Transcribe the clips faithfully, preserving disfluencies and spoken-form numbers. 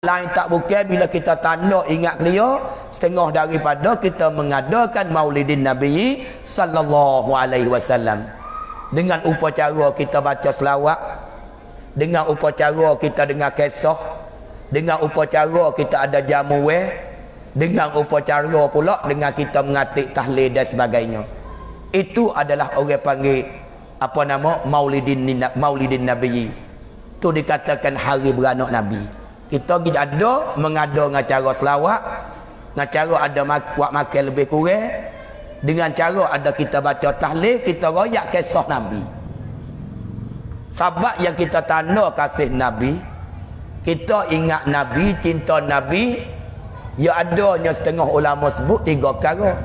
lain tak bukan bila kita tanda ingat dia setengah daripada kita mengadakan Maulidin Nabi sallallahu alaihi wasallam dengan upacara kita baca selawat, dengan upacara kita dengar kisah, dengan upacara kita ada jamu weh, dengan upacara pula dengan kita mengatik tahlil dan sebagainya. Itu adalah orang panggil apa nama Maulidin Maulidin Nabi. Itu dikatakan hari beranak Nabi. Kita tidak ada mengada dengan cara selawat, dengan cara ada mak buat makan lebih kurang, dengan cara ada kita baca tahlil, kita royak kisah Nabi. Sebab yang kita tanda kasih Nabi, kita ingat Nabi, cinta Nabi, ya adanya setengah ulama sebut tiga perkara.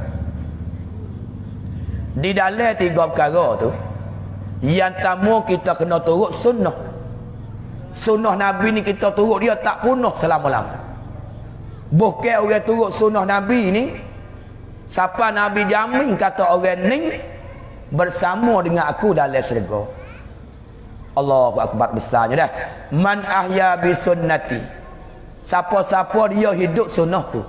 Di dalam tiga perkara tu, yang pertama kita kena turut sunnah. Sunnah Nabi ni kita turut dia tak punah selama-lama. Bukan orang turut sunnah Nabi ni, siapa Nabi jamin kata orang ni bersama dengan aku dalam syurga. Allahu akbar besarnya dah. Man ahya bi sunnati. Siapa-siapa dia hidup sunnahku.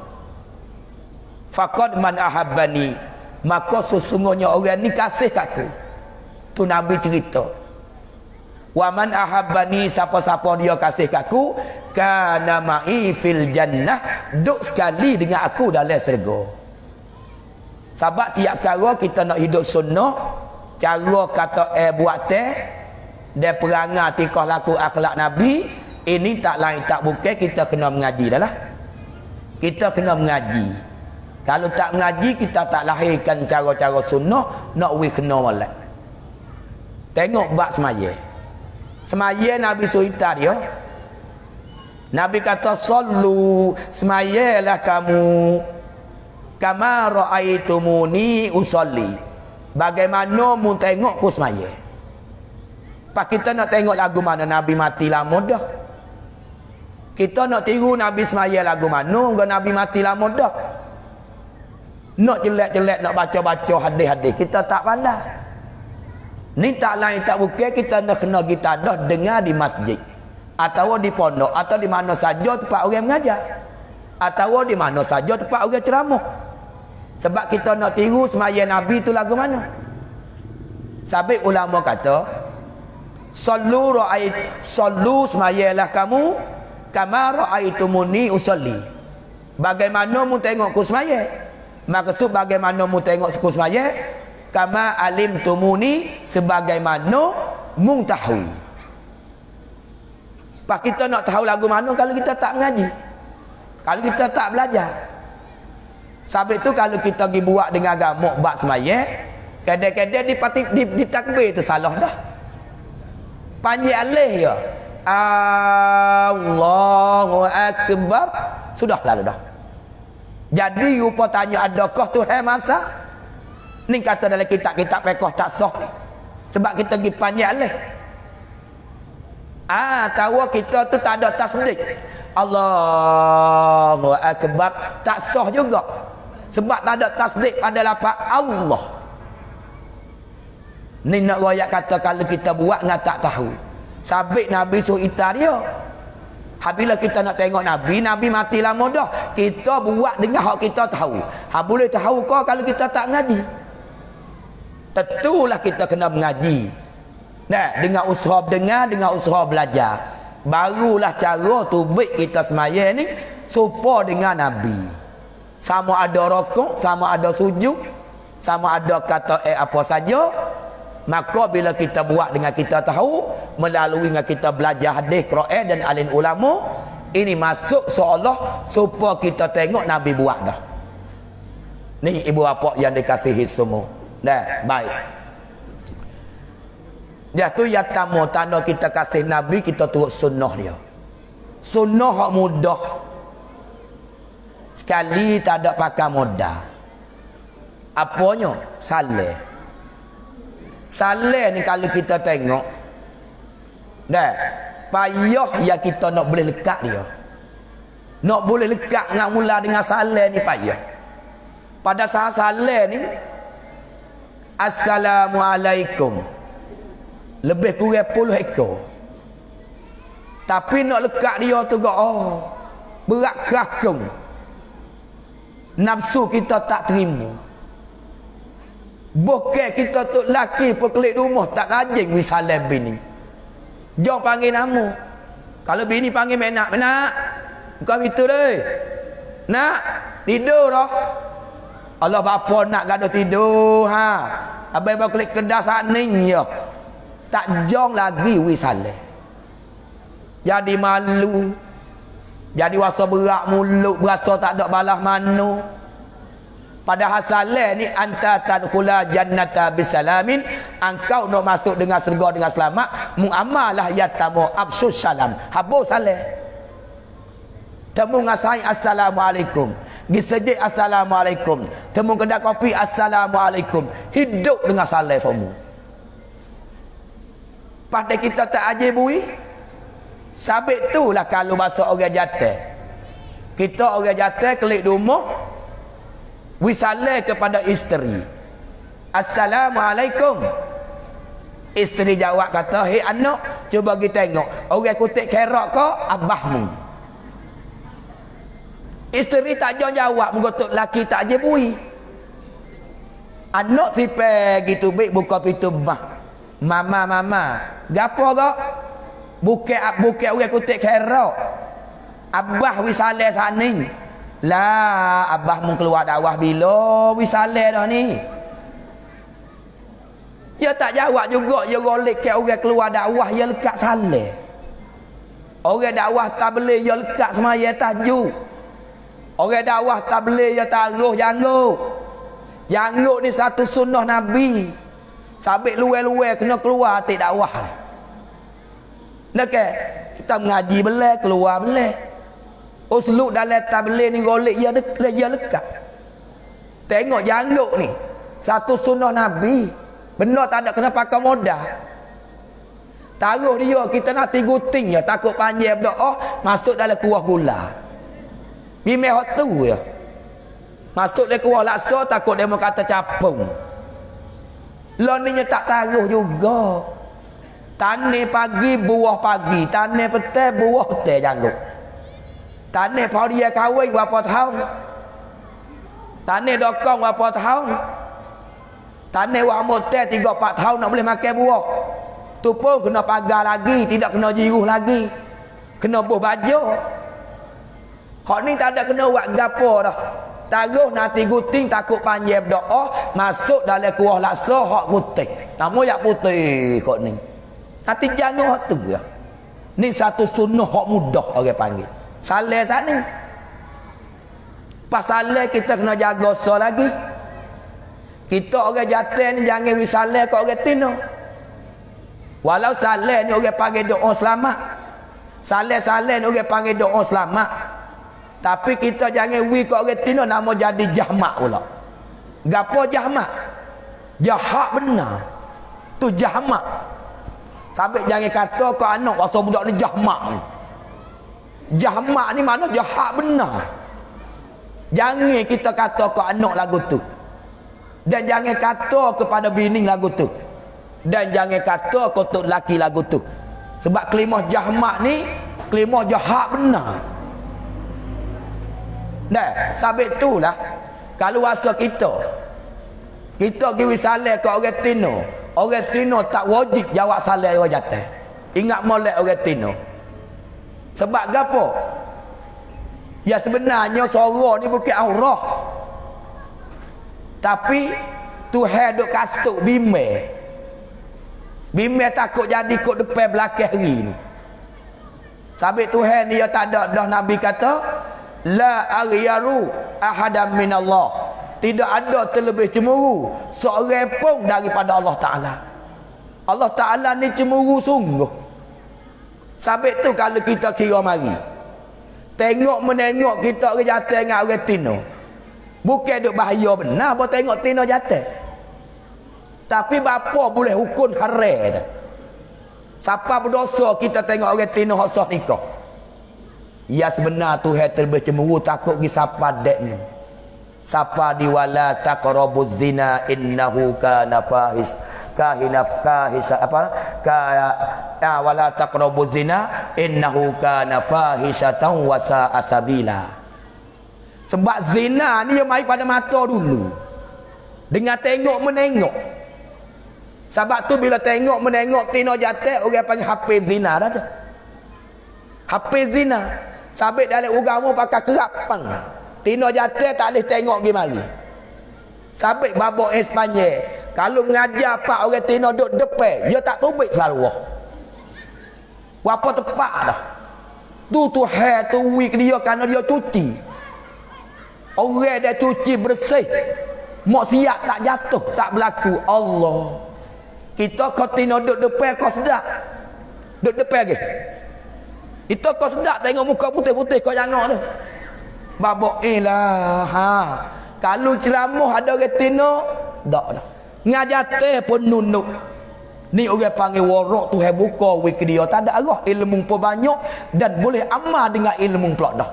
Faqad man ahabbani. Maka sesungguhnya orang ni kasih kat aku. Tu Nabi cerita. Wa man ahabbani, siapa-siapa dia kasih kat aku, kana ma'i fil jannah, duduk sekali dengan aku dalam syurga. Sebab tiap kala kita nak hidup sunnah, cara kata eh buat teh dan perangai tikah laku akhlak Nabi, ini tak lain tak bukan kita kena mengaji dah lah. Kita kena mengaji. Kalau tak mengaji, kita tak lahirkan cara-cara sunnah, nak we kena molek. Tengok bab semaya. Semaya Nabi suita dia. Nabi kata sallu, semayalah kamu kama raaitumuni usolli. Bagaimana mu tengok ku semaya. Pak kita nak tengok lagu mana Nabi mati lama dah. Kita nak tiru Nabi semaya lagu mana kalau Nabi mati lama dah. Nak jelek-jelek nak baca-baca hadis-hadis kita tak pandai. Ni tak lain tak bukan kita nak kena kita dah dengar di masjid atau di pondok atau di mana saja tempat orang mengajar atau di mana saja tempat orang ceramah. Sebab kita nak tiru semaya Nabi tu lagu mana. Sabit ulama kata sallu ra'ait sallu semayalah kamu kama ra'aitumuni usolli. Bagaimana mu tengok ku semaya? Maksud bagaimana mu tengok ku semaya? Kama alim tumuni, sebagaimana mung tahu. Pak kita nak tahu lagu mana kalau kita tak mengaji, kalau kita tak belajar. Sebab itu kalau kita pergi buat dengan agama bab semaya, kadang-kadang di pati di, di takbir tu salah dah. Panjang alih ya. Allahu akbar. Sudah lalu dah. Jadi rupa tanya adakah Tuhan masa? Ni kata dalam kitab-kitab fiqh tak sah ni. Sebab kita pergi panjang leh. Ah, tahu kita tu tak ada tasdik. Allahu akbar tak sah juga. Sebab tak ada tasdik pada lafaz Allah. Ni nak royak kata kalau kita buat ngah tak tahu. Sabit Nabi suita dia. Habila kita nak tengok Nabi, Nabi mati lama dah. Kita buat dengan hak kita tahu. Ha boleh tahu kau kalau kita tak mengaji. Tentulah kita kena mengaji. Nah, dengan usaha dengar, dengan usaha belajar. Barulah cara tubik kita semaya ni serupa dengan Nabi. Sama ada rokok, sama ada sujud, sama ada kata eh apa saja. Maka bila kita buat dengan kita tahu, melalui dengan kita belajar hadis, Quran dan alim ulama, ini masuk seolah supaya kita tengok Nabi buat dah. Ni ibu bapa yang dikasihi semua. Dah, baik. Dia tu yang tamu tanda kita kasih Nabi, kita turut sunnah dia. Sunnah hak mudah. Sekali tak ada pakai modal. Apanya? Saleh. Saleh ni kalau kita tengok, dah, payah yang kita nak boleh lekat dia. Nak boleh lekat dengan mula dengan saleh ni payah. Pada saat saleh ni, Assalamualaikum. Lebih kurang puluh ekor. Tapi nak lekat dia tu gak, oh, berat kerasung. Nafsu kita tak terima. Bukan kita tu laki pekelik rumah tak rajin wisalam bini. Jom panggil nama. Kalau bini panggil menak, menak. Kau itu deh. Nak tidur dah. Allah bapa nak gaduh tidur ha. Abai bau klik kedah saning ya. Tak jong lagi wisalam. Jadi malu. Jadi wasa berak mulut, berasa tak ada balas mano. Padahal salah ni anta tadkhula jannata bisalamin, engkau nak masuk dengan syurga dengan selamat, muamalah yatamu absus salam. Habis salah. Temu ngasai assalamualaikum. Gi sejik assalamualaikum. Temu kedai kopi assalamualaikum. Hidup dengan salah semua. Pada kita tak aje bui. Sabit tu lah kalau masuk orang jatuh. Kita orang jatuh kelik rumah. Wisalah kepada isteri. Assalamualaikum. Isteri jawab kata, hei anak, cuba kita tengok. Orang kutik kerak ke abahmu? Isteri tak jauh jawab. Mengotok laki tak je bui. Anak sipai gitu baik buka pintu bah. Mama, mama. Gapo ke? Bukan bukan orang kutik kerak. Abah wisalah saning. Lah, abah mau keluar dakwah bila wisalah dah ni. Ya tak jawab juga, ya golek ke orang keluar dakwah ya lekat salah. Orang dakwah tabligh ya lekat semaya tahajud. Orang dakwah tabligh ya taruh janggut. Janggut ni satu sunnah Nabi. Sabit luar-luar kena keluar hati dakwah ni. Nak kita mengaji belah keluar belah. Uslub dalam tabligh ni golek ya dekat ya lekat. Tengok janggut ni. Satu sunnah Nabi. Benar tak ada kena pakai modal. Taruh dia kita nak tiguting ya takut panjang berdoa masuk dalam kuah gula. Bimeh hot tu ya. Masuk dalam kuah laksa takut dia mau kata capung. Loninya tak taruh juga. Tani pagi buah pagi, tani petang buah petang janggut. Tani pau dia kahwin berapa tahun? Tani dokong berapa tahun? Tani wak motel tiga empat tahun nak boleh makan buah. Tu pun kena pagar lagi, tidak kena jiruh lagi. Kena buh baju. Hak ni tak ada kena buat gapo dah. Taruh nanti guting takut panjang berdoa masuk dalam kuah laksa hak putih. Nama yak putih kok ni. Nanti jangan hak tu ya. Ni satu sunnah hak mudah orang panggil. Salah sat ni. Pas salah kita kena jaga so lagi. Kita orang jatuh ni jangan wisalah kat orang tino. Walau salah ni orang panggil doa selamat. Salah-salah ni orang panggil doa selamat. Tapi kita jangan wi kat orang tino nama jadi jahmak pula. Gapo jahmak? Jahat benar. Tu jahmak. Sampai jangan kata kau anak pasal budak ni jahmak ni. Jahmak ni mana jahat benar. Jangan kita kata kau anak lagu tu. Dan jangan kata kepada bini lagu tu. Dan jangan kata kau tu laki lagu tu. Sebab kelimah jahmak ni kelimah jahat benar. Nah, sabit tu lah. Kalau rasa kita kita pergi wisalah ke orang tino, orang tino tak wajib jawab salah orang jatuh. Ingat molek orang tino. Sebab gapo? Ya sebenarnya suara ni bukan aurah. Tapi Tuhan duk katuk bimeh. Bimeh takut jadi kok depan belakang hari ni. Sabit Tuhan dia tak ada dah Nabi kata la aghyaru ahadam minallah. Tidak ada terlebih cemburu seorang pun daripada Allah Ta'ala. Allah Ta'ala ni cemburu sungguh. Sabit tu kalau kita kira mari. Tengok menengok kita orang jatuh dengan orang tino. Bukan duk bahaya benar apa tengok tino jatuh. Tapi bapa boleh hukum haram dah. Siapa berdosa kita tengok orang tino hak sah nikah. Ya sebenar Tuhan terlebih cemburu takut gi siapa dek ni. Siapa diwala taqrabuz zina innahu kana fahis kahina kahisa apa ka ya wala taqrabuz zina innahu kana fahisatan wa sa'a sabila. Sebab zina ni dia mai pada mata dulu. Dengan tengok menengok. Sebab tu bila tengok menengok tina jatuh orang panggil hafiz zina dah tu. Hafiz zina. Sabit dalam agama pakai kerapang. Tina jatuh tak boleh tengok pergi mari. Sabit babak Espanyol. Kalau mengajar pak orang tina duduk depan, dia tak tubik selalu. Berapa tepat dah. Tu tu hair tu wig dia kerana dia cuci. Orang dia cuci bersih. Maksiat tak jatuh, tak berlaku. Allah. Kita kau tina duduk depan kau sedap. Duduk depan lagi. Kita kau sedap tengok muka putih-putih kau jangan tu. Babak eh lah. Ha. Kalau ceramah ada orang tina, tak dah. Ngajar teh pun nunuk. Ni orang panggil warak tu hai buka wik dia. Tak ada arah ilmu pun banyak dan boleh amal dengan ilmu pula dah.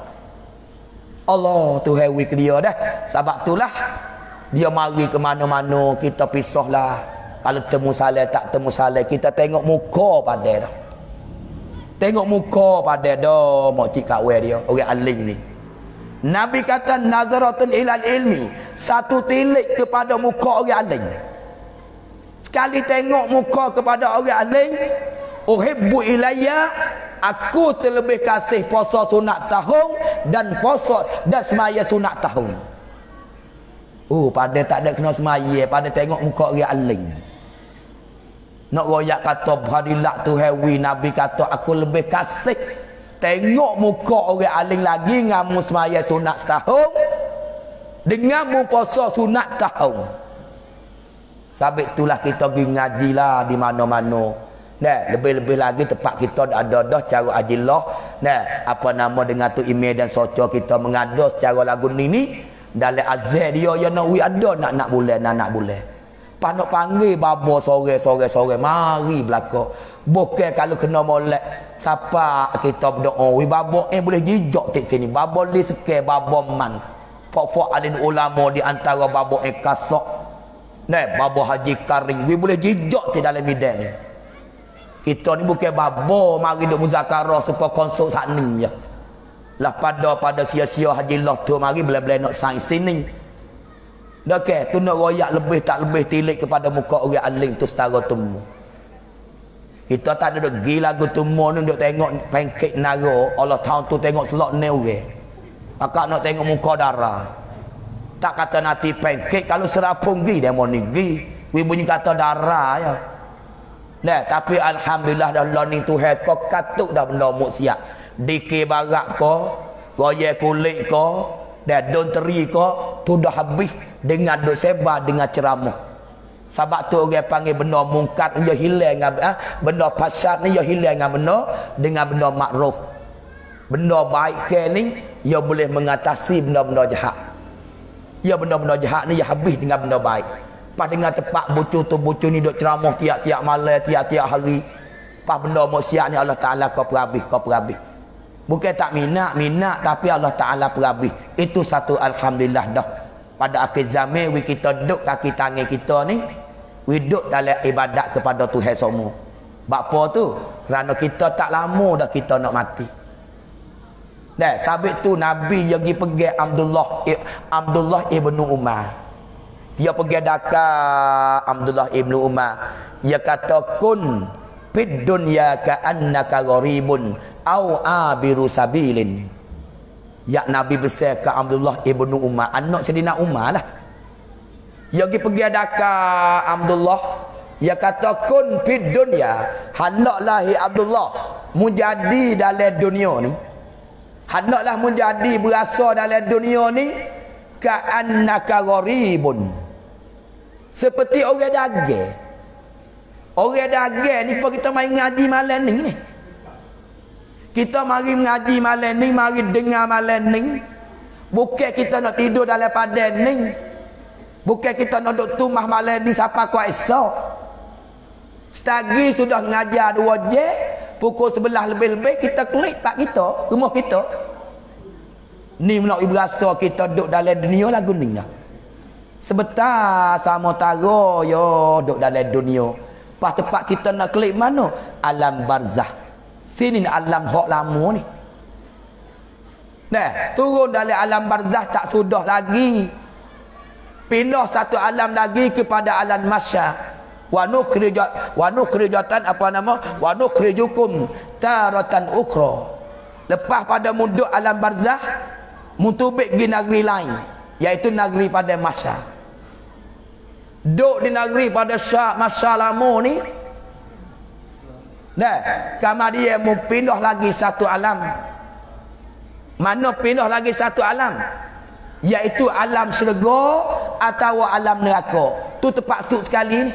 Allah tu hai wik dia dah. Sebab itulah dia mari ke mana-mana kita pisahlah. Kalau temu saleh tak temu saleh kita tengok muka pada dah. Tengok muka pada dah mak cik kawan dia orang alim ni. Nabi kata nazaratun ilal ilmi, satu tilik kepada muka orang alim. Sekali tengok muka kepada orang alim, uhibbu ilayya, aku terlebih kasih puasa sunat tahun dan puasa dan semaya sunat tahun. Oh, pada tak ada kena semaya, pada tengok muka orang alim. Nak royak kata bhadilah tu hewi, Nabi kata aku lebih kasih tengok muka orang alim lagi ngamu semaya sunat setahun dengan mu puasa sunat tahun. Sabit itulah kita pergi ngaji lah di mana-mana. Nah, lebih-lebih lagi tempat kita ada dah cara ajilah. Nah, apa nama dengan tu email dan soco kita mengada secara lagu ni ni dalam azan dia ya nak wi ada nak nak bulan nak nak bulan. Pas nak panggil babo sore-sore-sore mari belaka. Bukan kalau kena molek siapa kita berdoa wi babo eh boleh jijak tek sini. Babo li seke babo man. Pok-pok alim ulama di antara babo eh kasok. Nah, babo haji karing wi boleh jijak tek dalam bidan ni. Kita ni bukan babo mari duk muzakarah supaya konsult sakning je. Lah pada pada sia-sia haji lah tu mari bela-bela nak sains sini. Dah ke tu nak royak lebih tak lebih tilik kepada muka orang alim tu setara temu. Kita tak ada duk gi lagu temu ni duk tengok pancake naro. Allah tahu tu tengok selok ni orang. Maka nak tengok muka darah. Tak kata nanti pancake kalau serapung gi demo ni gi. Wi bunyi kata darah ya. Nah, tapi alhamdulillah dah Allah ni Tuhan kau katuk dah benda maksiat. Dikir barak ko, goyek kulit ko, dan don teri ko, tu dah habis dengan duk sebar dengan ceramah. Sebab tu orang panggil benda mungkar ni dia hilang dengan ah, benda fasad ni dia hilang dengan benda dengan benda makruf. Benda baik ke ni dia boleh mengatasi benda-benda jahat. Ya benda-benda jahat ni dia habis dengan benda baik. Pas dengan tempat bucu tu bucu ni duk ceramah tiap-tiap malam, tiap-tiap hari. Pas benda maksiat ni Allah Taala kau perhabis, kau perhabis. Bukan tak minat, minat tapi Allah Taala perhabis. Itu satu alhamdulillah dah. Pada akhir zaman we kita duduk kaki tangan kita ni, we duduk dalam ibadat kepada Tuhan semua. Sebab apa tu? Kerana kita tak lama dah kita nak mati. Dah, sabit tu Nabi yang pergi pergi Abdullah Abdullah ibnu Umar. Dia pergi Dakar Abdullah ibnu Umar. Dia kata kun fid dunya ka annaka gharibun au abiru sabilin. Ya Nabi besar ke Abdullah ibnu Umar, anak Sayyidina Umar lah. Dia pergi pergi Dakar Abdullah. Dia kata kun fid dunya, hendaklah Abdullah menjadi dalam dunia ni. Hendaklah menjadi berasa dalam dunia ni ka annaka gharibun. Seperti orang dagang. Orang dagang ni kita main ngaji malam ni ni. Kita mari ngaji malam ni, mari dengar malam ni. Bukan kita nak tidur dalam padan ni. Bukan kita nak duduk tumah malam ni siapa kuat esok. Setagi sudah ngajar dua jam, pukul sebelah lebih-lebih kita klik pak kita, rumah kita. Ni nak berasa kita duduk dalam dunia lagu ni dah. Sebentar sama taro yo duk dalam dunia. Pas tempat kita nak klik mana? Alam barzah. Sini alam hak lama ni. Nah, turun dari alam barzah tak sudah lagi. Pindah satu alam lagi kepada alam masya. Wa nukhrijat wa nukhrijatan apa nama? Wa nukhrijukum taratan ukhra. Lepas pada muduk alam barzah, mutubik pergi negeri lain, iaitu negeri pada masya. Duk di negeri pada syak masya lama ni. Nah, kamar dia mau pindah lagi satu alam. Mana pindah lagi satu alam, iaitu alam syurga atau alam neraka. Tu terpaksud sekali ni.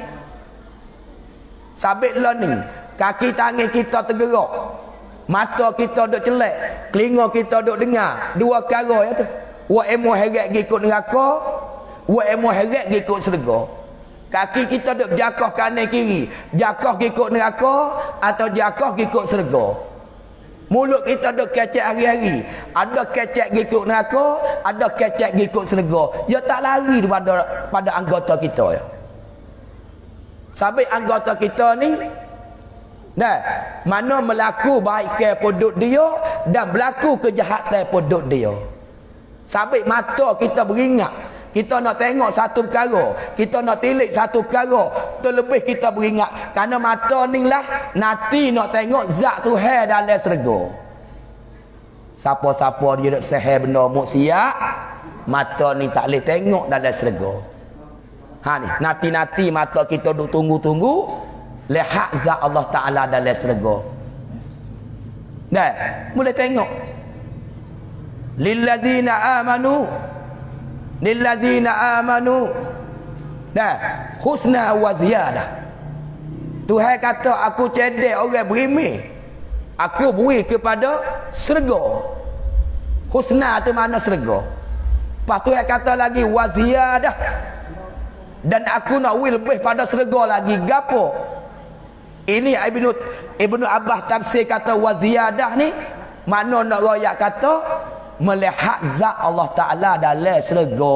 Sabit learning, kaki tangan kita tergerak, mata kita duk celak, telinga kita duk dengar. Dua perkara ya tu. Wa emo heret ikut neraka, wa emo heret ikut syurga. Kaki kita duk jakah kanan kiri, jakah ikut neraka atau jakah ikut syurga. Mulut kita duk kecek hari-hari, ada kecek ikut neraka, ada kecek ikut syurga. Ya tak lari pada pada anggota kita ya. Sampai anggota kita ni, nah, mana melaku baik ke podok dia dan berlaku kejahatan podok dia. Sampai mata kita beringat. Kita nak tengok satu perkara, kita nak tilik satu perkara, terlebih kita beringat. Kerana mata ni lah nanti nak tengok zat Tuhan dalam syurga. Siapa-siapa dia nak sihir benda maksiat, mata ni tak boleh tengok dalam syurga. Ha ni, nanti-nanti mata kita duk tunggu-tunggu lihat zat Allah Taala dalam syurga. Nah, boleh tengok. Lillazina amanu Lillazina amanu, dah husna wa ziyadah. Tuhan kata aku cedek orang berimeh, aku beri kepada syurga. Husna tu mana syurga. Lepas Tuhan kata lagi wa ziyadah, dan aku nak beri lebih pada syurga lagi. Gapo? Ini Ibnu Ibnu Abbas tafsir kata wa ziyadah ni, mana nak royak kata melihat zat Allah Ta'ala dalam syurga.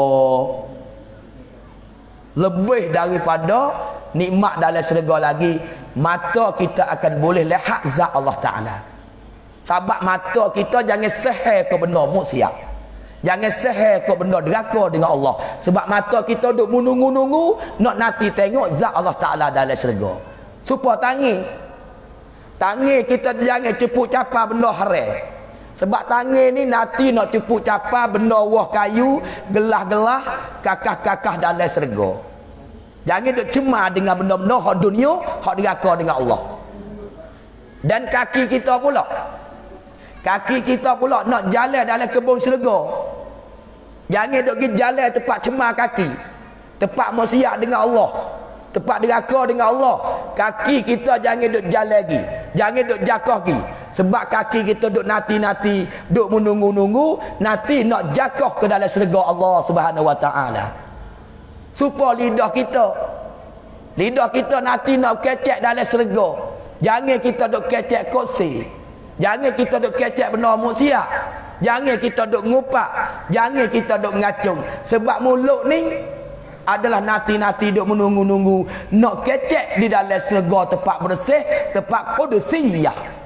Lebih daripada nikmat dalam syurga lagi, mata kita akan boleh lihat zat Allah Ta'ala. Sebab mata kita jangan sihir ke benda maksiat, jangan sihir ke benda deraka dengan Allah. Sebab mata kita duk menunggu-nunggu nak nanti tengok zat Allah Ta'ala dalam syurga. Supaya tangi tangi kita jangan cepuk capa benda haram. Sebab tangan ni nanti nak cepuk capa benda wah kayu, gelah-gelah, kakah-kakah dalam syurga. Jangan duk cemar dengan benda-benda hak dunia, hak deraka dengan Allah. Dan kaki kita pula, kaki kita pula nak jalan dalam kebun syurga. Jangan duk pergi jalan tempat cemar kaki, tempat maksiat dengan Allah, tempat deraka dengan Allah. Kaki kita jangan duk jalan lagi, jangan duk jakah lagi. Sebab kaki kita duk nanti-nanti, duk menunggu-nunggu nanti nak jakah ke dalam syurga Allah Subhanahu Wa Taala. Supaya lidah kita, lidah kita nanti nak kecek dalam syurga. Jangan kita duk kecek kursi, jangan kita duk kecek benda maksiat, jangan kita duk ngupak, jangan kita duk ngacung. Sebab mulut ni adalah nanti-nanti duk menunggu-nunggu nak kecek di dalam syurga, tempat bersih, tempat qudusiyah.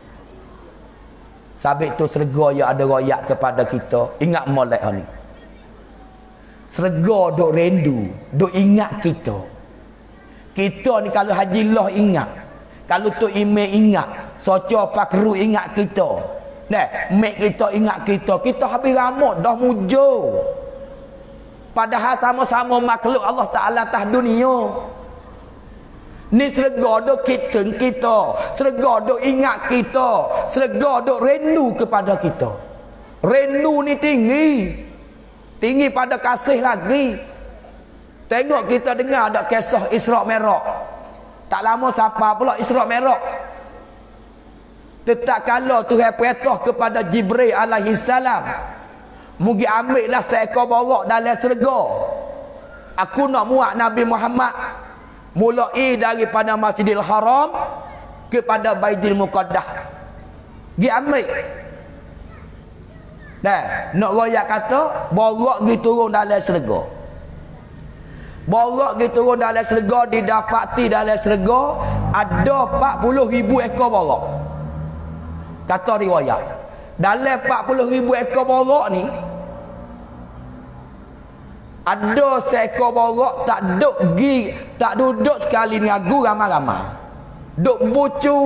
Sabit tu syurga yang ada royak kepada kita. Ingat molek ni. Syurga duk rindu, duk ingat kita. Kita ni kalau Haji Loh ingat, kalau tu Ime ingat, Soco Pakru ingat kita. Nah, mek kita ingat kita, kita habis ramut dah mujur. Padahal sama-sama makhluk Allah Ta'ala atas dunia. Ni syurga duk kiteng kita, syurga duk ingat kita, syurga duk rindu kepada kita. Rindu ni tinggi, tinggi pada kasih lagi. Tengok kita dengar ada kisah Isra' Mi'raj. Tak lama siapa pula Isra' Mi'raj. Tetap kalau Tuhan perintah kepada Jibril alaihi salam, mugi ambillah seekor borok dalam syurga. Aku nak muat Nabi Muhammad mulai daripada Masjidil Haram kepada Baitul Muqaddas. Gi ambil. Nah, nak royak kata borok gi turun dalam syurga. Borok gitu turun dalam syurga, didapati dalam syurga ada empat puluh ribu ekor borok. Kata riwayat, dalam empat puluh ribu ekor borok ni ada seekor borok tak duduk gi, tak duduk sekali ngagu ramai-ramai. Duk bucu,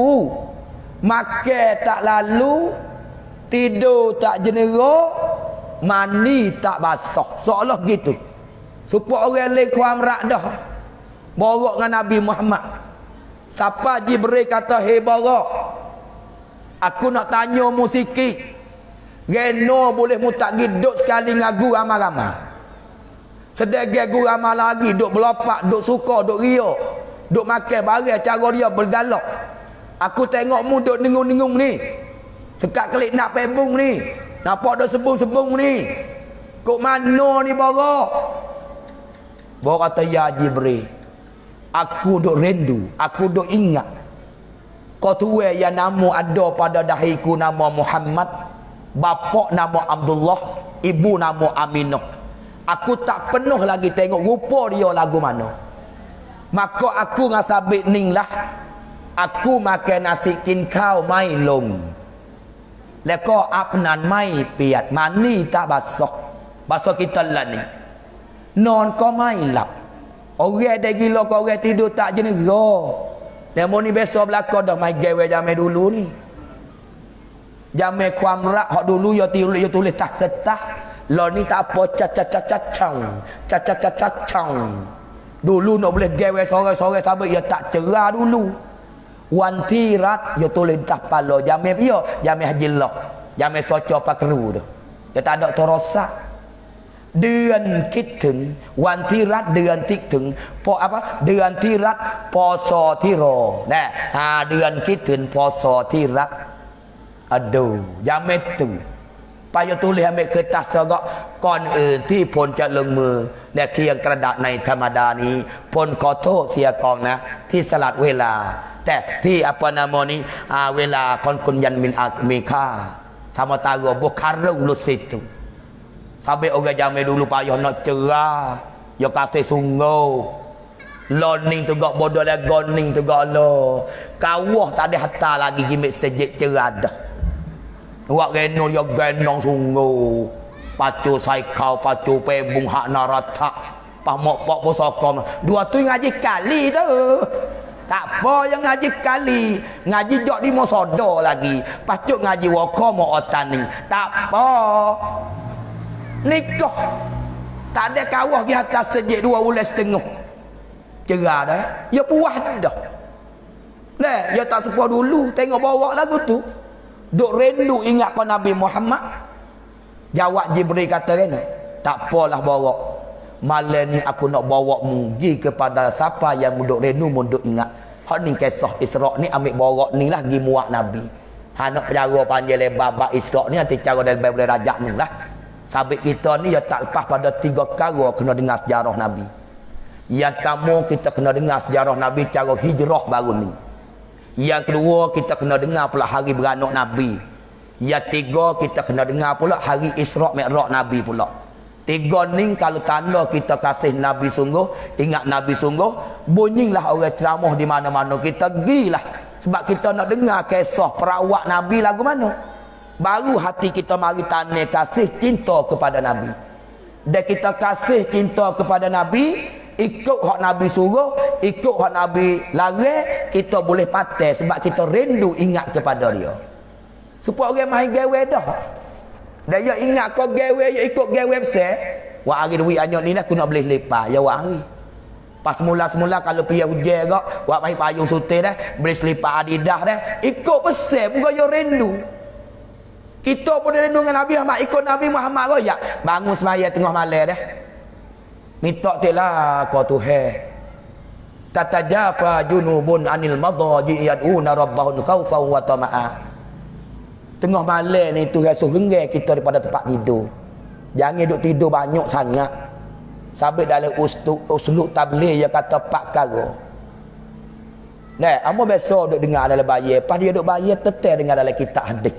makan tak lalu, tidur tak jenera, mandi tak basah. Seolah gitu. Supaya orang lain kuam rak dah. Borok dengan Nabi Muhammad. Siapa Jibril kata, "Hei borok, aku nak tanya mu sikit. Reno boleh mu tak duduk sekali ngagu ramai-ramai. Sedangkan gu ramai lagi duk berlopak, duk suka, duk riak, duk makan barang cara dia bergalak. Aku tengok mu duk dengung-dengung ni. Sekat kelik nak pebung ni. Nampak duk sebung-sebung ni. Kok mana ni borok?" Borok kata, "Ya Jibril, aku duk rindu, aku duk ingat. Kau tua yang nama ada pada dahiku nama Muhammad, bapa nama Abdullah, ibu nama Aminah. Aku tak penuh lagi tengok rupa dia lagu mana. Maka aku dengan sabit ning lah, aku makan nasi kin kau mai long. Leko apnan mai piat, mani tak basah. Basah kita lah ni. Non kau main lap. Orang dah gila kau orang tidur tak jenera. Nemo ni besok belakang dah main gawe jamai dulu ni. Jamai kuamrak hak dulu ya tulis ya tulis tak ketah. Lo ni tak apa cacacacacang. Cacacacacang. Dulu nak boleh gawe sore-sore tapi ya tak cerah dulu. Wantirat ya tulis tak palo jamai pia, jamai hajilah. Jamai soco pakru tu. Ya tak ada terosak. เดือนคิดถึงวันที่รัฐเดือนคิดถึงพอapa เดือนที่รัฐพศที่รอนะหาเดือนคิดถึงพศที่รัฐ aduh jamet tu payah tulis ambil kertas segak ก่อนอื่นที่พลจะลงมือและเคียงกระดาษในธรรมดานี้พลขอโทษเสียกองนะที่สลัดเวลาแต่ที่ apa nama ni เวลาคนคนยันมินมีค่า sama taruh bukarung lu situ sampai orang zaman dulu payah nak cerah ya kasih sungguh learning tu gak bodoh dah goning tu gak lo kawah tak ada hatta lagi gimik sejik cerah dah wak reno ya genong sungguh pacu saikau pacu pebung hak naratak pamok pok posokom dua tu ngaji kali tu tak apa yang ngaji kali ngaji jok di mosodo lagi pacuk ngaji wako mo otaning tak apa nikah tak ada kawah di atas sejik dua bulan setengah cerah dah ya puas dah nah ya tak sepuh dulu tengok bawa lagu tu duk rindu ingat pada Nabi Muhammad jawab Jibril kata kena tak apalah bawa malam ni aku nak bawa mu pergi kepada siapa yang duk rindu mu duk ingat hak ni kisah Isra ni ambil bawa ni lah pergi muak Nabi ha nak penjara panjang lebar bab Isra ni nanti cara dalam Bible rajak ni lah sabit kita ni ya tak lepas pada tiga perkara kena dengar sejarah Nabi. Yang pertama kita kena dengar sejarah Nabi cara hijrah baru ni. Yang kedua kita kena dengar pula hari beranak Nabi. Yang tiga kita kena dengar pula hari Isra' Mi'raj Nabi pula. Tiga ni kalau tanda kita kasih Nabi sungguh, ingat Nabi sungguh, bunyilah orang ceramah di mana-mana kita gilah. Sebab kita nak dengar kisah perawat Nabi lagu mana. Baru hati kita mari tanya kasih cinta kepada Nabi. Dan kita kasih cinta kepada Nabi, ikut hak Nabi suruh, ikut hak Nabi larang, kita boleh patah sebab kita rindu ingat kepada dia. Supaya orang main gawe dah. Dan ya ingat kau gawe, ya ikut gawe besar. Wah hari duit anyok ni lah aku nak boleh lepas. Ya wah hari. Pas mula-semula kalau pergi hujan kau, wah main payung sutir dah, boleh selipar Adidas dah. Ikut besar pun kau ya rindu. Kita pun rindu dengan Nabi Muhammad, ikut Nabi Muhammad royak. Bangun semaya tengah malam dah. Minta telah kau Tuhan. Tatajafa junubun anil madaji yad'una rabbahum khaufan wa tama'a. Tengah malam ni Tuhan suruh lenggang kita daripada tempat tidur. Jangan duduk tidur banyak sangat. Sabit dalam uslub tabligh dia kata pak perkara. Nah, amo biasa duk dengar dalam bayar, pas dia duk bayar tetel dengar dalam kitab hadis.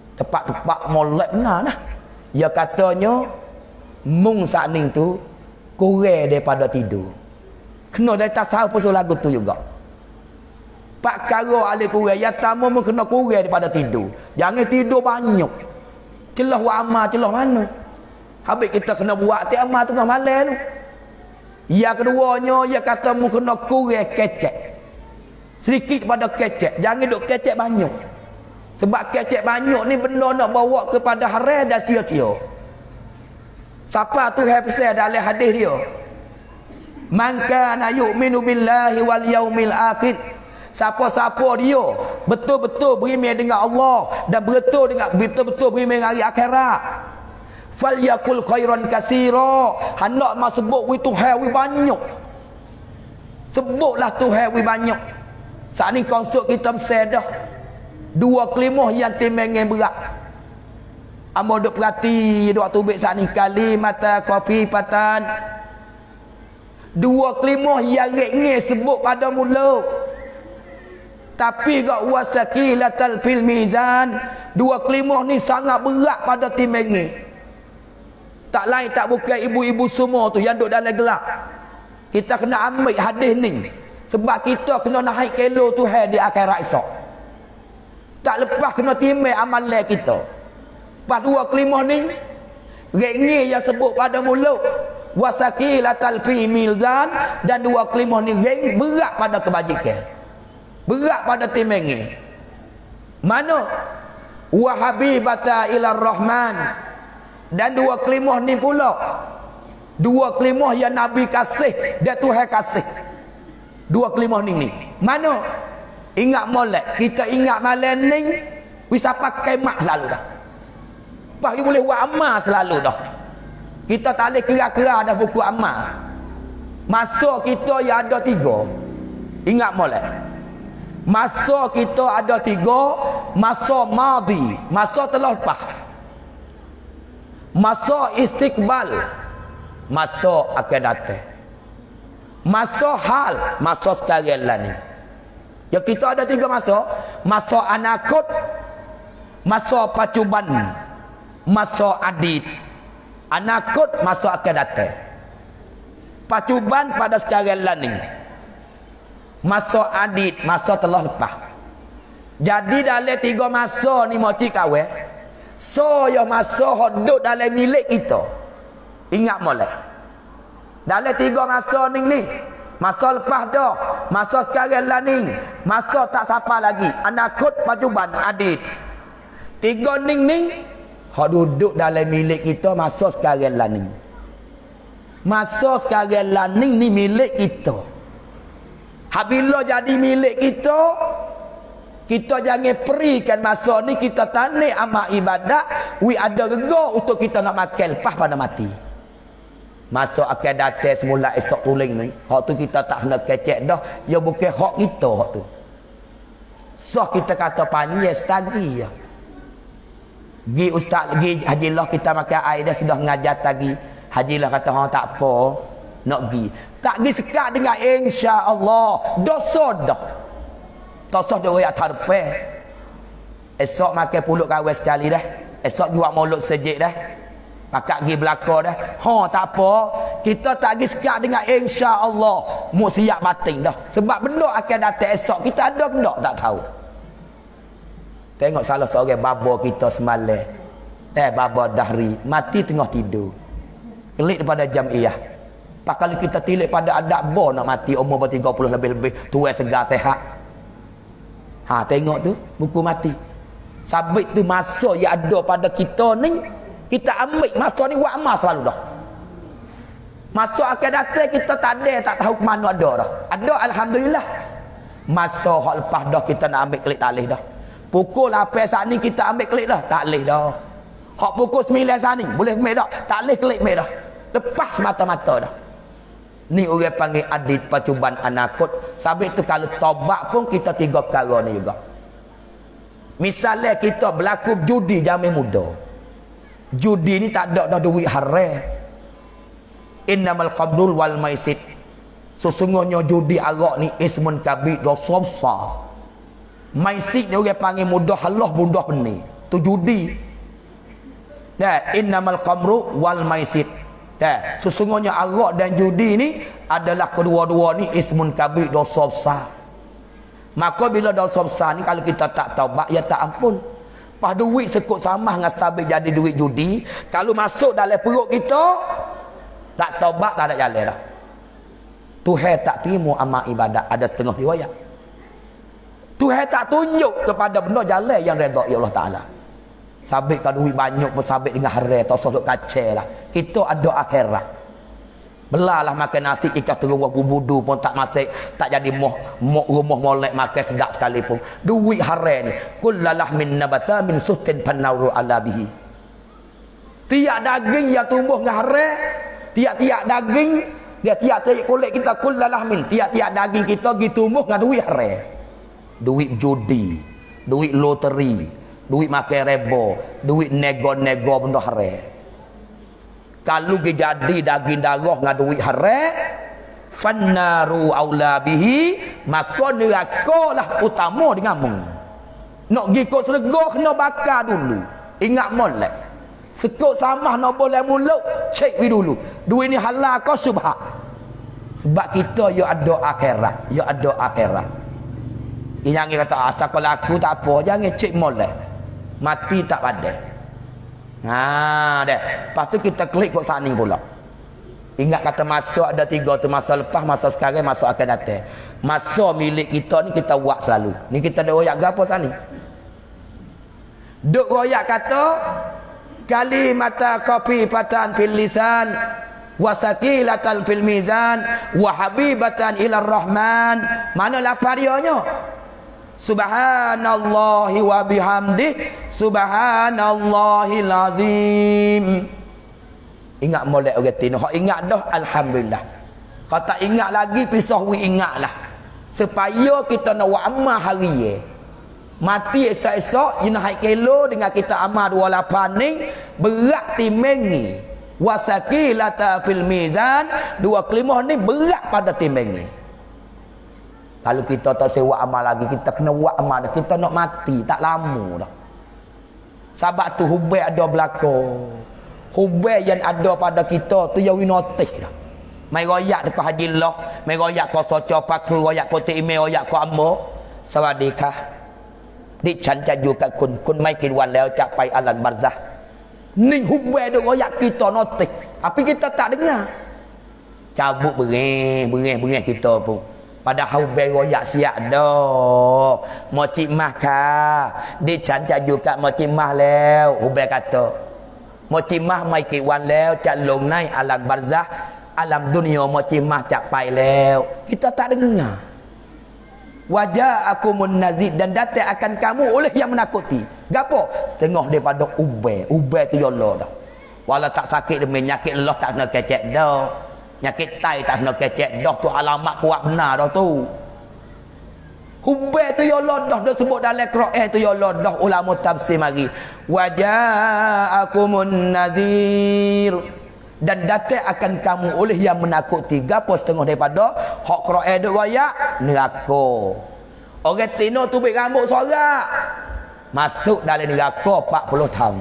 Tepat-tepat molek benar lah. Dia katanya mung sakning tu kurang daripada tidur. Kena dari tasawuf pasal lagu tu juga. Pak karo ahli kurang, yang tamu pun kena kurang daripada tidur. Jangan tidur banyak. Celah wa amal, celah mana? Habis kita kena buat ti amal tengah malam tu. Yang keduanya, dia kata mu kena kurang kecek. Sedikit pada kecek. Jangan duk kecek banyak. Sebab kecek banyak ni benda nak bawa kepada haram dan sia-sia. Siapa tu hafizah dalam hadis dia? Man kana yu'minu billahi wal yaumil akhir. Siapa-siapa dia betul-betul beriman dengan Allah dan betul dengan betul-betul beriman dengan hari akhirat. Falyakul khairan katsira. Hendak mas sebut wi Tuhan wi banyak. Sebutlah Tuhan wi banyak. Saat ni konsult kita mesti dah. Dua kelimah yang timbangan berat. Amo duk perhati duk tubik saat ni kalimata khafifatan. Dua kelimah yang ringan sebut pada mula. Tapi gak wasaqilatal fil mizan. Dua kelimah ni sangat berat pada timbangan. Tak lain tak bukan ibu-ibu semua tu yang duduk dalam gelap. Kita kena ambil hadis ni. Sebab kita kena naik kilo Tuhan di akhirat esok. Tak lepas kena timbang amalan kita. Pas dua kelimah ni, ringan yang sebut pada mulut. Wasaqilatal fi mizan. Dan dua kelimah ni ring berat pada kebajikan. Berat pada timbangan. Mana? Wa habibata ila rahman. Dan dua kelimah ni pula, dua kelimah yang Nabi kasih dan Tuhan kasih. Dua kelimah ni ni. Mana? Ingat molek. Kita ingat malam ni, bisa pakai mak selalu dah. Pagi boleh buat amal selalu dah. Kita tak boleh kira-kira dah buku amal. Masa kita yang ada tiga. Ingat molek. Masa kita ada tiga. Masa madi. Masa telah lepas. Masa istiqbal, masa akan datang. Masa hal, masa sekarang lah ni. Ya kita ada tiga masa. Masa anakut, masa pacuban, masa adit. Anakut, masa akan datang. Pacuban pada sekarang lah ni. Masa adit, masa telah lepas. Jadi dalam tiga masa ni moci kawin. So yang masa hidup dalam milik kita. Ingat molek. Dalam tiga masa ni ni. Masa lepas dah. Masa sekarang lah ni. Masa tak siapa lagi. Anakut pacuban adit. Tiga ni ni. Hak duduk dalam milik kita masa sekarang lah ni. Masa sekarang lah ni ni milik kita. Habila jadi milik kita. Kita jangan perikan masa ni kita tanik amal ibadat. We ada rega untuk kita nak makan lepas pada mati. Masa akan datang semula esok tuling ni. Hak tu kita tak kena kecek dah. Ya bukan hak kita hak tu. So kita kata panjang setagi ya. Gi ustaz lagi Haji lah kita makan air dah sudah mengajar tadi. Haji lah kata hang tak apa nak gi. Tak gi sekat dengan insya-Allah. Dosa dah. Tosah dia royak tarpe. Esok makan pulut kawan sekali dah. Esok buat mulut sejik dah. Pakak pergi belakang dah. Ha tak apa. Kita tak pergi sekat dengan insya-Allah. Mu siap batin dah. Sebab benda akan datang esok. Kita ada benda tak tahu. Tengok salah seorang baba kita semalam. Eh baba dahri. Mati tengah tidur. Kelik daripada jamiah. Pak kali kita tilik pada adab bo nak mati umur tiga puluh lebih-lebih. Tua segar sehat. Ha tengok tu buku mati. Sabit tu masa yang ada pada kita ni, kita ambil masa ni buat amal selalu dah. Masa akan datang kita tak ada, tak tahu ke mana ada dah. Ada alhamdulillah. Masa hak lepas dah kita nak ambil klik tak leh dah. Pukul lapan saat ni kita ambil klik dah, tak leh dah. Hak pukul sembilan saat ni boleh ambil dah, tak leh klik ambil dah. Lepas mata-mata dah. Ni orang panggil adit pacuban anakut. Sabit tu kalau tobat pun kita tiga perkara ni juga. Misalnya kita berlaku judi zaman muda. Judi ni tak ada dah duit haram. Innamal khamrul wal maisir. Sesungguhnya judi arak ni ismun kabir, dosa besar. Maisir ni orang panggil mudah halah mudah benih. Tu judi. Nah, innamal khamru wal maisir. Dan sesungguhnya arak dan judi ni adalah kedua-dua ni ismun kabir, dosa besar. Maka bila dosa besar ni kalau kita tak taubat, ya tak ampun. Pas duit sekut samah dengan sabit jadi duit judi, kalau masuk dalam perut kita, tak taubat tak ada jalan dah. Tuhan tak terima amal ibadat. Ada setengah riwayat. Tuhan tak tunjuk kepada benda jalan yang redha ya Allah Ta'ala. Sabit kalau duit banyak pun sabit dengan haram, tak usah duk kacau lah. Kita ada akhirat. Belalah makan nasi kita terus budu pun tak masuk, tak jadi moh, moh rumah molek makan sedap sekalipun. Duit haram ni, kullalah min nabata min suhtin panawru ala bihi. Tiap daging yang tumbuh dengan haram, tiap-tiap daging dia tiap-tiap kulit kita kullalah min, tiap-tiap daging kita pergi tumbuh dengan duit haram. Duit judi, duit loteri, duit makan rebo, duit nego-nego benda haram. Kalau dia jadi daging darah dengan duit haram, fannaru aula bihi, maka neraka lah utama denganmu. Nak pergi kau syurga kena bakar dulu. Ingat molek. Sekut samah nak boleh mulut, cek dulu. Duit ni halal kau subhat. Sebab kita ya ada akhirat, ya ada akhirat. Jangan kata asal kalau aku tak apa, jangan cek molek. Mati tak padai. Ha dah. Lepas tu kita klik kat sana pula. Ingat kata masa ada tiga tu, masa lepas, masa sekarang, masa akan datang. Masa milik kita ni kita buat selalu. Ni kita dah royak gapo sana. Duk royak kata kalimata khafifatan fil lisan wa sakilatan fil mizan wa habibatan ila rahman. Mana lapar dianya? Subhanallahi wa bihamdih subhanallahil azim. Ingat molek orang tino. Hak ingat dah alhamdulillah. Kalau tak ingat lagi pisah we ingatlah. Supaya kita nak buat amal hari mati esok-esok you nak haik kilo dengan kita amal dua puluh lapan ni berat timbang ni. Wasakilata fil mizan, dua kelimah ni berat pada timbang ni. Kalau kita tak sewa amal lagi, kita kena buat amal dah. Kita nak mati, tak lama dah. Sebab tu hubei ada belakang. Hubei yang ada pada kita tu yang winotih dah. Mai royak dekat Haji Allah, mai royak ko soco pakru, royak ko tiime, royak ko ammo. Sawadikah. ดิฉันจะอยู่กับคุณคุณไม่กี่วันแล้วจะไปอาลันบัรซะห์ ni hubei duk royak kita notik tapi kita tak dengar. Cabut bereng bereng bereng kita pun. Padahal hubei royak siap dah. Moci mah ka. ดิฉันจะอยู่กับmoci mah แล้ว hubei kata. moci mah ไม่กี่วันแล้วจะลงในอาลันบัรซะห์ alam dunia moci mah จะไปแล้ว kita tak dengar. Wajah aku munazid dan datang akan kamu oleh yang menakuti. Gapo? Setengah daripada ubay. Ubay tu ya Allah dah. Walau tak sakit demi nyakit Allah tak kena kecek dah. Nyakit tai tak kena kecek dah. Tu alamat kuat benar dah tu. Ubay tu ya Allah dah. Dia sebut dalam Quran tu ya Allah dah. Ulama tafsir mari. Wajah aku munazir. Dan datang akan kamu oleh yang menakuti. Gapo setengah daripada hak Quran duk royak neraka. Orang tino tubik rambut sorak masuk dalam neraka empat puluh tahun.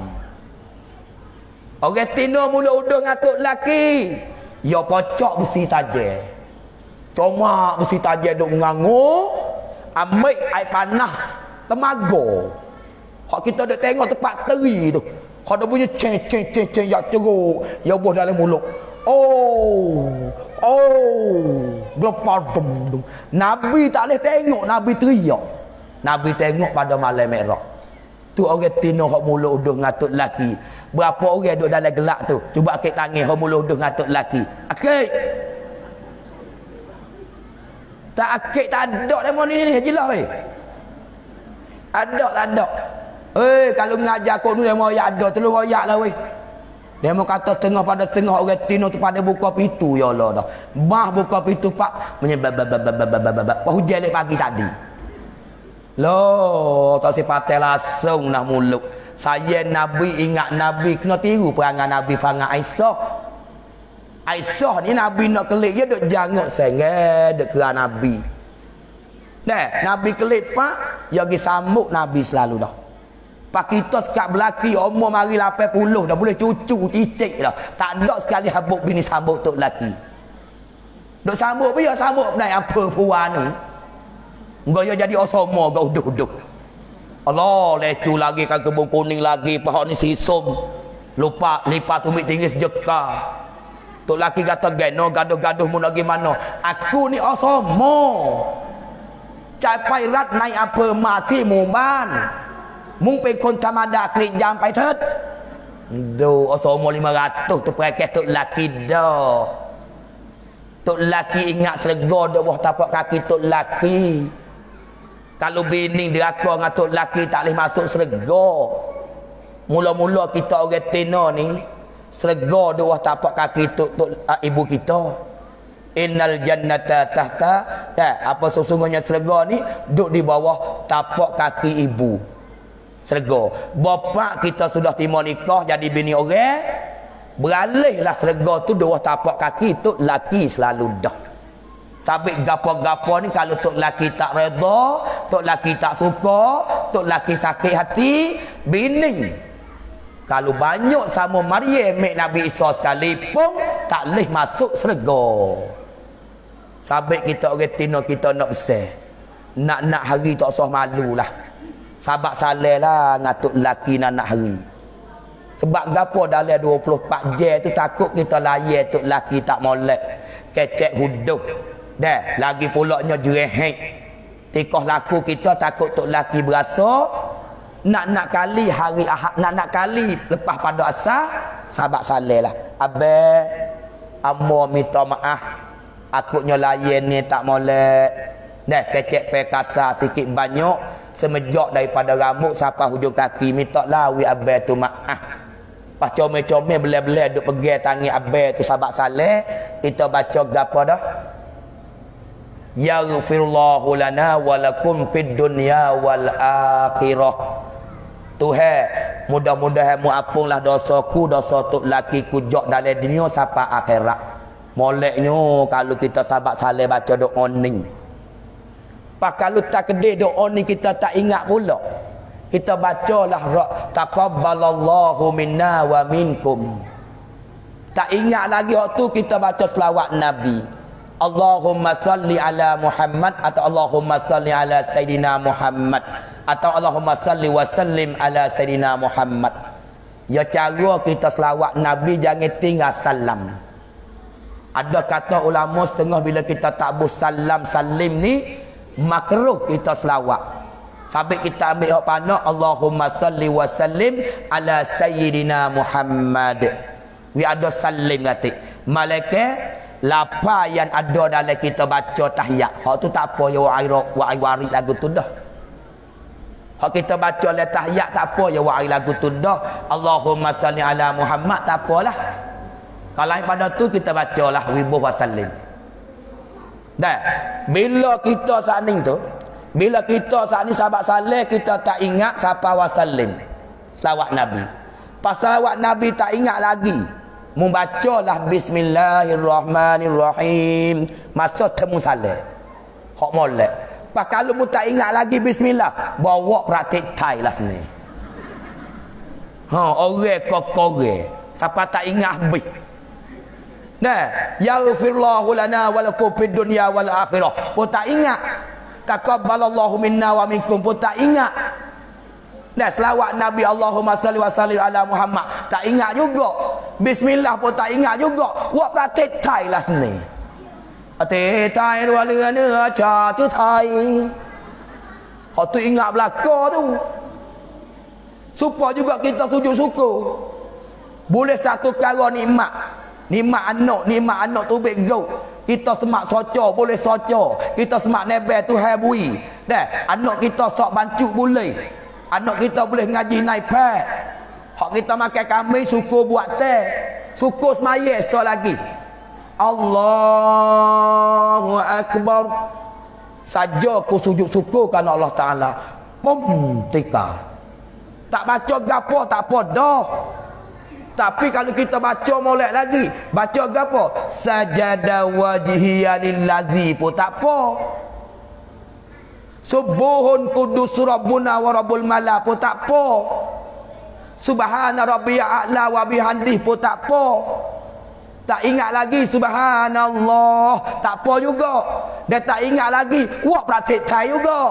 Orang tino mula udung ngatuk laki ya pocok besi tajam. Cuma besi tajam duk ngangu ambil air panah temaga. Hak kita duk tengok tempat teri tu. Kalau punya ceng ceng ceng ceng yang ceruk, yang buah dalam mulut. Oh, oh, gelepar dum dum. Nabi tak boleh tengok, Nabi teriak. Nabi tengok pada malam Mi'raj. Tu orang tino hak mulut udung ngatuk laki. Berapa orang duduk dalam gelak tu? Cuba akik tangan hak mulut udung ngatuk laki. Akik. Tak akik tak ada demo ni ni jelas weh. Ada tak ada. Eh, kalau ngajar kau ni demo ya ada telur royak lah weh. Demo kata setengah pada setengah orang tino tu pada buka pintu ya Allah dah. Bah buka pintu pak menyebab hujan lek pagi tadi. Loh, tak sipatai langsung nak muluk. Saya Nabi ingat Nabi kena tiru perangai Nabi perangai Aisyah. Aisyah ni Nabi nak kelik dia duk janguk sengeh duk kira Nabi. Dah, Nabi kelik pak, dia pergi sambut Nabi selalu dah. Pak kita sekat belaki umur mari lapan puluh dah boleh cucu cicit dah. Tak ada sekali habuk bini sambut tok laki. Dok sambut apa ya sambut naik apa puan tu. Engkau ya jadi osoma kau duduk. Allah lecu lagi kan kebun kuning lagi pohon ni sisum. Lupa lipat tumit tinggi sejeka. Tok laki kata geno gaduh-gaduh mu lagi mana. Aku ni osoma. Capai rat naik apa mati mu ban. มึงเป็นคนธรรมดากรีดยางไปเถิดดูอสมlima ratus tu pakai tok laki dah tok laki ingat serga dak bawah tapak kaki tok laki kalau bini diraka dengan tok laki tak boleh masuk serga mula-mula kita orang tena ni serga dak bawah tapak kaki tok tok ibu kita innal jannata tahta tak apa sesungguhnya serga ni duduk di bawah tapak kaki ibu serga. Bapa kita sudah terima nikah jadi bini orang, beralihlah serga tu dua tapak kaki tok laki selalu dah. Sabit gapo-gapo ni kalau tok laki tak redha, tok laki tak suka, tok laki sakit hati, bini kalau banyak sama Maryam mek Nabi Isa sekalipun tak leh masuk serga. Sabit kita orang tino kita nak besar. Nak-nak hari tak usah malulah. Sabak saleh lah ngatuk laki nak hari. Sebab gapo dalam dua puluh empat jam tu takut kita layan tok laki tak molek. Kecek huduh. Dah, lagi pulaknya jerehek. Tikah laku kita takut tok laki berasa nak-nak kali hari Ahad, nak-nak kali lepas pada asar, sabak saleh lah. Abang, amo minta maaf. Akutnya layan ni tak molek. Dah, kecek pekasa sikit banyak. Semejak daripada rambut sampai hujung kaki minta lawi abang tu maaf. Pas comel-comel belai-belai duk pegang tangan abang tu sahabat saleh, kita baca gapo dah? Yaghfirullahu lana wa lakum fid dunya wal akhirah. Tuhan, mudah-mudahan mu ampunglah dosaku, dosa tok laki ku jok dalam dunia sampai akhirat. Moleknya kalau kita sahabat saleh baca doa ni. Pak kalau tak kedai doa ni kita tak ingat pula. Kita bacalah taqabbalallahu minna wa minkum. Tak ingat lagi waktu kita baca selawat Nabi. Allahumma salli ala Muhammad atau Allahumma salli ala Sayyidina Muhammad atau Allahumma salli wa sallim ala Sayyidina Muhammad. Ya cara kita selawat Nabi jangan tinggal salam. Ada kata ulama setengah bila kita takbur salam salim ni makruh kita selawat. Sampai kita ambil hak pana Allahumma salli wa sallim ala sayyidina Muhammad. We ada salim kata. Malaikat lapa yang ada dalam kita baca tahiyat. Hak tu tak apa ya wa waris lagu tu dah. Hak kita baca le tahiyat tak apa ya wa lagu tu dah. Allahumma salli ala Muhammad tak apalah. Kalau pada tu kita bacalah ribu wa sallim. Dah, bila kita saat ni tu, bila kita saat ni sahabat saleh kita tak ingat siapa wasallim selawat Nabi. Pas selawat Nabi tak ingat lagi. Membacalah bismillahirrahmanirrahim masa temu saleh. Hak molek. Pas kalau mu tak ingat lagi bismillah, bawa praktik Thai lah sini. Ha, orang kokore. Siapa tak ingat habis. Nah, yaghfirullahu lana wa lakum fid dunya wal akhirah. Pun tak ingat. Taqabbalallahu minna wa minkum pun tak ingat. Nah, selawat Nabi Allahumma salli wa sallim ala Muhammad tak ingat juga. Bismillah pun tak ingat juga. Buat praktik Thai lah sini. Ate Thai dua lena cha tu Thai. Hak tu ingat belaka tu. Supaya juga kita sujud syukur. Boleh satu kala nikmat. Nikmat anak, nikmat anak tu baik go. Kita semak soco, boleh soco. Kita semak nebel tu habui. Dah, anak kita sok bancuk boleh. Anak kita boleh ngaji naik pad. Hak kita makan kambing syukur buat teh. Syukur semaya so lagi. Allahu akbar. Saja ku sujud syukur kan Allah Taala. Pom tika. Tak baca gapo tak apa dah. Tapi kalau kita baca molek lagi, baca gapo? Sajada wajhiya lillazi pun tak apa. Subuhun kudus rabbuna wa rabbul mala pun tak apa. Subhana rabbiyal a'la wa bihamdih pun tak apa. Tak ingat lagi subhanallah, tak apa juga. Dia tak ingat lagi, wak praktik thai juga.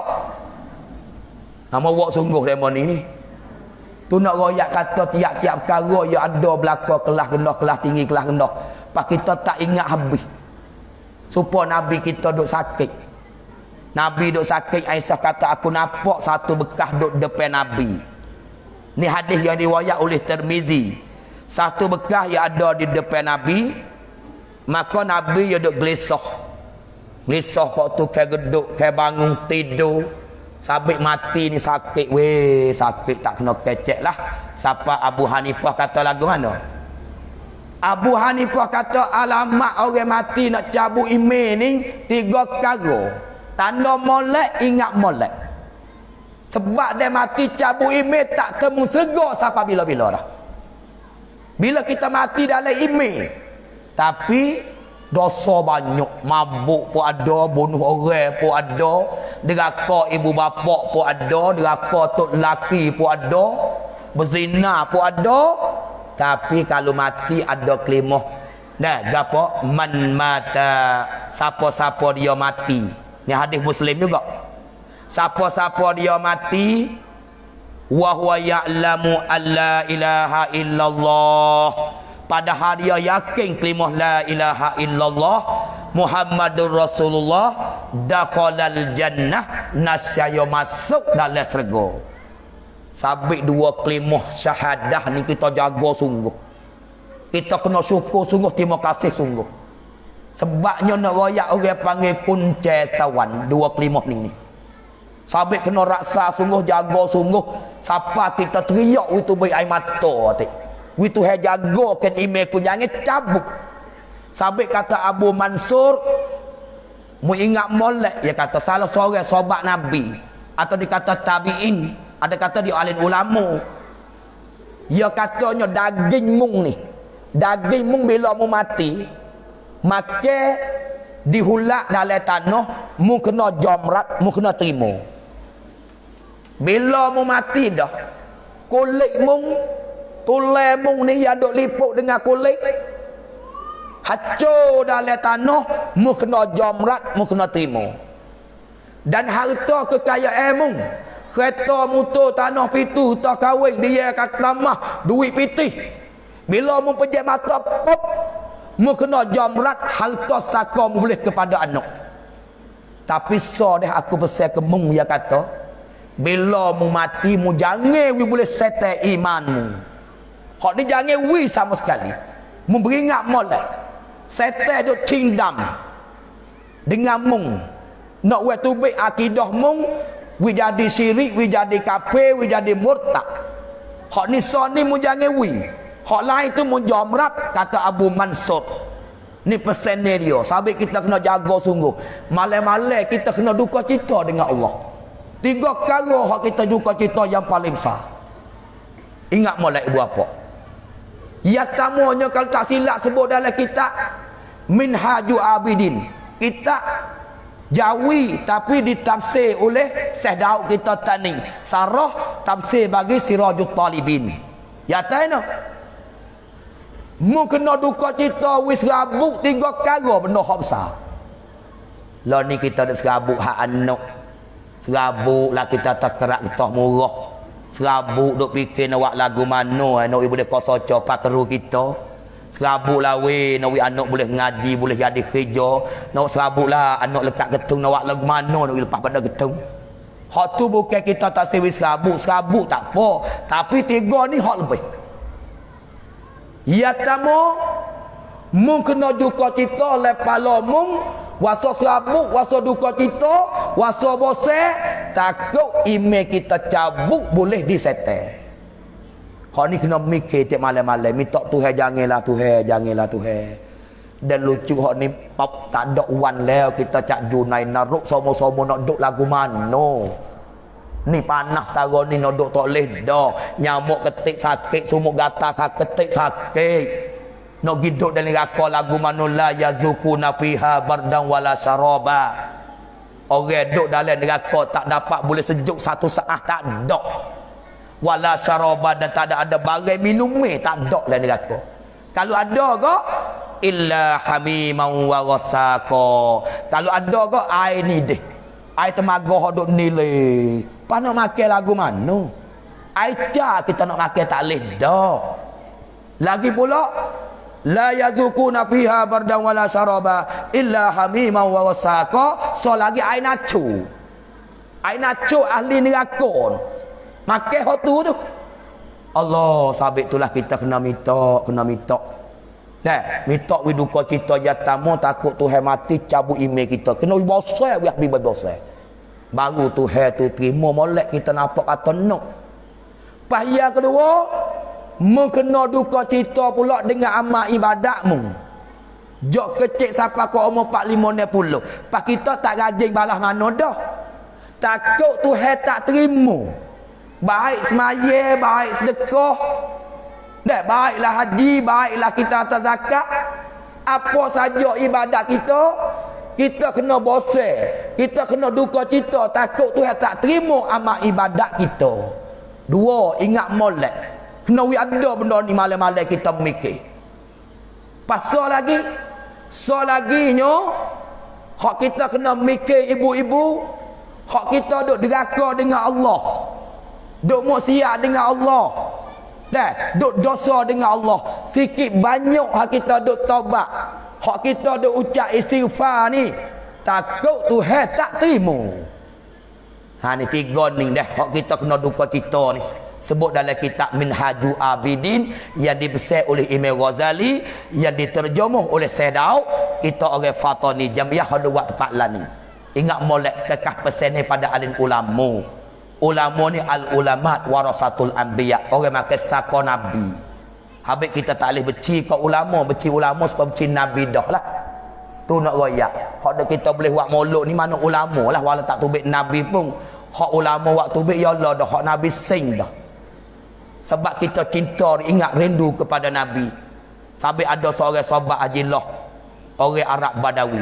Nama wak sungguh demo ni ni. Tu nak royak kata tiap-tiap perkara yang ada belaka kelas rendah, kelas tinggi, kelas rendah. Pak kita tak ingat habis. Supaya Nabi kita duk sakit. Nabi duk sakit, Aisyah kata aku nampak satu bekas duk depan Nabi. Ni hadis yang diriwayat oleh Tirmizi. Satu bekas yang ada di depan Nabi, maka Nabi dia duk gelisah. Gelisah waktu ke geduk, ke bangun tidur. Sabit mati ni sakit, weh sakit tak kena kecek lah. Siapa Abu Hanifah kata lagu mana? Abu Hanifah kata alamat orang mati nak cabut email ni tiga perkara. Tanda molek, ingat molek. Sebab dia mati cabut email tak temu segar sampai bila-bila dah. Bila kita mati dalam email, tapi dosa banyak, mabuk pun ada, bunuh orang pun ada, deraka ibu bapa pun ada, deraka tok lelaki pun ada, berzina pun ada. Tapi kalau mati ada kelimah. Nah, gapo man mata, siapa-siapa dia mati. Ni hadis Muslim juga. Siapa-siapa dia mati, wa huwa ya'lamu alla ilaha illallah. Padahal dia yakin kalimah la ilaha illallah Muhammadur Rasulullah, dakhalal jannah, nasyaya masuk dalam syurga. Sabit dua kalimah syahadah ni kita jaga sungguh. Kita kena syukur sungguh, terima kasih sungguh. Sebabnya nak royak orang panggil kunci sawan dua kalimah ni ni. Sabit kena raksa sungguh, jaga sungguh. Siapa kita teriak itu baik air mata atik. Itu hai jagakan email ku jangan cabut. Sabit kata Abu Mansur, mu ingat molek, dia kata salah seorang sahabat Nabi atau dikata tabi'in, ada kata di alim ulama. Dia katanya daging mung ni, daging mung bila mu mati, maka dihulak dalam tanah, mu kena jamrat, mu kena terima. Bila mu mati dah, kulit mung, tulai mung ni yang duk lipuk dengan kulit, hancur dalam tanah, mu kena jamrat, mu kena terima. Dan harta kekayaan mung, kereta motor tanah pitu tak kahwin dia kata mah duit pitih. Bila mu pejak mata pop, mu kena jamrat, harta saka mu boleh kepada anak. Tapi so deh aku pesan ke mung, dia kata bila mu mati mu jangan we boleh setai imanmu. Hak ni jangan we sama sekali. Mu beringat molek. Setai duk cindam dengan mung. Nak we tubik akidah mung, we jadi syirik, we jadi kafir, we jadi murtad. Hak ni so ni mu jangan we. Hak lain tu mu jamrat, kata Abu Mansur. Ni pesan dia. Sabit kita kena jaga sungguh. Malam-malam kita kena duka cita dengan Allah. Tiga perkara hak kita duka cita yang paling besar. Ingat molek ibu apa? Ya tamunya kalau tak silap sebut dalam kitab Minhaju Abidin. Kitab Jawi tapi ditafsir oleh Syekh Daud kita Taning. Sarah tafsir bagi Sirajul Talibin. Ya tahu. Mu kena duka cita wis serabut tiga perkara benda hak besar. Lah ni kita dak serabut hak anak. Serabut lah kita tak kerak kita murah. Serabut duk fikir nak buat lagu mana nak boleh kosa copak keru kita. Serabut lah weh nak anak boleh ngaji, boleh jadi kerja. Nak serabut lah anak lekat getung nak buat lagu mana nak lepas pada getung. Hak tu bukan kita tak sewi serabut, serabut tak apa. Tapi tiga ni hak lebih. Ya tamu mung kena duka cita lepala mung, wasa serabut, wasa duka cita, wasa bosek, takut email kita cabut boleh disetel. Hak ni kena mikir tiap malam-malam, minta Tuhan janganlah Tuhan, janganlah Tuhan. Dan lucu hak ni pop tak ada wan leo kita cak junai naruk sama-sama nak duk lagu mana. Ni panas tahu ni nak duk tak leh dah. Nyamuk ketik sakit, sumuk gatal ketik sakit. Nak giduk dalam neraka lagu mana la yazukuna fiha bardan wala syaraba. Orang duduk dalam neraka tak dapat boleh sejuk satu saat, tak ada. Wala syaraba, dan tak ada ada barang minum eh, tak ada dalam neraka. Kalau ada ke illa hamiman wa ghasaqa. Kalau ada ke air ni deh. Air temaga hok duk nilai. Pas nak makan lagu mana? Air ca kita nak makan tak leh dah. Lagi pula la yazukuna fiha bardan wala syaraba illa hamiman wa ghasaqa. So lagi air nacu. Air nacu ahli neraka. Makan hok tu tu. Allah, sabit itulah kita kena minta, kena minta. Nah, minta wi duka kita jatamu takut Tuhan mati cabut email kita. Kena wi bosai wi habis bosai. Baru Tuhan tu terima molek kita nampak kata no. Pahaya kedua, mengkena duka cita pula dengan amal ibadatmu. Jok kecil sampai ke umur empat puluh lima enam puluh. Pas kita tak rajin balas mana dah. Takut Tuhan tak terima. Baik semaya, baik sedekah, dah baiklah haji, baiklah kita atas zakat. Apa saja ibadat kita, kita kena bosan, kita kena duka cita, takut Tuhan tak terima amal ibadat kita. Dua, ingat molek. Kena wi ada benda ni malam-malam kita mikir. Pasal lagi, so lagi nyo, hak kita kena mikir ibu-ibu, hak kita duk deraka dengan Allah. Duk maksiat dengan Allah. Dah, duk dosa dengan Allah. Sikit banyak hak kita duk taubat. Hak kita duk ucap istighfar ni, takut Tuhan tak terima. Ha ni tiga ni dah hak kita kena duka cita ni. Sebut dalam kitab Minhajul Abidin yang dibesar oleh Imam Ghazali, yang diterjemuh oleh Said Daud. Kita orang Fatani Jamiah ada buat tempat lain ni. Ingat molek kekah pesan ni pada alim ulama. Ulama ni al-ulamat warasatul anbiya. Orang makan saka nabi. Habis kita tak boleh beci ke ulama, beci ulama sebab beci nabi dah lah. Tu nak royak. Hak kita boleh buat molok ni mana ulama lah, wala tak tubik nabi pun. Hak ulama buat tubik ya Allah dah, hak nabi sing dah. Sebab kita cinta, ingat rindu kepada nabi. Sampai ada seorang sahabat Ajillah, orang Arab Badawi.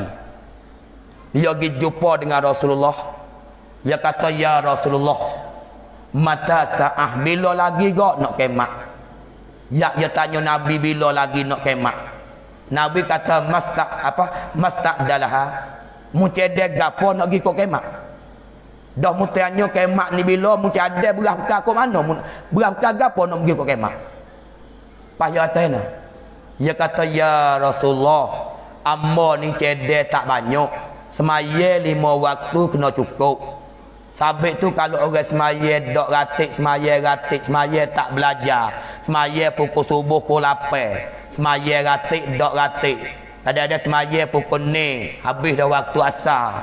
Dia pergi jumpa dengan Rasulullah. Dia kata, ya Rasulullah, mata sa'ah, bila lagi kau nak kemak? Ya, dia tanya Nabi bila lagi nak kemak. Nabi kata, mastak apa? Mastak dalaha. Mucedek gapo nak pergi kau kemak? Dah mutanya kemak ni bila, mucedek berah kau mana? Berah gapo nak pergi kau kemak? Payah tanya. Dia kata, ya Rasulullah, amma ni cedek tak banyak. Semaya lima waktu kena cukup. Sabit tu kalau orang semaya dok ratik, semaya ratik, semaya tak belajar. Semaya pukul subuh pukul lapan. Semaya ratik dok ratik. Ada-ada semaya pukul ni, habis dah waktu asar.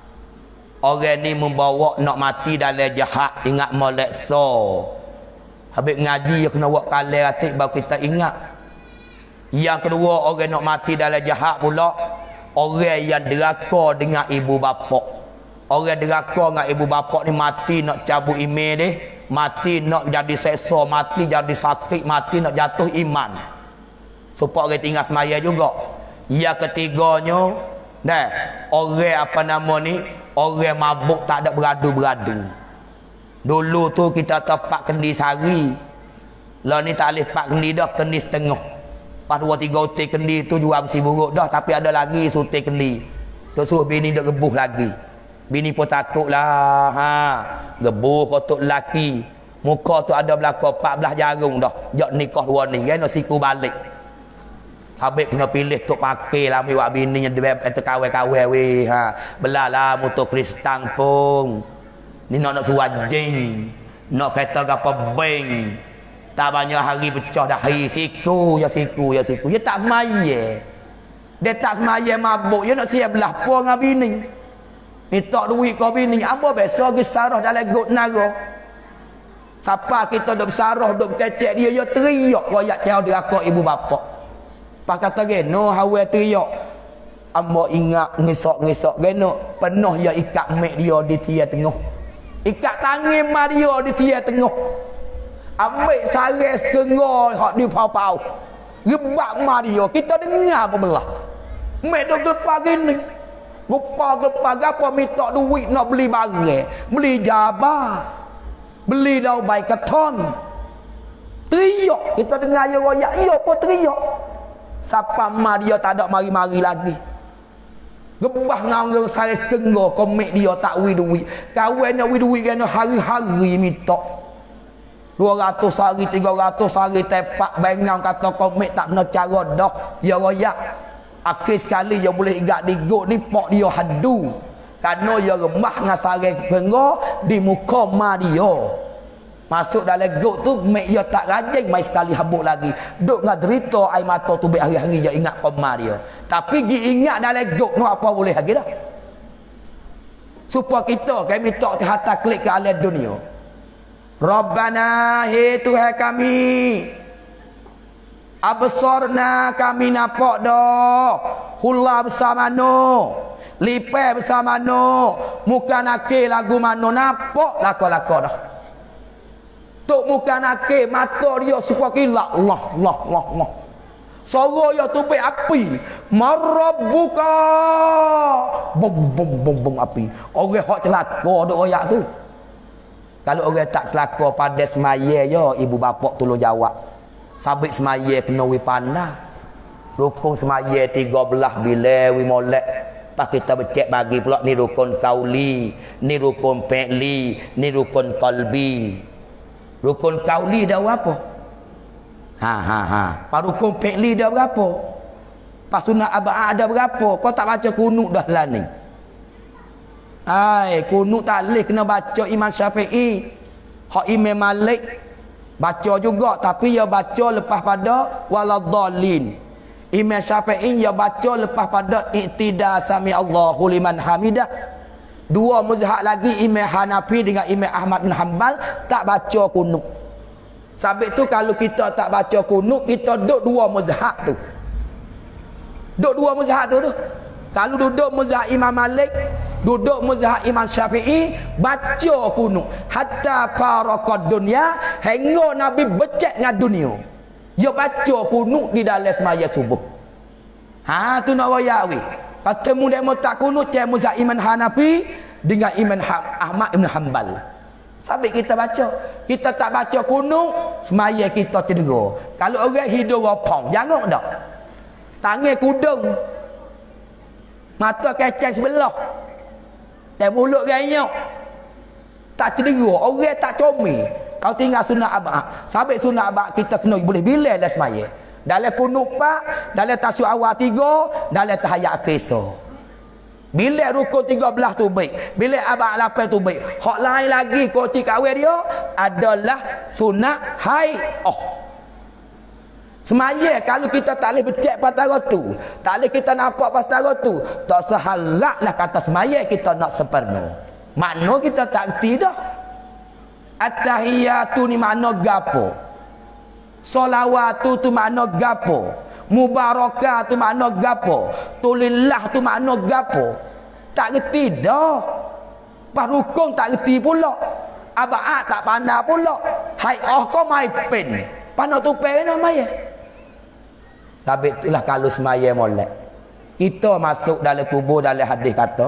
Orang ni membawa nak mati dalam jahat, ingat molek so. Habis ngaji kena buat kali ratik baru kita ingat. Yang kedua, orang nak mati dalam jahat pula, orang yang deraka dengan ibu bapa. Orang deraka dengan ibu bapa ni mati nak cabut iman dia, mati nak jadi seksa, mati jadi sakit, mati nak jatuh iman. Supaya orang tinggal semaya juga. Yang ketiganya, dah, orang apa nama ni, orang mabuk tak ada beradu-beradu. Dulu tu kita tepat kendi sehari. Lah ni tak boleh pak kendi dah, kendi setengah. Pas dua tiga utik kendi tu jual besi buruk dah, tapi ada lagi sutik kendi. Duk suruh bini duk rebuh lagi. Bini pun takut lah, ha. Gebuh kotok lelaki. Muka tu ada belakang empat belas jarum dah. Jok nikah dua ni, kena siku balik. Habis kena pilih tok pakai lah mi wak bini yang dia terkawai-kawai weh, ha. Belalah motor Kristang pun. Ni nak nak suruh jing. Nak kereta apa bank. Tak banyak hari pecah dah hari siku ya siku ya siku. Ya tak semaya. Dia tak semaya mabuk, ya nak siap belah puang dengan bini. Minta duit kau bini, apa biasa pergi sarah dalam got naga. Siapa kita duk bersarah, duk berkecek dia, dia teriak royak jauh deraka ibu bapa. Pak kata geno hawa teriak. Amba ingat ngisok-ngisok geno, penuh ya ikat mek dia di tiang tengah. Ikat tangan mak dia di tiang tengah. Ambil sarang serengah hak di pau-pau. Rebak mak dia, kita dengar apa belah. Mek duk lepas gini. Gepa-gepa gapo minta duit nak beli barang, beli jabah, beli daun baik keton. Teriak kita dengar dia royak, ia pun teriak. Siapa mak dia tak ada mari-mari lagi. Gebah ngau sare kenggo komek dia tak wi duit. Kawan nak wi duit kena hari-hari minta. dua ratus hari, tiga ratus hari tepak bengang kata komek tak kena cara dah. Dia royak. Akhir sekali dia boleh igat di got ni pak dia hadu. Karena dia remah dengan sare kenggo di muka mak dia. Masuk dalam got tu mek dia tak rajin mai sekali habuk lagi. Duk dengan derita air mata tu baik hari-hari dia ingat koma dia. Tapi gi ingat dalam got tu apa boleh lagi dah. Supaya kita kami minta hati klik ke alam dunia. Rabbana he Tuhan kami. Absarna kami nampak dah. Hula bersama no. Lipai bersama no. Muka nakir lagu mano nampak laka-laka dah. Tok muka nakir mata dia supaya kilak Allah Allah Allah Allah. Suara dia tu baik api. Marabbuka. Bom bom bom bom api. Orang hak celaka duk royak tu. Kalau orang tak celaka pada semaya ya ibu bapa tolong jawab. Sabit semaya kena wi pandai. Rukun semaya tiga belas bila wi molek. Pas kita becek bagi pula ni rukun kauli, ni rukun fi'li, ni rukun qalbi. Rukun kauli dah berapa? Ha ha ha. Pak rukun fi'li dah berapa? Pak sunat abad dah berapa? Kau tak baca kunut dah lah ni. Ai, kunut tak boleh kena baca Imam Syafi'i. Hak Imam Malik baca juga tapi dia baca lepas pada waladhdallin. Imam Syafi'i dia baca lepas pada iktida sami Allahu liman hamidah. Dua mazhab lagi Imam Hanafi dengan Imam Ahmad bin Hanbal tak baca kunut. Sebab tu kalau kita tak baca kunut, kita duduk dua mazhab tu. Duduk dua mazhab tu tu. Kalau duduk mazhab Imam Malik, duduk mazhab Imam Syafi'i, baca kunut. Hatta faraqad dunya, hingga Nabi becek dengan dunia. Dia baca kunut di dalam semaya subuh. Ha tu nak royak we. Kata mu demo tak kunut cek mazhab Imam Hanafi dengan Imam Ahmad bin Hanbal. Sabit kita baca. Kita tak baca kunut, semaya kita cedera. Kalau orang hidup wapang, jangan dak. Tangan kudung. Mata kecang sebelah. Dan mulut ganyok. Tak cedera, orang tak comel. Kalau tinggal sunat abad. Sabit sunat abad kita kena boleh bilai dah semaya. Dalam kunut pak, dalam tasyuk awal tiga, dalam tahayat akhir so. Bila rukun tiga belas tu baik, bila abad lapan tu baik. Hak lain lagi koti kawin dia adalah sunat haid. Oh. Semaya kalau kita tak boleh becek patara tu, tak boleh kita nampak patara tu, tak sehalaklah kata semaya kita nak sempurna. Makna kita tak reti dah. At-tahiyatu ni makna gapo? Solawatu tu makna gapo? Mubarakah tu makna gapo? Tulillah tu makna gapo? Tak reti dah. Pas rukun tak reti pula. Abad tak pandai pula. Hai oh kau mai pen. Pandai tu pen nak mai. Sabit itulah kalau semaya molek. Kita masuk dalam kubur dalam hadis kata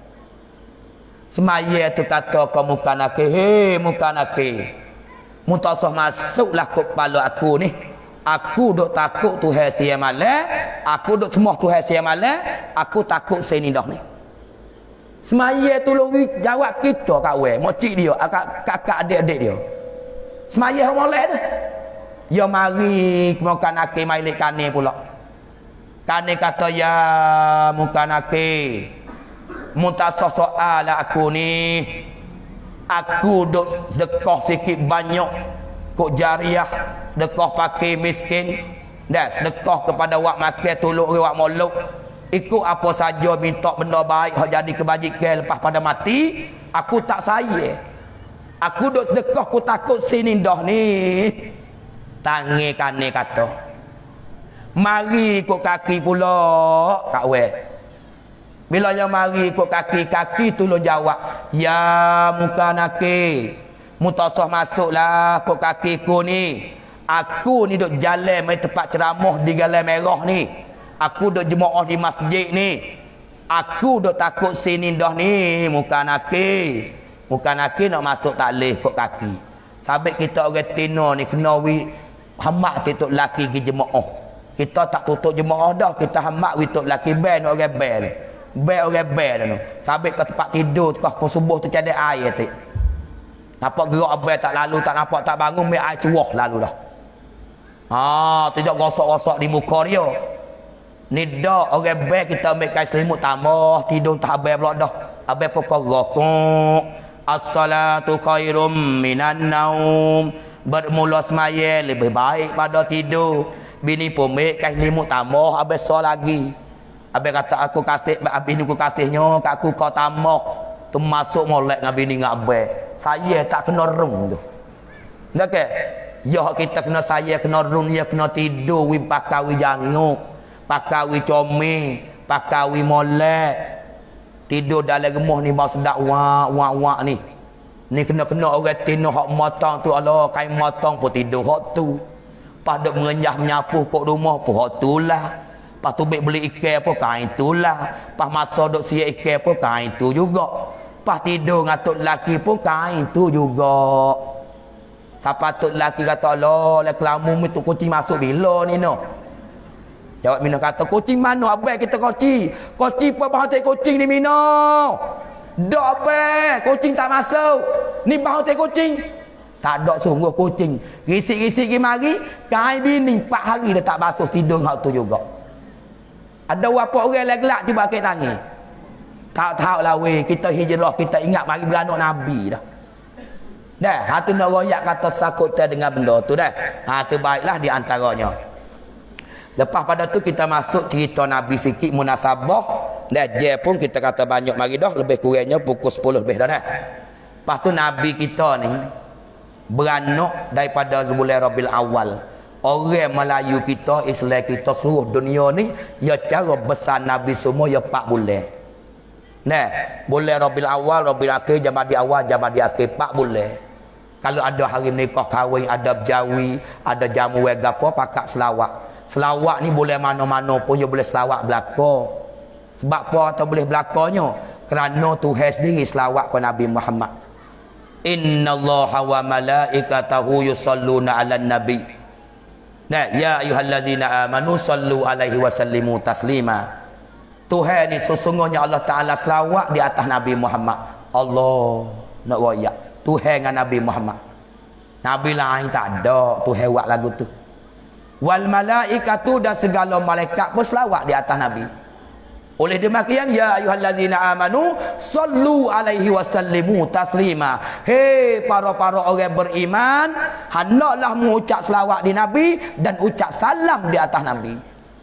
semaya tu kata kau muka nakir, hei muka nakir. Mutasah masuklah ke kepala aku ni. Aku duk takut Tuhan siya malam. Aku duk semua Tuhan siya malam. Aku takut sini dah ni. Semaya tolong jawab kita kawan. Mocik dia, kakak, kakak adik-adik dia. Semaya orang molek tu. Ya mari muka nakir mai lek kane pula. Kane kata ya muka nakir. Mutasah soal aku ni. Aku duk sedekah sikit banyak kok jariah, sedekah pakai miskin dan sedekah kepada wak makan tolong wak molok. Ikut apa saja minta benda baik hak jadi kebajikan lepas pada mati, aku tak sayang. Aku duk sedekah aku takut sini dah ni. Tangi kane kata. Mari ikut kaki pula kak we. Bila yang mari ikut kaki-kaki tolong jawab. Ya muka nakir. Mutasah masuklah ikut kakiku ni. Aku ni duk jalan mai tempat ceramah di Galan Merah ni. Aku duk jemaah di masjid ni. Aku duk takut sini dah ni muka naki. Muka naki nak masuk tak leh kok kaki. Sabit kita orang tino ni kena wi hamak tituk laki gi jemaah. Kita tak tutup jemaah dah, kita hamak wi tok laki ben orang ben. Ben orang ben tu. Sabit ke tempat tidur tu kau subuh tu cadai air tik. Nampak gerak abang tak lalu, tak nampak tak bangun, ambil air cuah lalu dah. Ha, tidak gosok-gosok di muka dia. Ni dah orang baik kita ambil kain selimut tambah tidur tak habis pula dah. Habis pokok rokok. As-salatu khairum minan naum. Bermula semaya lebih baik pada tidur. Bini pun ambil kain selimut tambah habis so lagi. Habis kata aku kasih bini aku kasihnya kat aku kau tambah. Tu masuk molek dengan bini dengan abang. Saya tak kena rung tu. Ndak ke? Ya kita kena saya kena rung dia kena tidur wi pakai wi janguk. Pakai wi comel, pakai wi molek. Tidur dalam gemah ni bau sedap wak wak wak ni. Ni kena-kena orang tino hak motong tu Allah kain motong pun tidur hak tu. Pas duk mengenyah menyapu pok rumah pun hak tulah. Pas tu baik beli ikan pun kain tulah. Pas masa duk siap ikan pun kain tu juga. Pas tidur ngatuk laki pun kain tu juga. Siapa tu laki kata Allah, lek kelamu tu kucing masuk bila ni no. Jawab Mino kata, kucing mana abang kita kucing? Kucing apa bahagia kucing ni Mino? Dak abang, kucing tak masuk. Ni bahagia kucing. Tak ada sungguh kucing. Risik-risik pergi mari, kain bini empat hari dah tak basuh tidur hak tu juga. Ada apa orang gelak cuba akik tangi. Tak tahu lah weh, kita hijrah, kita ingat mari beranak Nabi dah. Dah, hatu nak royak kata sakut kita dengan benda tu dah. Ha tu baiklah di antaranya. Lepas pada tu kita masuk cerita Nabi sikit munasabah. Dah je pun kita kata banyak mari dah, lebih kurangnya pukul sepuluh lebih dah dah. Lepas tu Nabi kita ni beranak daripada bulan Rabiul Awal. Orang Melayu kita, Islam kita, seluruh dunia ni ya cara besar Nabi semua ya empat bulan. Nah, bulan Rabiul Awal, Rabiul Akhir, Jamadi Awal, Jamadi Akhir empat bulan. Kalau ada hari nikah kahwin, ada berjawi, ada jamu wega apa, pakat selawat. Selawat ni boleh mana-mana pun dia boleh selawat belaka. Sebab apa atau boleh belakanya? Kerana Tuhan sendiri selawat ke Nabi Muhammad. Innallaha wa malaikatahu yusalluna 'alan nabi. Nah, ya ayyuhallazina amanu sallu alaihi wa sallimu taslima. Tuhan ni sesungguhnya Allah Taala selawat di atas Nabi Muhammad. Allah nak royak Tuhan dengan Nabi Muhammad. Nabi lain tak ada Tuhan buat lagu tu. Wal malaikatu dan segala malaikat pun selawat di atas Nabi. Oleh demikian ya ayyuhallazina amanu sallu alaihi wasallimu taslima. Hei para-para orang beriman, hendaklah mengucap selawat di Nabi dan ucap salam di atas Nabi.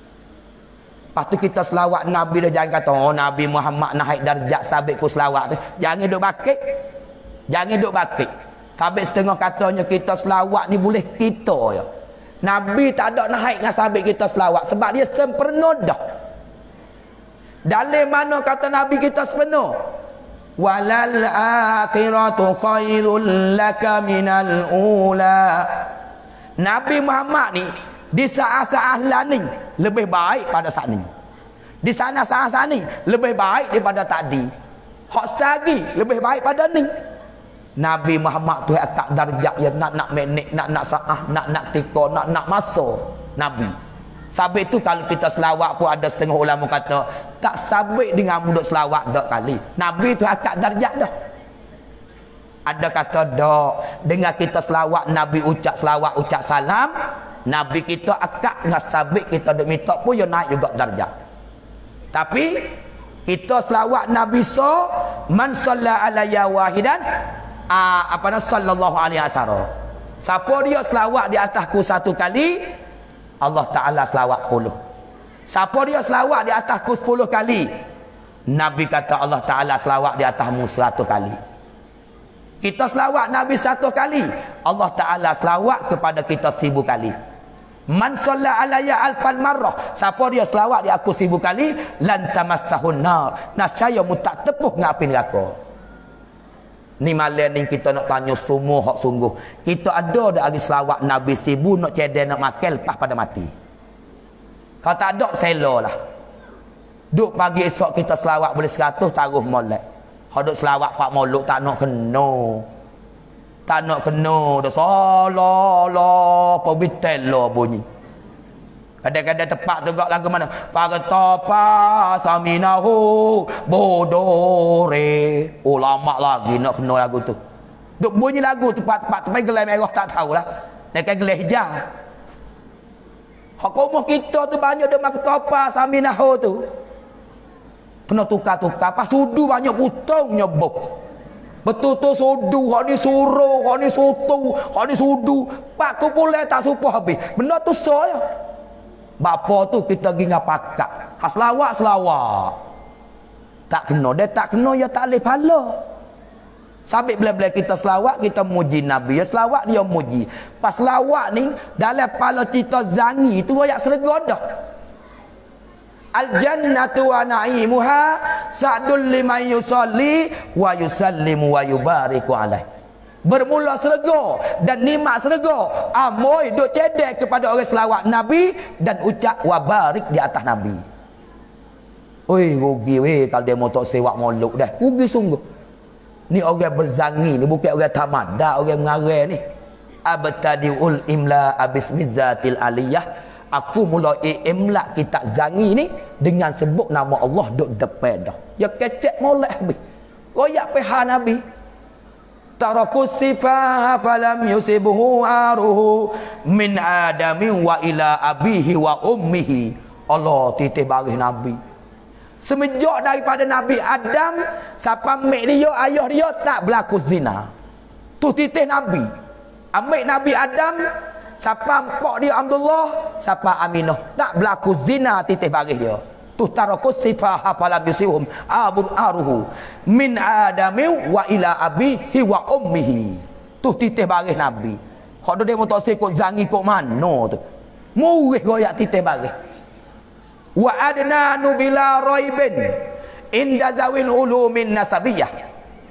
Lepas tu kita selawat Nabi dah, jangan kata oh Nabi Muhammad naik darjat sabit ku selawat tu. Jangan duk bakit. Jangan duk bakit. Sabit setengah katanya kita selawat ni boleh kita ya. Nabi tak ada naik dengan sabit kita selawat sebab dia sempurna dah. Dalam mana kata Nabi kita sempurna? Walal akhiratu khairul laka minal ula. Nabi Muhammad ni di saat-saat ni lebih baik pada saat ni. Di sana saat-saat ni lebih baik daripada tadi. Hak lagi lebih baik pada ni. Nabi Muhammad tu akak darjat yang nak nak minit, nak nak saah, nak nak tika, nak nak masa Nabi. Sabit tu kalau kita selawat pun ada setengah ulama kata tak sabit dengan mudah selawat dak kali. Nabi tu akak darjat dah. Ada kata dak dengan kita selawat Nabi ucap selawat ucap salam, Nabi kita akak dengan sabit kita duk minta pun dia naik juga darjat. Tapi kita selawat Nabi so man shalla alayya wahidan Aa, apa nama sallallahu alaihi wasallam. Siapa dia selawat di atasku satu kali, Allah Taala selawat puluh. Siapa dia selawat di atasku sepuluh kali, Nabi kata Allah Taala selawat di atasmu seratus kali. Kita selawat Nabi satu kali, Allah Taala selawat kepada kita seribu kali. Man shalla alayya alfan marrah. Siapa dia selawat di aku seribu kali, lan tamassahun nar. Nasaya mu tak tepuh dengan api neraka. Ni malam ni kita nak tanya semua hak sungguh. Kita ada dak hari selawat Nabi seribu nak cedek nak makan lepas pada mati. Kalau tak ada selo lah. Duk pagi esok kita selawat boleh seratus taruh molek. Hodok selawat pak moluk tak nak kena. Tak nak kena. Dah salah lah. Pabitel lah bunyi. Kadang-kadang tepat tu gak lagu mana? Pagatopa saminahu bodore. Oh lama lagi nak kena lagu tu. Duk bunyi lagu tepat-tepat. Tapi gelai merah tak tahulah. Dekat gelai hijau. Hak umur kita tu banyak dah maktopa saminahu tu. Kena tukar-tukar. Pas sudu banyak putong nyebuk. Betul-betul sudu. Hak ni suruh. Hak ni sutu. Hak ni sudu. Pak ku boleh tak supah habis. Benda tu saya. Bapa tu kita pergi ngapakak. Ha selawat-selawat. Tak kena. Dia tak kena. Ya tak boleh pahala. Sabit bila-bila kita selawat, kita muji Nabi. Ya selawat dia muji. Pas selawat ni, dalam pala kita zangi tu ayat serga dah. Al-jannatu wa na'imuha sa'dul liman yusalli wa yusallimu wa yubariku alaih. Bermula serga dan nikmat serga. Amoy duk cedek kepada orang selawat Nabi dan ucap wa barik di atas Nabi. Oi, rugi weh kalau dia motor sewak moluk dah. Rugi sungguh. Ni orang berzangi ni, bukan orang tamada, orang mengarang ni. Abtadiul imla abismizatil aliyah. Aku mula imla kitab zangi ni dengan sebut nama Allah duk depan dah. Ya kecek molek habis. Royak pihak Nabi. Taraku sifah falam yusibuhu aruhu min adamin wa ila abihi wa ummihi. Allah titih baris Nabi. Semenjak daripada Nabi Adam sampai mek dia, ayah dia tak berlaku zina. Tu titih Nabi. Amik Nabi Adam sampai mpok dia Abdullah sampai Aminah tak berlaku zina titih baris dia. Tu taraku sifah falam yusihum abur aruhu min adami wa ila abihi wa ummihi. Tu titih baris Nabi. Hak dia mau tak sekut zangi kok mana tu. Murih goyak titih baris. Wa adna nubila raibin inda zawil ulumin nasabiyah.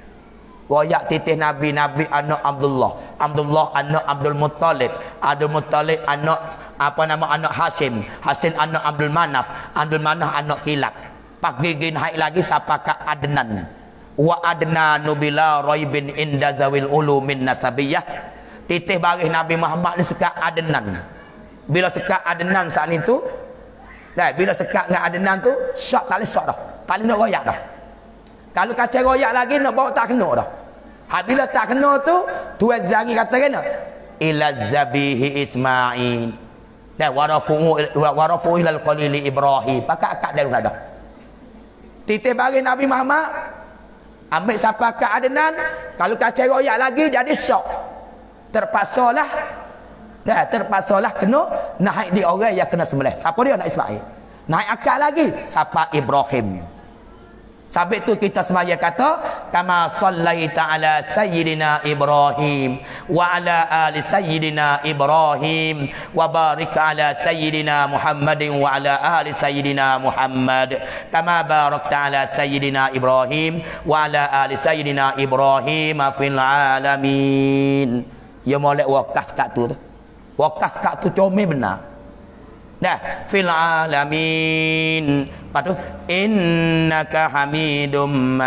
Goyak titih Nabi, Nabi anak Abdullah, Abdullah anak Abdul Muttalib, Abdul Muttalib anak apa nama anak Hashim, Hashim anak Abdul Manaf, Abdul Manaf anak Kilab. Pak gigin haik lagi siapa ka Adnan. Wa adna nubila raibin inda zawil ulumin nasabiyah. Titih baris Nabi Muhammad ni sekat Adnan. Bila sekat Adnan saat itu, dah bila sekat dengan Adnan tu, syok tak boleh syok dah. Tak boleh nak royak dah. Kalau kacau royak lagi nak bawa tak kena dah. Ha, bila tak kena tu, Tuan Zangi kata kena ila zabihi Ismail. Dan warafuhu warafuhu ilal qalili Ibrahim. Pakai akad dah dah. Titih baris Nabi Muhammad ambil siapa ke Adnan, kalau kacau royak lagi jadi syok. Terpaksalah. Dah terpaksalah kena naik di orang yang kena sembelih. Siapa dia nak Ismail? Naik akad lagi siapa Ibrahim. Sabit tu kita semaya kata kama sallaita ala sayyidina Ibrahim wa ala ali sayyidina Ibrahim wa barik ala sayyidina Muhammadin wa ala ali sayyidina Muhammad kama barakta ala sayyidina Ibrahim wa ala ali sayyidina Ibrahim fil alamin. Ya molek wakas kat tu. Wakas kat tu comel benar. Dah fil alamin. Lepas tu innaka hamidum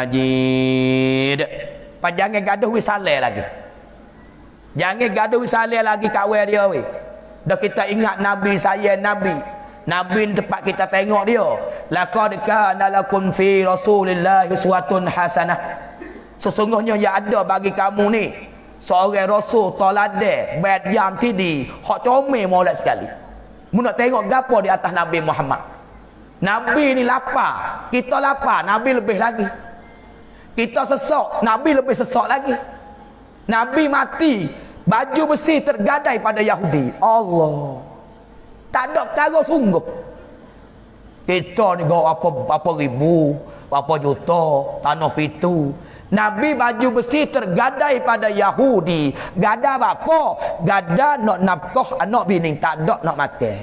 majid. Pak jangan gaduh wisale lagi. Jangan gaduh wisale lagi kawan dia weh. Dah kita ingat Nabi saya Nabi. Nabi ni tempat kita tengok dia. Laqad kana lakum fi Rasulillahi uswatun hasanah. Sesungguhnya yang ada bagi kamu ni seorang rasul teladan, bad jam tidi, hak comel molek sekali. Mu nak tengok gapo di atas Nabi Muhammad. Nabi ni lapar, kita lapar, Nabi lebih lagi. Kita sesak, Nabi lebih sesak lagi. Nabi mati, baju besi tergadai pada Yahudi. Allah. Tak ada cara sungguh. Kita ni gak apa apa ribu, apa juta, tanah pitu. Nabi baju besi tergadai pada Yahudi. Gada apa? Gada nak nafkah anak bini, tak ada nak makan.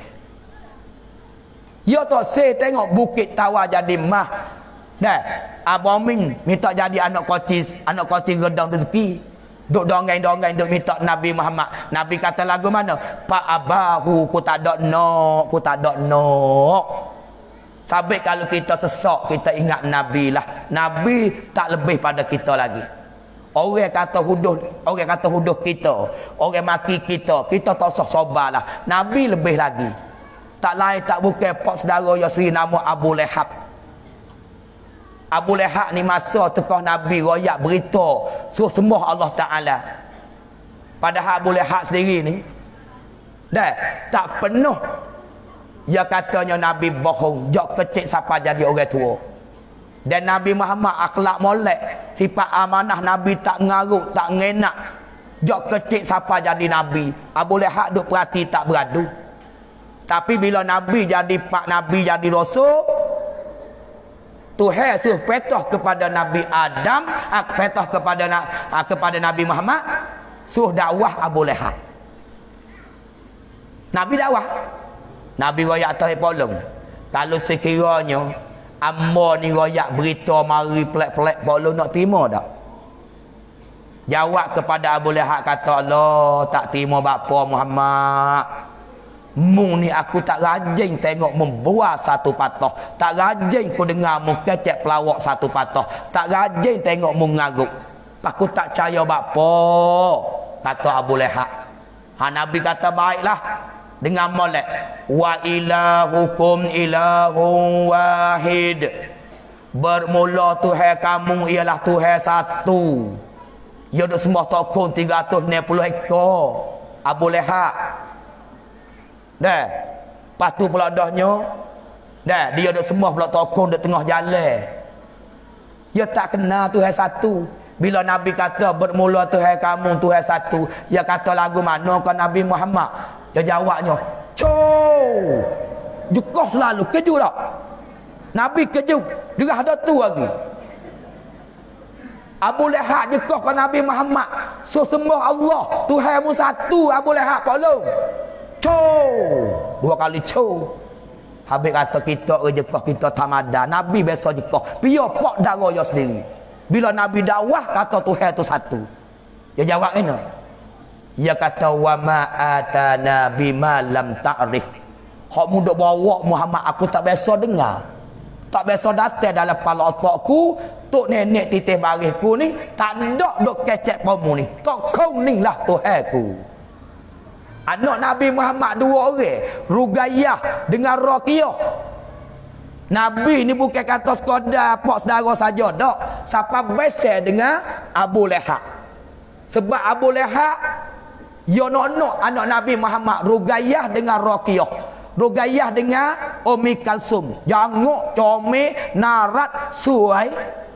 Ya tak saya tengok Bukit Tawar jadi mah. Dah, Abang Min minta jadi anak kocis, anak kocis gedang rezeki. Duk dongeng-dongeng duk minta Nabi Muhammad. Nabi kata lagu mana? Pak abahu ku tak ada nak, ku tak ada nak. Sabit kalau kita sesak, kita ingat Nabi lah. Nabi tak lebih pada kita lagi. Orang kata huduh, orang kata huduh kita, orang maki kita, kita tak usah sabarlah. Nabi lebih lagi. Tak lain tak bukan pak saudara Yasri nama Abu Lahab. Abu Lahab ni masa tekah Nabi royak berita suruh sembah Allah Taala. Padahal Abu Lahab sendiri ni dah tak penuh. Ya katanya Nabi bohong, jok kecil siapa jadi orang tua. Dan Nabi Muhammad akhlak molek, sifat amanah Nabi tak ngaruk, tak ngenak. Jok kecil siapa jadi Nabi. Abu Lahab duk perhati tak beradu. Tapi bila Nabi jadi pak Nabi jadi rasul, Tuhan suruh petah kepada Nabi Adam, petah kepada kepada Nabi Muhammad, suruh dakwah Abu Lahab. Nabi dakwah. Nabi royak atas polong. Kalau sekiranya amba ni royak berita mari pelak-pelak polong nak terima tak? Jawab kepada Abu Lahab kata, Allah tak terima bapa Muhammad. Mung ni aku tak rajin tengok membuat satu patah. Tak rajin ku dengar mu kecek pelawak satu patah. Tak rajin tengok mu ngaruk. Aku tak percaya bapa, kata Abu Lahab. Ha, Nabi kata baiklah. Dengan molek, wa ilahukum ilahun wahid. Bermula Tuhan kamu ialah Tuhan satu. Ya dak sembah tokon tiga ratus enam puluh ekor. Abu Lahab. Dah. Patu pula dahnya. Dah, dia dak sembah pula tokon dak tengah jalan. Ya tak kenal Tuhan satu. Bila Nabi kata bermula Tuhan kamu Tuhan satu, dia kata lagu mana kan Nabi Muhammad? Dia jawabnya, "Cow." Jukah selalu keju tak? Nabi keju, dia ada tu lagi. Abu Lahab jukah ke Nabi Muhammad, so sembah Allah, Tuhanmu satu. Abu Lahab tolong. Cow. Dua kali cow. Habis kata kita rejekah kita tamada. Nabi biasa jekah. Biar pak darah dia sendiri. Bila Nabi dakwah kata Tuhan tu satu. Dia jawab kena. Dia kata wa ma atana bima lam ta'rif. Hak mu dok bawa Muhammad aku tak biasa dengar. Tak biasa datang dalam kepala otakku, tok nenek titih barisku ni tak ada dok kecek pamu ni. Tok kau ni lah Tuhanku. Anak Nabi Muhammad dua orang, Rugayyah dengan Raqiyah. Nabi ni bukan kata sekadar pak saudara saja dak. Siapa besar dengan Abu Lahab. Sebab Abu Lahab ya nak anak Nabi Muhammad Rugayyah dengan Raqiyah. Rugayyah dengan Ummi Kalsum. Janguk, comel, narat, suai.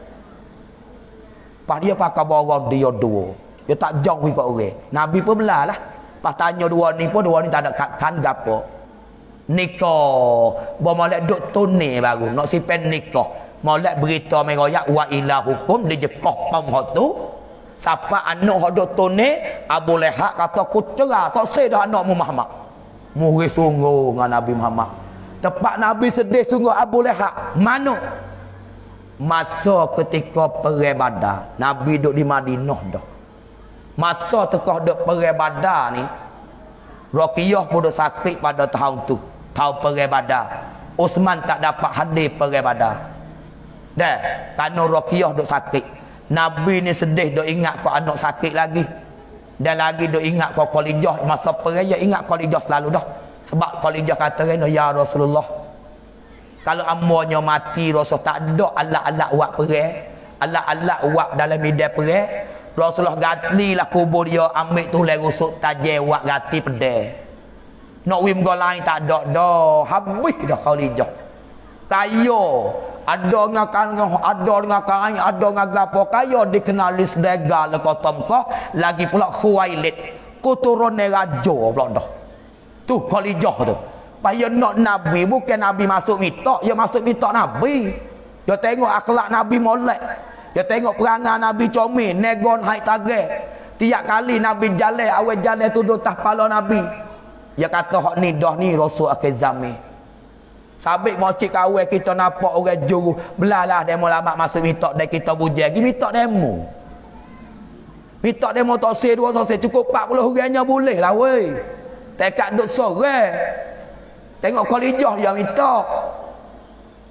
Pas dia pakai barang dia dua. Dia tak jauh ikut orang. Nabi pun belalah. Pas tanya dua ni pun dua ni tak ada kan gapo. Nikah. Bawa molek duk tunai baru. Nak sipen nikah. Molek berita meroyak wa ilahukum dijekah pam hak tu. Siapa anak hak duk tunai, Abu Lahab kata ku cerah tak sedar anakmu Muhammad. Murid sungguh dengan Nabi Muhammad. Tepat Nabi sedih sungguh Abu Lahab. Mana? Masa ketika perang Badar. Nabi duduk di Madinah dah. Masa tekah duduk perang Badar ni, Raqiyah pun duduk sakit pada tahun tu. Tahun perang Badar. Uthman tak dapat hadir perang Badar. Dah, kerana Raqiyah duduk sakit. Nabi ni sedih duduk ingat kau anak sakit lagi. Dan lagi duk ingat kau Khadijah masa perang, ya ingat Khadijah selalu dah. Sebab Khadijah kata kena ya Rasulullah, kalau ambonya mati Rasul tak ada alat-alat buat perang, alat-alat buat dalam medan perang. Rasulullah gatlilah kubur dia, ambil tu le rusuk tajam buat gati pedai. Nak wim go lain tak ada dah, habis dah Khadijah. Kaya ada ngakan ada ngakan ada ngagapo kaya dikenali sedega le kotomko lagi pula Khuwailid keturunan raja pula dah tu Khadijah tu payah nak nabi bukan nabi masuk mitok ya masuk mitok nabi dia tengok akhlak nabi molek dia tengok perangai nabi comel negon hai tage tiap kali nabi jalan awal jalan tu duduk atas kepala nabi dia kata hak ni dah ni rasul akhir zaman. Sabik mocik kawan kita nampak orang juru belalah demo lama masuk mitok dan kita bujang pergi mitok demo. Mitok demo tak se dua tak se cukup empat puluh orangnya boleh lah weh. Tekak duk sore. Tengok Khadijah dia mitok.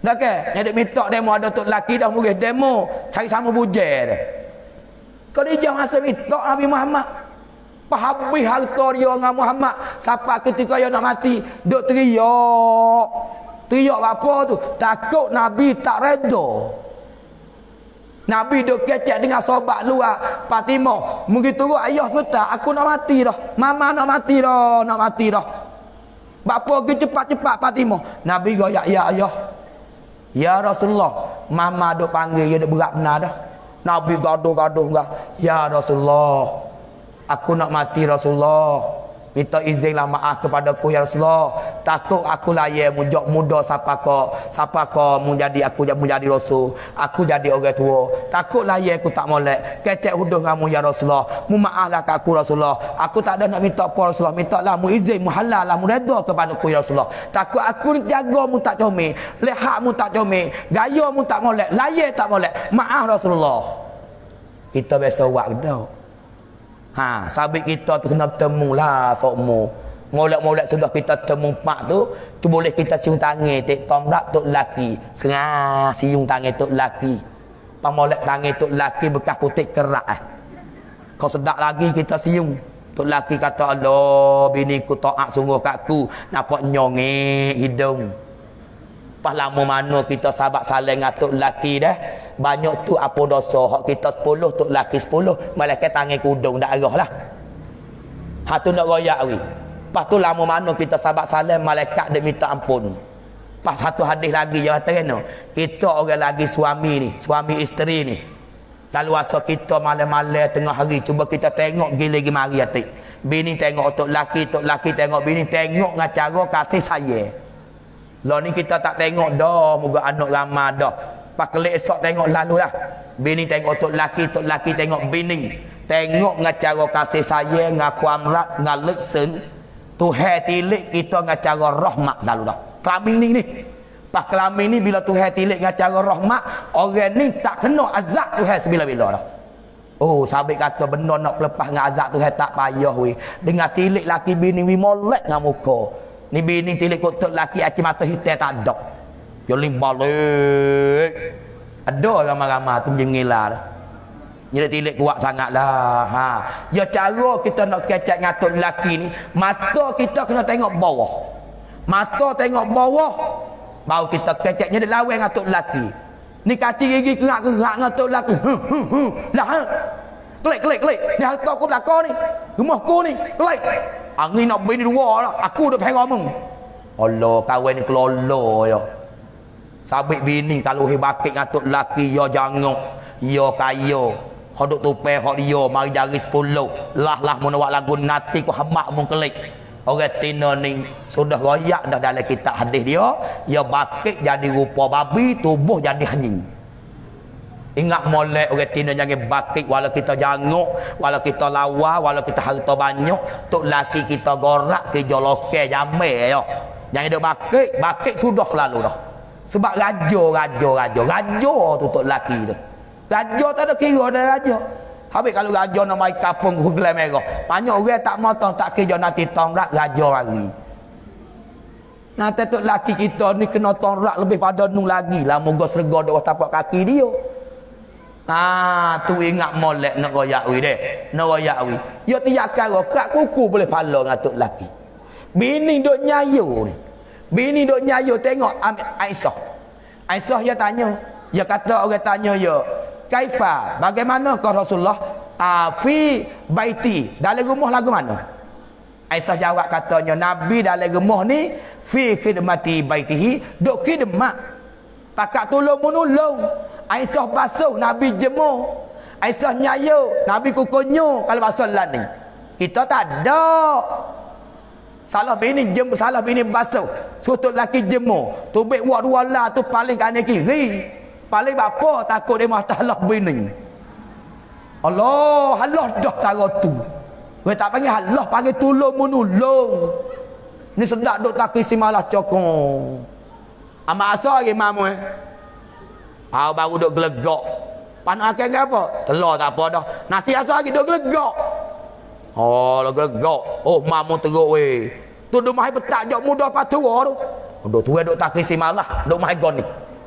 Dah ke? Yang dek minta demo ada tok laki dah murih demo. Cari sama bujai dah. Kalau dia masa minta Nabi Muhammad. Pahabis harta dia dengan Muhammad. Sampai ketika dia nak mati. Duk teriak. Teriak apa tu? Takut Nabi tak reda. Nabi duk kecek dengan sobat luar. Fatimah. Mungkin turut ayah sebentar. Aku nak mati dah. Mama nak mati dah. Nak mati dah. Bapa pergi cepat-cepat Fatimah. Nabi goyak, ya ayah. Ya Rasulullah. Mama duk panggil. Dia duk berat benar dah. Nabi gaduh-gaduh enggak. Ya Rasulullah. Aku nak mati Rasulullah. Minta izinlah maaf kepadaku ya Rasulullah. Takut aku layak mujak muda siapa kau. Siapa kau menjadi aku menjadi Rasul. Aku jadi orang tua. Takut layak aku tak molek. Kecek huduh kamu ya Rasulullah. Mu maaflah kat aku Rasulullah. Aku tak ada nak minta apa Rasulullah. Minta lah mu izin mu halal lah mu redha kepadaku ya Rasulullah. Takut aku ni jaga mu tak comel. Lehat mu tak comel. Gaya mu tak molek. Layak tak molek. Maaf Rasulullah. Kita biasa buat dah. Ha, sabit kita tu kena temu lah sokmo. Molek-molek sudah kita temu pak tu, tu boleh kita siung tangan tek tomrak tok laki. Serah siung tangan tok laki. Pamolek tangan tok laki bekas kutik kerak eh. Kau sedap lagi kita siung. Tok laki kata, "Allah, bini ku taat sungguh kat ku, nampak nyongek hidung." Pas lama mana kita sahabat saling dengan tok laki dah. Banyak tu apa dosa. Hak kita sepuluh, tok laki sepuluh. Malaikat tangan kudung dak arah lah. Hak tu nak royak we. Pas tu lama mana kita sahabat saling, malaikat dia minta ampun. Pas satu hadis lagi dia kata kena. Kita orang lagi suami ni, suami isteri ni. Kalau asa kita malam-malam tengah hari cuba kita tengok gila-gila mari atik. Bini tengok tok laki, tok laki tengok bini, tengok dengan cara kasih sayang. Lah ni kita tak tengok dah, moga anak ramah dah. Pas kelik esok tengok lalu lah. Bini tengok tok laki, tok laki tengok bini. Tengok dengan cara kasih sayang, dengan kuamrat, dengan leksen. Tuhan tilik kita dengan cara rahmat lalu dah. Kelamin ni ni. Pas kelamin ni bila Tuhan tilik dengan cara rahmat, orang ni tak kena azab Tuhan sebila-bila dah. Oh, sahabat kata benda nak lepas dengan azab Tuhan tak payah weh. Dengan tilik laki bini wi molek dengan muka. Ni bini tilik kotak laki aci mata hitam tak ada. Yo lim balik. Ada ramai-ramai tu jengilah dah. Jadi tilik kuat sangatlah. Ha. Ya cara kita nak kecek ngatuk laki ni, mata kita kena tengok bawah. Mata tengok bawah baru kita keceknya dia lawan ngatuk laki. Ni kacing gigi kerak-kerak ngatuk laki. Hm hm hm. Lah. Klik klik klik. Ni harta aku belakang ni. Rumah aku ni. Klik. Angin nak bini dua lah. Aku dah pengen ngomong. Allah, kawan ni kelolo ya. Sabit bini kalau hebakit ngatuk laki ya jangan. Ya kaya. Hodok tupai hok dia mari jari sepuluh. Lah lah mun awak lagu nanti ku hamak mun kelik. Orang tina ni sudah royak dah dalam kitab hadis dia. Ya bakit jadi rupa babi, tubuh jadi anjing. Ingat molek orang tina jangan bakit walau kita janguk, walau kita lawa, walau kita harta banyak, tok laki kita gorak ke joloke jamai ya. Jangan ada bakit, bakit sudah selalu dah. Sebab raja, raja, raja, raja tu tok laki tu. Raja tak ada kira dah raja. Habis kalau raja nak mai kapung Google merah. Banyak orang tak motong tak kira nanti tongrak raja lagi. Nanti tok laki kita ni kena tongrak lebih pada nu lagi lah moga serga dak tapak kaki dia. Ah, tu ingat molek nak royak wi deh. Nak royak wi. Yo tiap kara kerak kuku boleh pala ngatuk laki. Bini duk nyayo ni. Bini duk nyayo tengok Aisyah. Aisyah dia tanya, dia kata orang tanya ya, kaifa? Bagaimana kau Rasulullah? Ah, fi baiti. Dalam rumah lagu mana? Aisyah jawab katanya, Nabi dalam rumah ni fi khidmati baitihi, duk khidmat. Pakat tolong menolong. Aisyah basuh, Nabi jemur. Aisyah nyayo, Nabi kukunyo kalau basuh lan ni. Kita tak ada. Salah bini jem, salah bini basuh. Sutuk laki jemur. Tubik buat dua lah tu paling kanan kiri. Paling apa takut dia matalah bini. Allah, Allah dah tara tu. Dia tak panggil Allah, panggil tolong menolong. Ni sedap duk tak kisi malah cokong. Amak asal lagi mamu eh. Ah, baru duk gelegak. Panak akan ke apa? Telur tak apa dah. Nasi asal lagi duk gelegak. Oh, lah gelegak. Oh, mamu teruk weh. Tu duk mai petak jok muda apa tua tu. Duk tua duk tak kisi malah, duk mai gon ni.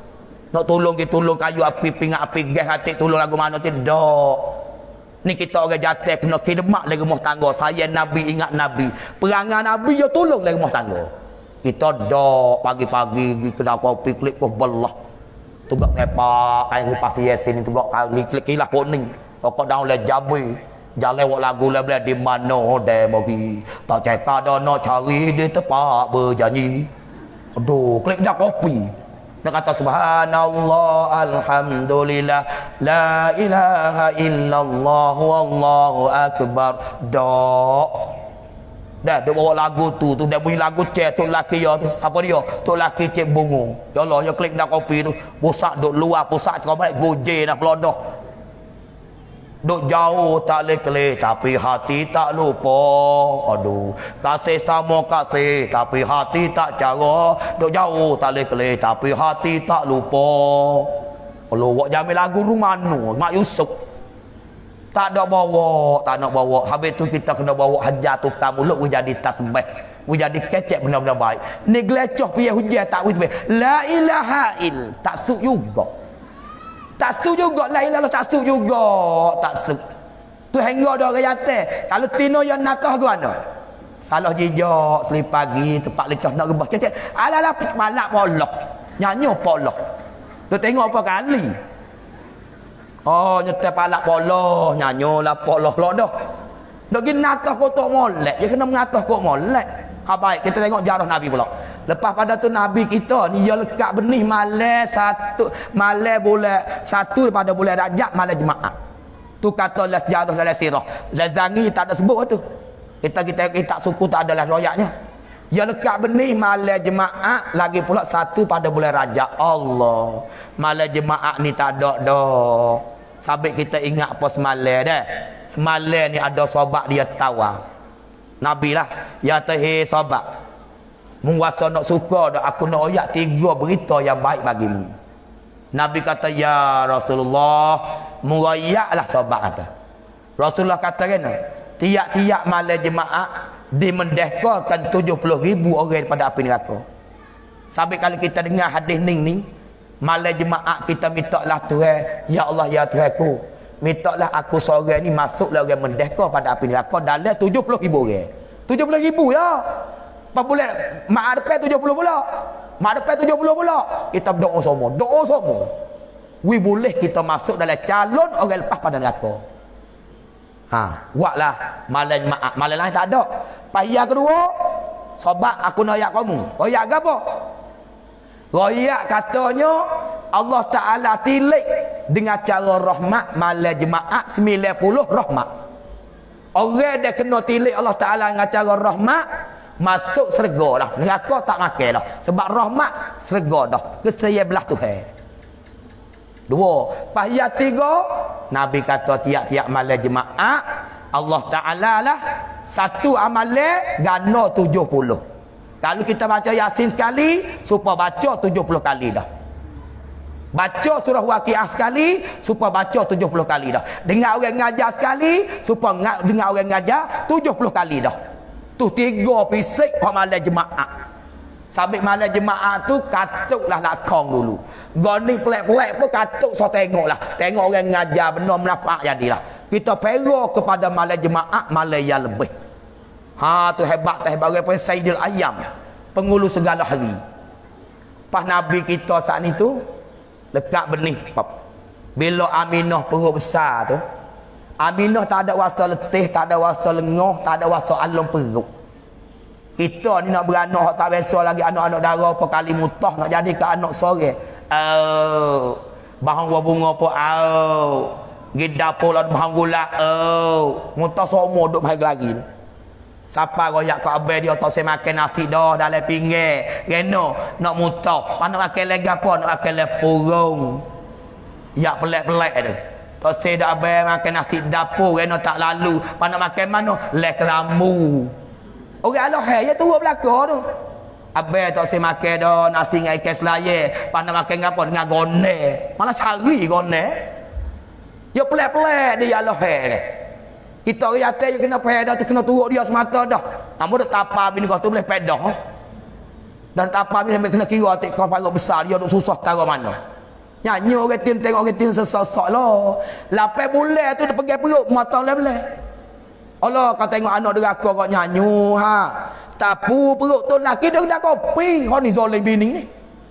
Nak tolong kita tolong kayu api, pingat api, gas hati tolong lagu mana tidak. Ni kita orang jatuh kena khidmat lagi rumah tangga. Saya Nabi ingat Nabi. Perangai Nabi ya tolong lagi rumah tangga. Kita dok pagi-pagi pergi kedai kopi klik ke belah. Tugak sepak air lipas Yasin tugak kali klik kilah kuning. Pokok daun le jabe. Jalan wak lagu le boleh di mana dia bagi. Tak cekak dah nak cari di tempat berjanji. Aduh, klik dah kopi. Dia kata subhanallah alhamdulillah la ilaha illallah wallahu akbar. Dak. Dah dia bawa lagu tu tu dia bunyi lagu cek tu laki ya tu. Siapa dia? Tu laki cek bungu. Ya Allah, ya klik dah kopi tu. Pusat duk luar, pusat cakap balik goje nak pelodoh. Duk jauh tak boleh kelih tapi hati tak lupa. Aduh, kasih sama kasih tapi hati tak cara. Duk jauh tak boleh kelih tapi hati tak lupa. Kalau wak jamil lagu rumano Mak Yusuf tak ada bawa, tak nak bawa. Habis tu kita kena bawa hajar tukar mulut we jadi tasbih. We jadi kecek benar-benar baik. Ni gelecoh piye hujan tak we la ilaha il tak suk juga. Tak su juga la ilaha tak su juga tak su tu hingga dah orang yatim kalau tino yang nakah ke mana salah jejak selip pagi tempat lecah nak rebah cecek alalah malak poloh nyanyi poloh tu tengok apa kali oh nyetel palak poloh nyanyi lah poloh lo dah dah gini nakah kotak molek dia kena mengatah kotak molek. Ha, baik, kita tengok jarah Nabi pula. Lepas pada tu Nabi kita ni dia lekat benih malai satu malai bulan satu daripada bulan Rajab malai jemaah. Tu kata dalam sejarah dalam sirah. Lazangi tak ada sebut tu. Kita kita kita suku tak adalah royaknya. Dia lekat benih malai jemaah lagi pula satu pada bulan Rajab. Allah. Malai jemaah ni tak ada dah. Sabit kita ingat apa semalai dah. Semalai ni ada sahabat dia tawar. Nabi lah ya tahi sahabat menguasa nak suka dah aku nak ayat tiga berita yang baik bagimu. Nabi kata ya Rasulullah murayaklah sahabat kata. Rasulullah kata kena tiap-tiap malam jemaah dimendahkakan tujuh puluh ribu orang daripada api neraka. Sampai kalau kita dengar hadis ning ni malam jemaah kita minta lah Tuhan ya Allah ya Tuhanku mintalah aku seorang ni masuklah orang mendeka pada api neraka dalam tujuh puluh ribu orang. tujuh puluh ribu ya. Apa boleh mak depan tujuh puluh pula. Mak depan tujuh puluh pula. Kita berdoa semua, doa semua. We boleh kita masuk dalam calon orang lepas pada neraka. Ha, buatlah malam mak malam lain tak ada. Payah kedua, sebab aku nak ayat kamu. Ayat apa? Royak katanya Allah Ta'ala tilik dengan cara rahmat malam jemaah sembilan puluh rahmat. Orang dia kena tilik Allah Ta'ala dengan cara rahmat masuk syurga dah. Neraka tak makan dah. Sebab rahmat syurga dah. Kesaya belah Tuhan. Dua. Pahiyat tiga. Nabi kata tiap-tiap malam jemaah Allah Ta'ala lah satu amalan gana tujuh puluh. Kalau kita baca Yasin sekali, supaya baca tujuh puluh kali dah. Baca surah Waqiah sekali, supaya baca tujuh puluh kali dah. Dengar orang ngajar sekali, supaya dengar orang ngajar tujuh puluh kali dah. Tu tiga fisik malam jemaah. Sambil malam jemaah tu katuklah lakong dulu. Goni pelak-pelak pun katuk so tengoklah. Tengok orang ngajar benar menafak jadilah. Kita pera kepada malam jemaah malam yang lebih. Ha tu hebat teh bagi apa Sayyidul Ayyam, pengulu segala hari. Pas Nabi kita saat ni tu lekat benih pap. Bila Aminah perut besar tu, Aminah tak ada wasa letih, tak ada wasa lengah, tak ada wasa alum perut. Kita ni nak beranak tak biasa lagi anak-anak dara apa kali mutah nak jadi ke anak sore. Oh, bahan buah bunga apa au. Gidapo lah bahan gula oh. Mutah semua duk baik lagi ni. Siapa royak kat abang dia tak saya makan nasi dah dalam pinggir. Reno nak mutah. Mana makan lagi apa? Nak makan lepurung. Ya pelik-pelik tu. Tak saya dah abang makan nasi dapur. Reno tak lalu. Mana makan mana? Lek lambu. Orang Allah hai ya turut belakang tu. Abang tak saya makan dah nasi dengan ikan selaya. Mana makan apa? Dengan gone. Mana cari gone? Ya pelik-pelik dia Allah hai ni. Kita orang yatim yang kena pedah tu kena turut dia semata dah. Namun dah tapa bini kau tu boleh pedah. Dan tapa bini sampai kena kira atik kau paling besar dia duk susah tara mana. Nyanyi orang tim tengok orang tim sesosok lah. lapan bulan tu dia pergi perut mata lelah. Allah kau tengok anak deraka kau nyanyi ha. Tapu perut tu laki dia dah kopi. Hak ni zalim bini ni.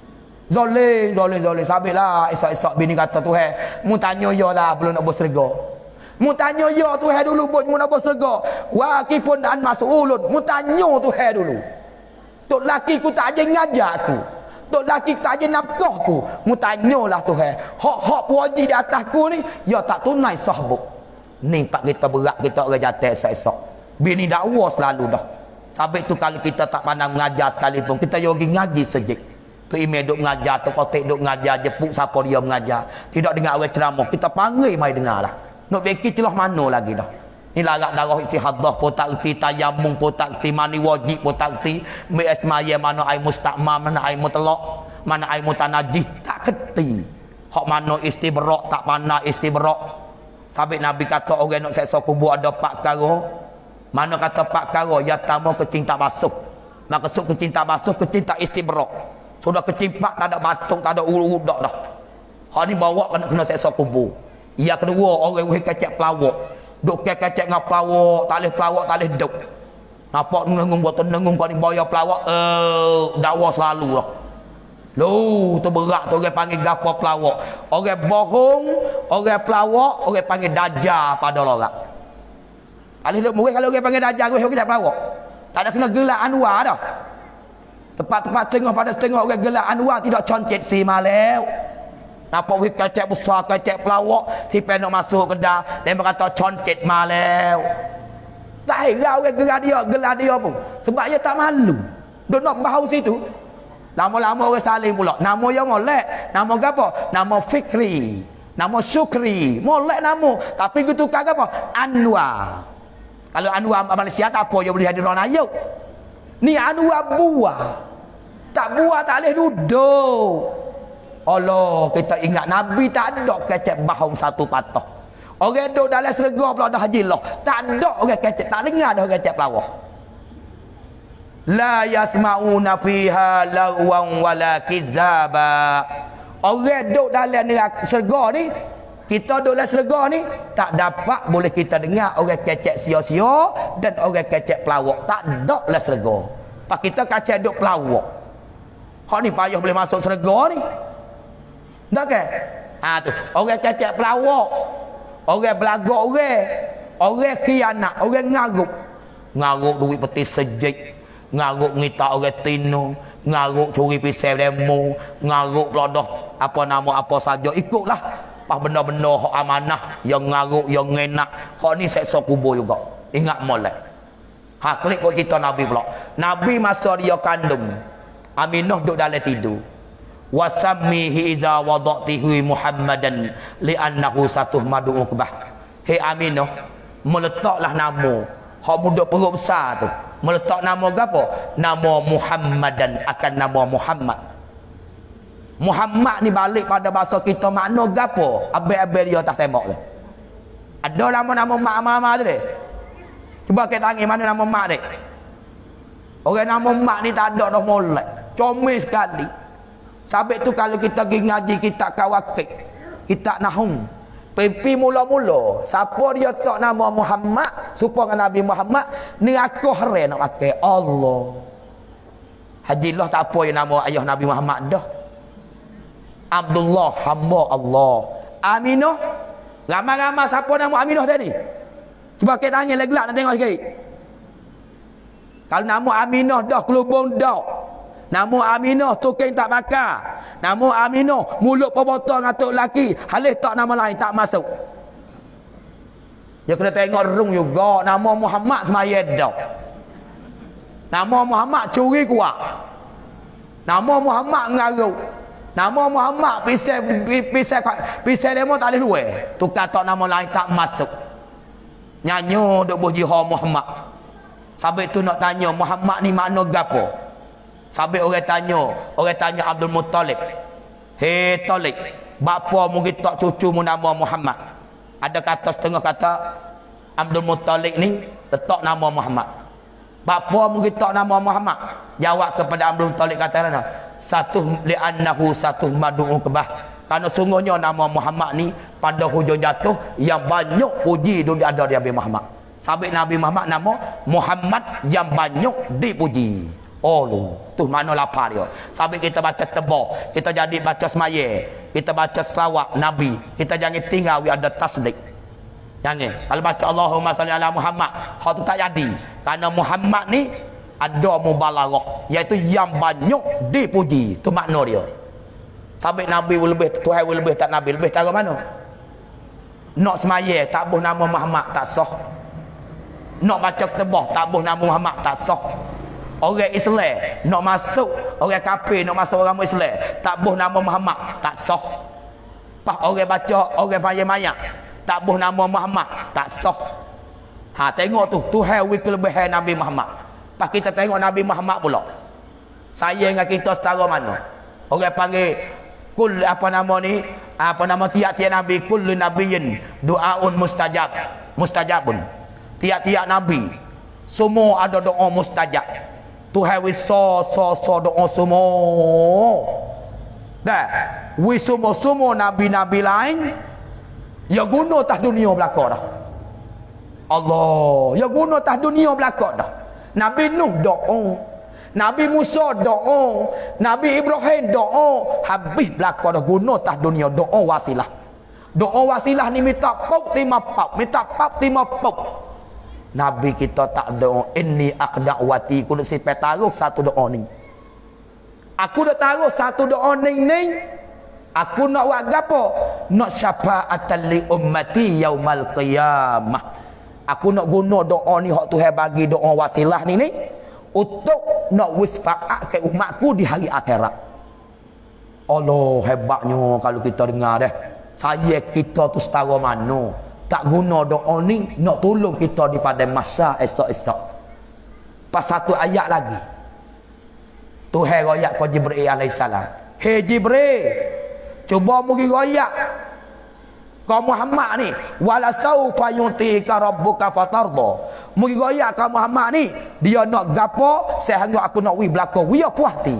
Zalim, zalim, zalim. Sabitlah esok-esok bini kata Tuhan, mu tanya ya lah belum nak berserga. Mu tanya ya Tuhan dulu buat mu nak berserga. Waqifun an mas'ulun. Mu tanya Tuhan dulu. Tok laki ku tak aja ngajar aku. Tok laki tak aja nafkah ku. Mu tanyalah Tuhan. Hak-hak puaji di atasku ni ya tak tunai sahbuk. Ni pak kita berat kita orang jatuh esok-esok. Bini dakwa selalu dah. Sampai tu kalau kita tak pandang mengajar sekalipun, kita yogi ngaji sejik. Tu email duk mengajar, tu kotek duk mengajar, jepuk siapa dia mengajar. Tidak dengar orang ceramah, kita panggil mai dengar lah. Nak fikir celah mana lagi dah. Ni larat darah istihadah pun tak erti, tayamum pun tak erti, mani wajib pun tak erti, mi esmaya mana air mustakmal, mana air mutlak, mana air mutanajih, tak kerti. Hak mana istibrak, tak pandai istibrak. Sampai Nabi kata orang nak seksa kubur ada empat perkara. Mana kata empat perkara? Yang pertama kecing tak basuh. Maksud kecing tak basuh, kecing tak istibrak. Sudah kecing empat tak ada batung, tak ada ulu-ulu dah dah. Hak ni bawa kena kena seksa kubur. Yang kedua orang weh kecek pelawak. Duk kecek dengan pelawak, tak leh pelawak, tak leh duk. Nampak nengung buat nengung kau ni bayar pelawak, eh dakwa selalu lah. Loh, tu berat tu orang panggil gapo pelawak. Orang bohong, orang pelawak, orang panggil dajjal pada orang. Alih duk murid kalau orang panggil dajjal, orang kecek pelawak. Tak ada kena gelar Anwar dah. Tepat-tepat setengah pada setengah orang gelar Anwar tidak concet si malau. Nampak wih kecek besar, kecek pelawak, si nak masuk kedai, dia berkata concet malau. Tak heran orang gelar dia, gelar dia pun. Sebab dia tak malu. Dia nak bau situ. Lama-lama orang saling pula. Nama yang molek. Nama apa? Nama Fikri. Nama Syukri. Molek nama. Tapi itu tukar apa? Anwar. Kalau Anwar Malaysia tak apa yang boleh hadir orang ayuk. Ni Anwar buah. Tak buah tak boleh duduk. Allah, kita ingat Nabi tak ada kecek bahong satu patah. Orang duduk dalam serga pula dah haji lah. Tak ada orang kecek. Tak dengar dah orang kecek pelawak. La yasma'una fiha lagwan wala kizaba. Orang duduk dalam serga ni, kita duduk dalam serga ni, tak dapat boleh kita dengar orang kecek sia-sia dan orang kecek pelawak. Tak ada dalam serga. Pak kita kacau duduk pelawak. Hak ni payah boleh masuk serga ni. Tak ke? Ha tu, orang kecek pelawak. Orang belagak orang. Orang khianat, orang ngaruk. Ngaruk duit peti sejik. Ngaruk ngita orang tino, ngaruk curi pisau demo, ngaruk pelodoh apa nama apa saja, ikutlah pas benda-benda hak amanah yang ngaruk yang ngenak. Hak ni seksa kubur juga. Ingat molek. Ha klik kok kita Nabi pula. Nabi masa dia kandung, Aminah duduk dalam tidur. Wasammihi iza wada'tihi Muhammadan li'annahu satuh madu ukbah. Hei Aminah, meletaklah nama hak muda perut besar tu. Meletak nama apa? Nama Muhammadan, akan nama Muhammad. Muhammad ni balik pada bahasa kita makna gapo? Abel-abel dia atas tembok tu. Ada nama-nama mak-mak tu deh. Cuba kita tangi mana nama mak dek. Orang nama mak ni tak ada dah molek. Comel sekali. Sabit tu kalau kita pergi ngaji kitab Kawakib, kitab Nahum, pipi mula-mula siapa dia tak nama Muhammad supaya Nabi Muhammad ni aku hare nak pakai Allah. Hajilah tak apa yang nama ayah Nabi Muhammad dah. Abdullah hamba Allah. Aminah, ramai-ramai siapa nama Aminah tadi? Cuba kita tanya lagi-lagi nak tengok sikit. Kalau nama Aminah dah kelubung dah. Nama Aminah tukang tak bakar. Nama Aminah mulut pebotol ngatuk laki. Halih tak nama lain tak masuk. Dia kena tengok rung juga. Nama Muhammad semaya dah. Nama Muhammad curi kuat. Nama Muhammad ngaruk. Nama Muhammad pisai pisai pisai demo tak boleh luar. Tukar tak nama lain tak masuk. Nyanyo duk buh jihad Muhammad. Sampai tu nak tanya Muhammad ni makna gapo? Sampai orang tanya, orang tanya Abdul Muttalib. Hei Talib, bapa mungkin tak cucu mu nama Muhammad. Ada kata setengah kata Abdul Muttalib ni letak nama Muhammad. Bapa mungkin tak nama Muhammad. Jawab kepada Abdul Muttalib kata mana? Satu li'annahu satu madu ukbah. Karena sungguhnya nama Muhammad ni pada hujung jatuh yang banyak puji dunia ada di Nabi Muhammad. Sabit Nabi Muhammad nama Muhammad yang banyak dipuji. Oh lu, tu mana lapar dia. Sabit kita baca tebah, kita jadi baca semaya, kita baca selawat Nabi, kita jangan tinggal we ada tasdik. Jangan. Kalau baca Allahumma salli ala Muhammad, hal tu tak jadi. Karena Muhammad ni ada mubalaghah, iaitu yang banyak dipuji. Tu makna dia. Sabit Nabi lebih, Tuhan lebih tak Nabi, lebih tak mana? Nak semaya tak buh nama Muhammad tak sah. Nak baca tebah tak buh nama Muhammad tak sah. Orang Islam nak masuk, orang kafir nak masuk orang Islam tak buh nama Muhammad tak sah. Pas orang baca orang panggil mayat tak buh nama Muhammad tak sah. Ha, tengok tu Tuhan wi kelebihan Nabi Muhammad. Pas kita tengok Nabi Muhammad pula, saya dengan kita setara mana? Orang panggil kul apa nama ni, apa nama tiap-tiap nabi, kullu nabiyyin du'aun mustajab, mustajabun. Tiap-tiap nabi semua ada doa mustajab. Tuhan wi so so so doa semua. Dah, wi semua-semua nabi-nabi lain ya guna atas dunia belaka dah. Allah, ya guna atas dunia belaka dah. Nabi Nuh doa, Nabi Musa doa, Nabi Ibrahim doa, habis belaka dah guna atas dunia doa wasilah. Doa wasilah ni minta pau terima pau, minta pau terima pau. Nabi kita tak doa inni aqda'wati, aku nak sipai taruh satu doa ni. Aku dah taruh satu doa ni ni. Aku nak buat gapo? Nak syafa'atan li ummati yaumal qiyamah. Aku nak guna doa ni hak Tuhan bagi doa wasilah ni ni untuk nak wisfa'at ke umatku di hari akhirat. Allah, hebatnya kalau kita dengar dah. Saya kita tu setara mana? Tak guna doa ni nak tolong kita di pada masa esok-esok. Pas satu ayat lagi. Tuhan royak ke Jibril alaihissalam. Hei Jibril, cuba mugi royak kau Muhammad ni, wala saufa yutika rabbuka fatarda. Mugi royak kau Muhammad ni, dia nak gapo sehingga aku nak wi belaka wi puas hati.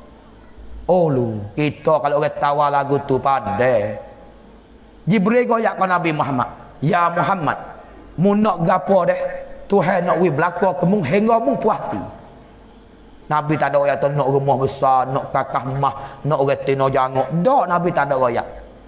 Oh lu, kita kalau orang tawa lagu tu pada Jibril royak kau Nabi Muhammad. Ya Muhammad, mu nak gapo dah? Tuhan nak wi belaka kemung hingga mu puas hati. Nabi tak ada royak tu nak rumah besar, nak kakah mah, nak orang tino jangok. Dak, Nabi tak ada royak.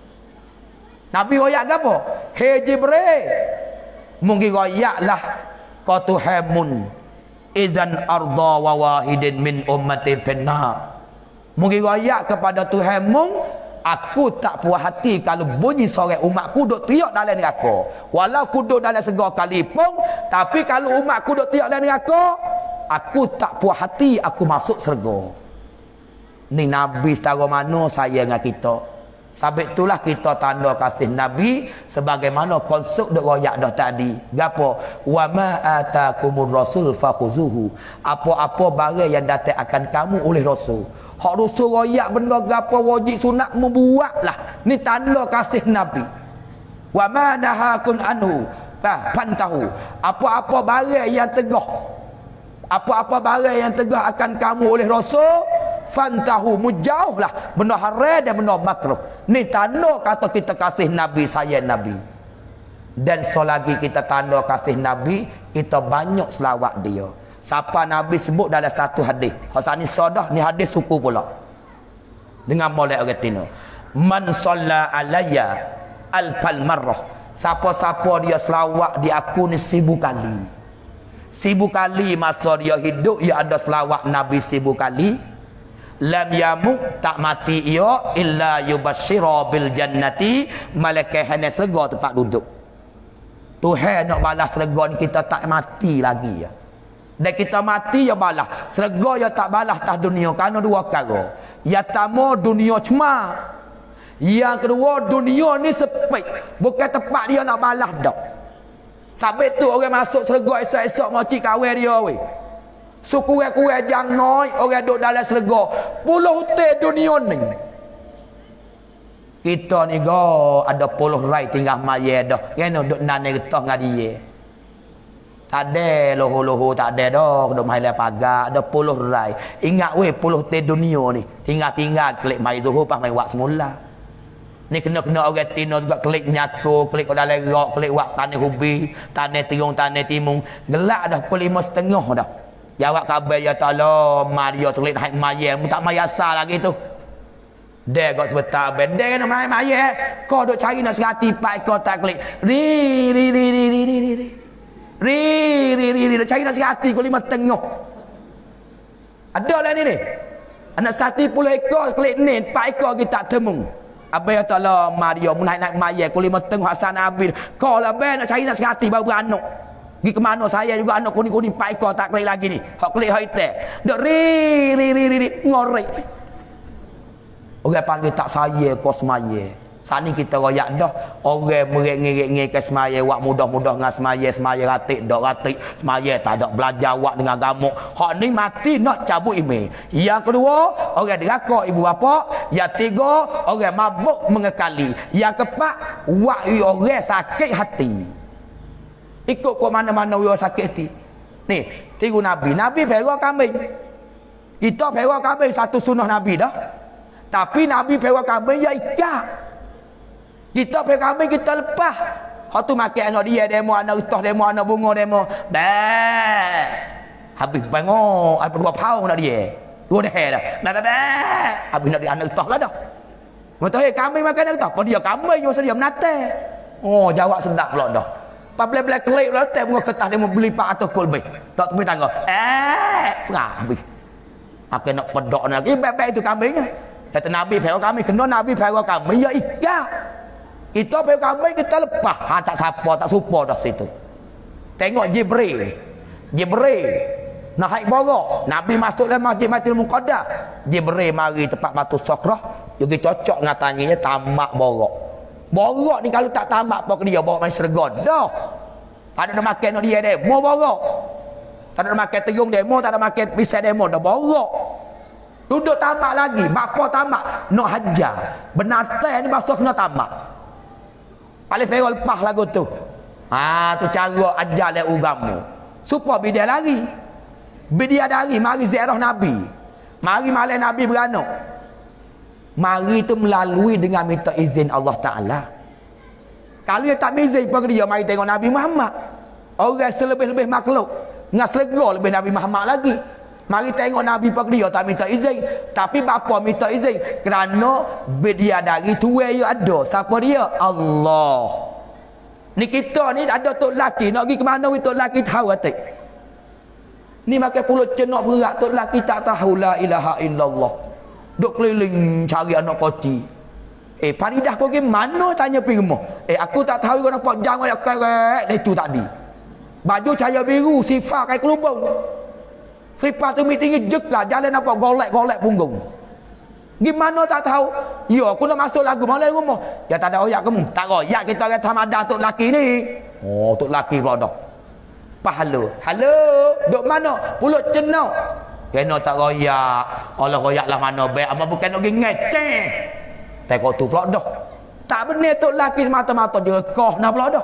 Nabi royak gapo? Hei Jibril, mungkin royaklah kau Tuhan mun izan arda wa wahidin min ummati finnar. Mungkin royak kepada Tuhan mun aku tak puas hati kalau bunyi seorang umatku duk teriak dalam neraka. Walau aku duduk dalam segala kalipun, tapi kalau umatku duk teriak dalam neraka, aku tak puas hati aku masuk syurga. Ni Nabi setara mana saya dengan kita. Sabit itulah kita tanda kasih Nabi sebagaimana konsep duk royak dah tadi. Gapo? Wa ma atakumur rasul fakhuzuhu. Apa-apa barang yang datang akan kamu oleh rasul. Hak rasul royak benda gapo wajib sunat membuatlah. Ni tanda kasih Nabi. Wa ma nahakun anhu fa fantahu. Apa-apa barang yang tegah, apa-apa barang yang tegah akan kamu oleh rasul, fantahu, mujauhlah benda haram dan benda makruh. Ni tanda kata kita kasih Nabi, sayang Nabi. Dan selagi kita tanda kasih Nabi, kita banyak selawat dia. Siapa Nabi sebut dalam satu hadis, hak ni sodah, ni hadis suku pula dengan molek orang tino. Man shalla alayya alfal marrah. Siapa-siapa dia selawat di aku ni seribu kali. Seribu kali masa dia hidup, ia ada selawat Nabi seribu kali. Lam yamut, tak mati ia illa yubashshira bil jannati, malaikat hanya serga tempat duduk. Tuhan nak balas serga ni kita tak mati lagi ya. Dan kita mati ya balas. Serga ya tak balas atas dunia kerana dua perkara. Yang pertama dunia cuma. Yang kedua dunia ni sepik. Bukan tempat dia nak balas dak. Sabit tu orang masuk serga esok-esok ngoci kawan dia weh. Sukurang-kurang jang noi orang duduk dalam serga. Puluh hotel dunia ni. Kita ni go ada puluh rai tinggal maya dah. Kena duduk nane getah dengan dia. Tak ada loho-loho, tak ada dah. Duduk main dalam pagar. Ada puluh rai. Ingat weh puluh hotel dunia ni. Tinggal-tinggal klik mai zuhur pas main wak semula. Ni kena-kena orang Tino juga klik nyaku, klik dalam rok, klik wak tanah hubi, tanah tiung, tanah timung. Gelak dah pukul lima setengah dah. Jawab khabar ya ta'ala, Maria tulis naik mayat, mu tak mayasa lagi tu. Dia kau sebentar ben, dia kena naik mayat. Kau duk cari nak serati pak kau tak klik. Ri ri ri ri ri ri ri. Ri ri ri ri, cari nak serati kau lima setengah. Ada lah ni ni. Anak serati puluh ekor klik ni, pak ekor kita temung. Abang ya ta'ala Maria mu naik-naik mayat kuli meteng Hasan Abid. Kau lah ben nak cari nak sekati baru beranak. Pergi ke mana saya juga anak kuning-kuning pak ekor tak klik lagi ni. Hak klik hak itek. Dok ri ri ri ri ngorek. Orang panggil tak saya kau semaya. Sani kita royak dah. Orang merek-ngerek ke semaya. Wak mudah-mudah dengan semaya. Semaya ratik, dok ratik. Semaya tak ada belajar wak dengan gamuk. Hak ni mati nak cabut email. Yang kedua, orang derakak ibu bapa. Yang tiga, orang mabuk mengekali. Yang keempat, wak orang sakit hati. Ikut ke mana-mana orang sakit hati. Ni, tiru Nabi. Nabi perah kambing. Kita perah kambing satu sunnah Nabi dah. Tapi Nabi perah kambing ya ikat. Kita pergi kambing kita lepas. Hak tu makan anak dia demo, anak utah demo, anak bunga demo. Dah. Habis bangor, ada dua pound nak dia. Dua dah dah. Dah dah dah. Habis nak dia anak utah lah dah. Mata eh kambing makan anak utah. Apa dia kambing masa dia menate. Oh, jawab sedap pula dah. Pabla-bla klik lah teh bunga kertas demo beli empat ratus kul lebih. Tak tepi tangga. Eh, perah habis. Makan nak pedok lagi bebek itu kambingnya. Kata Nabi perah kambing, kena Nabi perah kambing ya ikat. Kita pergi kambing kita lepas. Ha tak siapa tak supa dah situ. Tengok Jibril. Jibril nak haik borok. Nabi masuk dalam Masjid Baitul Muqaddas. Jibril mari tempat batu Sakrah, juga cocok dengan tangannya tamak borok. Borok ni kalau tak tamak apa dia bawa main sergon dah. Tak ada nak makan dia demo borok. Tak ada nak makan terung demo, tak ada makan pisau demo dah borok. Duduk tamak lagi, bapa tamak nak hajar. Benatai ni basuh kena tamak. Paling ferol lepas lagu tu. Ha tu cara ajar le ugamu. Supaya bidia lari. Bidia dari mari ziarah Nabi. Mari malam Nabi beranak. Mari tu melalui dengan minta izin Allah Taala. Kalau dia tak izin pada dia mari tengok Nabi Muhammad. Orang selebih-lebih makhluk dengan selega lebih Nabi Muhammad lagi. Mari tengok Nabi pada dia tak minta izin. Tapi bapa minta izin. Kerana dia dari tua yang ada. Siapa dia? Allah. Ni kita ni ada tok laki. Nak pergi ke mana tok laki tahu atik. Ni makan pulut cenak berat. Tok laki tak tahu la ilaha illallah. Duk keliling cari anak koti. Eh Faridah kau pergi mana tanya pergi rumah. Eh aku tak tahu kau nampak jangan yang kerek. Itu tadi. Baju cahaya biru. Sifar kayak kelubung. Selipar tu tinggi jek lah. Jalan nampak golek-golek punggung. Gimana tak tahu? Ya, aku nak masuk lagu mana rumah. Ya tak ada oyak kamu. Tak royak kita kata Hamadah tok laki ni. Oh, tok laki pula dah. Pahala. Halo, duk mana? Pulut cenak. Kena tak royak. Allah royak lah mana baik. Ama bukan nak pergi ngeceh. Tengok tu pula dah. Tak benar tok laki semata-mata je kau nak pula dah.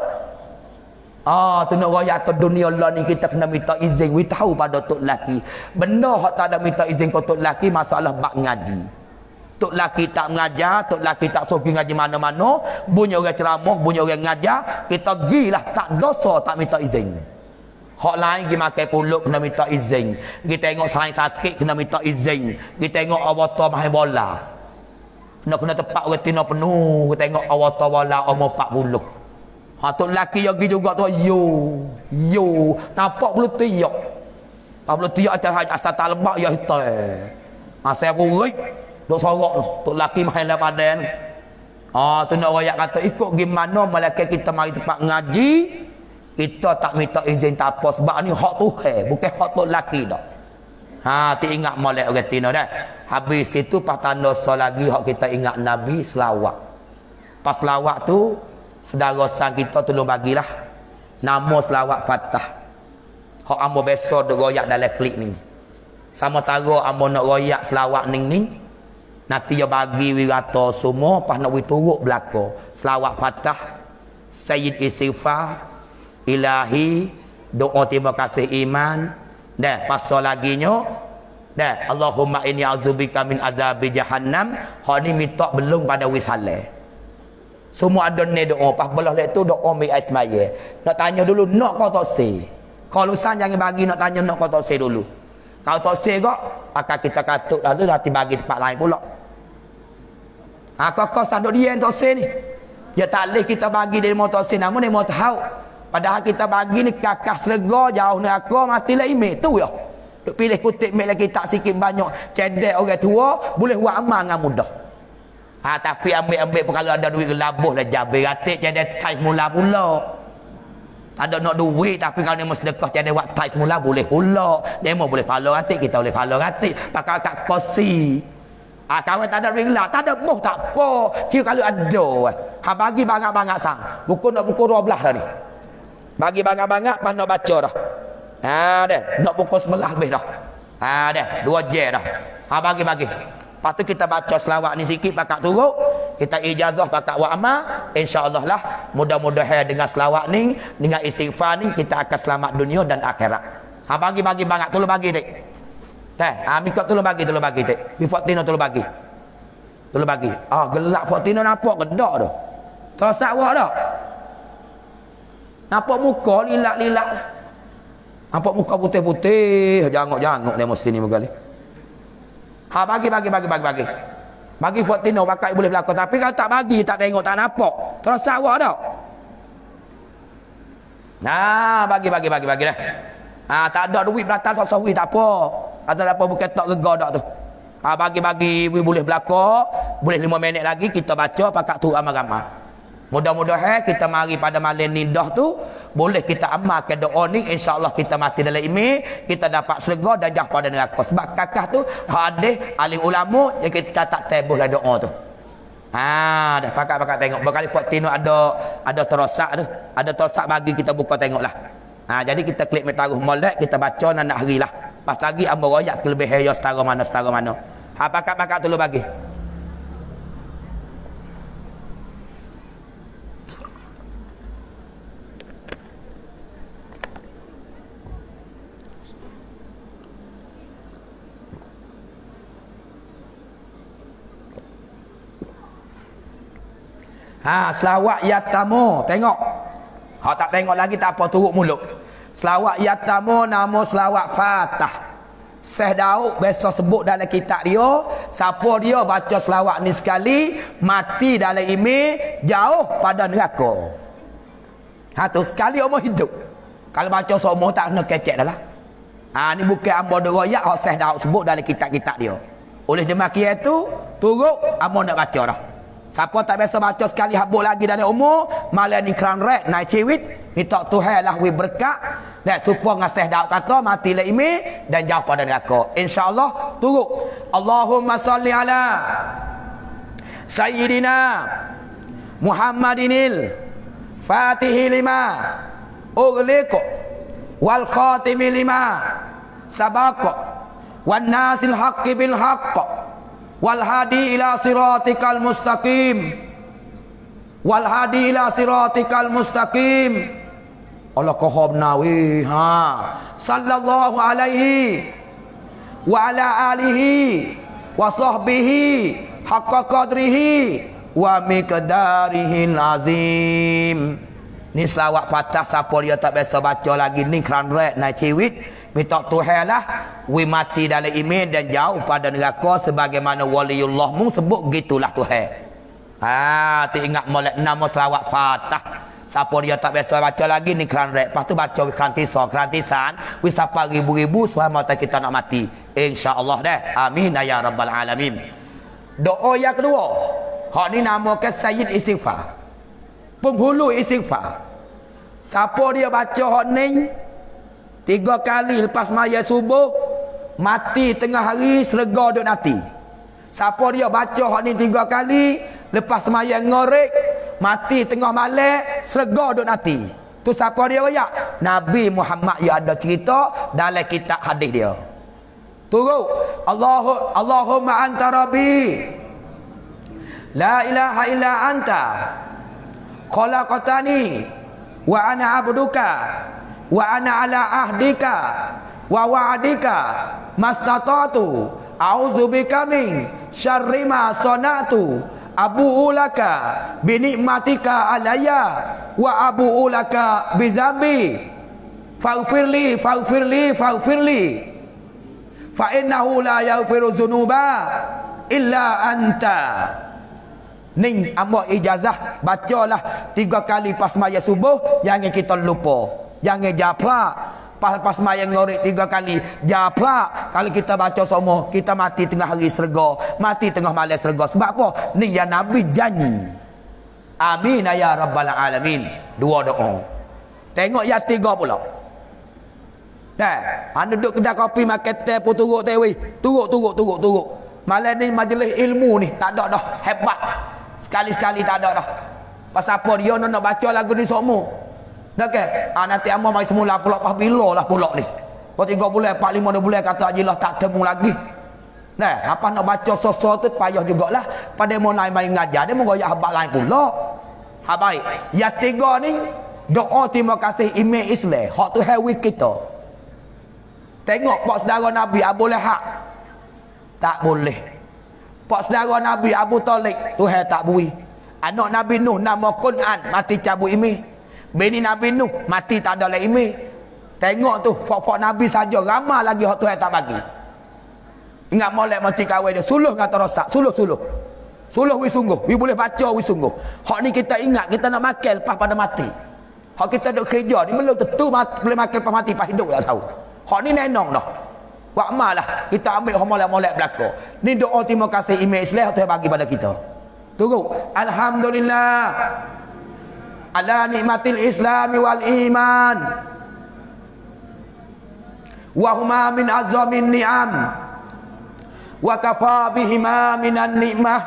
Ah, tu nak royak ke dunia Allah ni kita kena minta izin. We tahu pada tok laki. Benda hak tak ada minta izin kau tok laki masalah bak ngaji. Tok laki tak mengajar, tok laki tak suruh ngaji mana-mana, bunyi orang ceramah, bunyi orang ngajar, kita gilah tak dosa tak minta izin. Hak lain pergi makan pulut kena minta izin. Kita tengok sains sakit kena minta izin. Kita tengok awata main bola. Kena kena tepat orang tina penuh. Kita tengok awata bola umur empat puluh. Ha tok laki yang pergi juga tu yo yo nampak belum tiak. Apa belum tiak atas asal tak lebak ya hitam. Masa aku rik duk sorok tu. Tok laki main dalam badan. Ha tu nak royak kata ikut gimana malaikat kita mari tempat ngaji, kita tak minta izin tak apa sebab ni hak Tuhan, bukan hak tok laki dak. Ha ti ingat molek orang Tino dah. Habis itu pas tanda so lagi hak kita ingat Nabi selawat. Pas selawat tu saudara sang kita tolong bagilah nama selawat Fatah. Hak ambo besok duk royak dalam klik ni. Sama tara ambo nak royak selawat ning ning. Nanti dia bagi wirata semua pas nak turut belaka. Selawat Fatah, Sayyid istighfar, Ilahi, doa terima kasih iman. Dah pasal laginya. Dah Allahumma inni a'udzubika min azabi jahannam. Hak ni minta belum pada wisalah. Semua ada ni doa. Pas belah lek tu doa mi ais maya. Nak tanya dulu nak kau tak se. Kalau san jangan bagi nak tanya nak kau tak se dulu. Kalau tak se kok akan kita katuk dah tu nanti bagi tempat lain pula. Ha kau sanduk dia yang tak se ni. Ya tak leh kita bagi dia mau tak se namun dia mau tahu. Padahal kita bagi ni kakak serga jauh neraka matilah imej tu ya. Duk pilih kutip mek lagi tak sikit banyak cedek orang tua boleh buat amal dengan mudah. Ha, tapi ambil-ambil kalau ada duit gelabuh lah jabir ratik cedek tai semula pula. Tak ada nak duit tapi kalau dia mau sedekah cedek buat tai semula boleh pula. Demo boleh follow ratik kita boleh follow ratik pakai kat kosi. Ah, kawan tak ada ringla, tak ada boh tak apa. Kira kalau ada, ha bagi banyak-banyak sang. Buku nak buku dua belas dah ni. Bagi banyak-banyak pas nak baca dah. Ha dah, nak buku sebelah lebih dah. Ha dah, dua je dah. Ha bagi-bagi. Lepas tu kita baca selawat ni sikit pakak turuk, kita ijazah pakak wa amal, insya-Allah lah mudah-mudahan dengan selawat ni, dengan istighfar ni kita akan selamat dunia dan akhirat. Ha bagi-bagi banyak tolong bagi dik. Teh, ah mikot tolong bagi tolong bagi dik. Bi Fortino tolong bagi. Tolong bagi. Ah gelak Fortino nampak gedak dah. Tersak wah dah. Nampak muka lilak-lilak. Nampak muka putih-putih, jangok-jangok dia mesti ni muka ni. Ha bagi bagi bagi bagi bagi. Bagi Fortino pakai boleh berlaku tapi kalau tak bagi tak tengok tak nampak. Terus awak dah. Nah, bagi bagi bagi bagi dah. Ah tak ada duit beratal tak sawi tak apa. Atau apa bukan tak rega dak tu. Ah bagi bagi boleh berlaku, boleh lima minit lagi kita baca pakai tu amal-amal. Mudah-mudahan kita mari pada malam ni dah tu boleh kita amalkan doa ni insya-Allah kita mati dalam iman kita dapat syurga dan jah pada neraka sebab kakak tu hadis alim ulama yang kita catat tabuh doa tu. Ha dah pakat-pakat tengok berkali Fortino ada ada terosak tu ada terosak bagi kita buka tengoklah. Ha jadi kita klik metaruh molek kita baca nak nak harilah. Pas lagi ambo royak kelebihan ya setara mana setara mana. Ha pakat-pakat dulu bagi. Ha selawat yatamu tengok. Hak tak tengok lagi tak apa turuk mulut. Selawat yatamu nama selawat Fatah. Syekh Daud biasa sebut dalam kitab dia, siapa dia baca selawat ni sekali mati dalam iman jauh pada neraka. Ha tu sekali umur hidup. Kalau baca seumur tak kena kecek dah lah. Ha ni bukan ambo de royak hak Syekh Daud sebut dalam kitab-kitab dia. Oleh demikian tu turuk ambo nak baca dah. Siapa tak biasa baca sekali habuk lagi dalam umur malah ni keran red naik ciwit minta Tuhan lah wi berkat dan supaya ngasih Daud kata mati la imi dan jauh pada neraka insyaallah turut Allahumma salli ala sayyidina Muhammadinil fatihi lima ughliq wal khatimi lima sabaq wan nasil haqqi bil haqq wal hadi ila siratikal mustaqim wal hadi ila siratikal mustaqim Allah kohobna wi ha sallallahu alaihi wa ala alihi wa sahbihi haqqa qadrihi wa miqdarihil azim. Ni selawat patah siapa dia tak biasa baca lagi ni keran red naik ciwit minta Tuhan lah we mati dalam iman dan jauh pada neraka sebagaimana waliullah mu sebut gitulah Tuhan. Ha tu ingat molek nama selawat patah siapa dia tak biasa baca lagi ni keran red lepas tu baca keran tisa keran tisan we sapa ribu-ribu selama kita nak mati insya-Allah dah amin ya rabbal alamin. Doa yang kedua hak ni namakan sayyid istighfar penghulu istighfar. Siapa dia baca hak ni tiga kali lepas maya subuh mati tengah hari serga duk nanti. Siapa dia baca hak ni tiga kali lepas maya ngorek mati tengah malam serga duk nanti. Tu siapa dia royak? Nabi Muhammad yang ada cerita dalam kitab hadis dia. Turut Allahu Allahumma anta rabbi la ilaha illa anta khalaqtani wa ana abduka wa ana ala ahdika wa wa'dika mastata'tu a'udzubika min syarri ma sana'tu abu ulaka bi nikmatika alayya wa abu ulaka bi zambi faghfirli faghfirli faghfirli fa innahu la yaghfiru dzunuba illa anta. Ning ambo ijazah bacalah tiga kali pas maya subuh, jangan kita lupa, jangan japlak. Pas pas maya ngorek tiga kali japlak. Kalau kita baca semua, kita mati tengah hari serga, mati tengah malam serga. Sebab apa? Ni ya Nabi janji. Amin ya rabbal alamin. Dua doa. Tengok yang tiga pula. Dah, anda duduk kedai kopi makan teh pun turut teh weh. Turut turut turut turut. Malam ni majlis ilmu ni tak ada dah, hebat. Sekali-sekali tak ada dah. Pasal apa dia nak baca lagu ni semua? Dah ke? Ah nanti amal mai semula pula pas bila lah pula ni. Kau tiga bulan, empat lima bulan kata ajilah tak temu lagi. Nah, apa nak baca sosok tu payah jugalah. Pada mau naik main ngajar dia mau goyak habaq lain pula. Ha baik. Yang tiga ni doa terima kasih email Islam. Hak tu hawi kita. Tengok pak saudara Nabi Abu Lahab. Tak boleh. Pak saudara Nabi Abu Talib Tuhan tak bui. Anak Nabi Nuh nama Kun'an mati cabut email. Bini Nabi Nuh mati tak ada lagi email. Tengok tu fak-fak Nabi saja ramai lagi hak Tuhan tak bagi. Ingat molek mati kawin dia suluh kata rosak, suluh-suluh. Suluh wi sungguh, wi boleh baca wi sungguh. Hak ni kita ingat kita nak makan lepas pada mati. Hak kita duk kerja ni belum tentu boleh makan lepas mati pas hidup tak tahu. Hak ni nenong dah. Buat malah kita ambil molek-molek belaka. Ni doa terima kasih email Islam Tuhan bagi pada kita. Tunggu. Alhamdulillah ala nikmatil islami wal iman wa huma min azamin ni'am wa kafa bihima minan nikmah.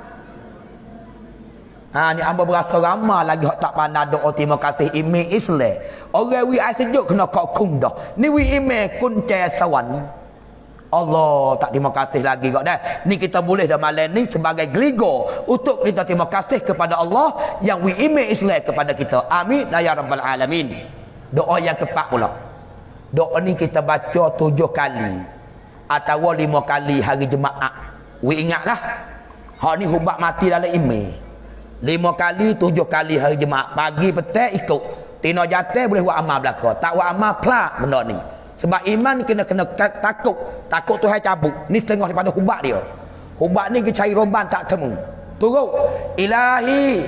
Ha ni hamba berasa ramai lagi hak tak pandai doa terima kasih email Islam. Orang wi ai sejuk kena kok kum dah. Ni wi email kunci sawan. Allah tak terima kasih lagi kok dah. Ni kita boleh dah malam ni sebagai geligo untuk kita terima kasih kepada Allah yang wi email Islam kepada kita. Amin ya rabbal alamin. Doa yang keempat pula. Doa ni kita baca tujuh kali atau lima kali hari Jumaat. Wi ingatlah. Hak ni hubak mati dalam email. Lima kali, tujuh kali hari Jumaat. Pagi petang ikut. Tino jatuh boleh buat amal belaka. Tak buat amal pelak benda ni. Sebab iman kena kena takut. Takut Tuhan cabut. Ni setengah daripada hubak dia. Hubak ni kita cari romban tak temu. Turut. Ilahi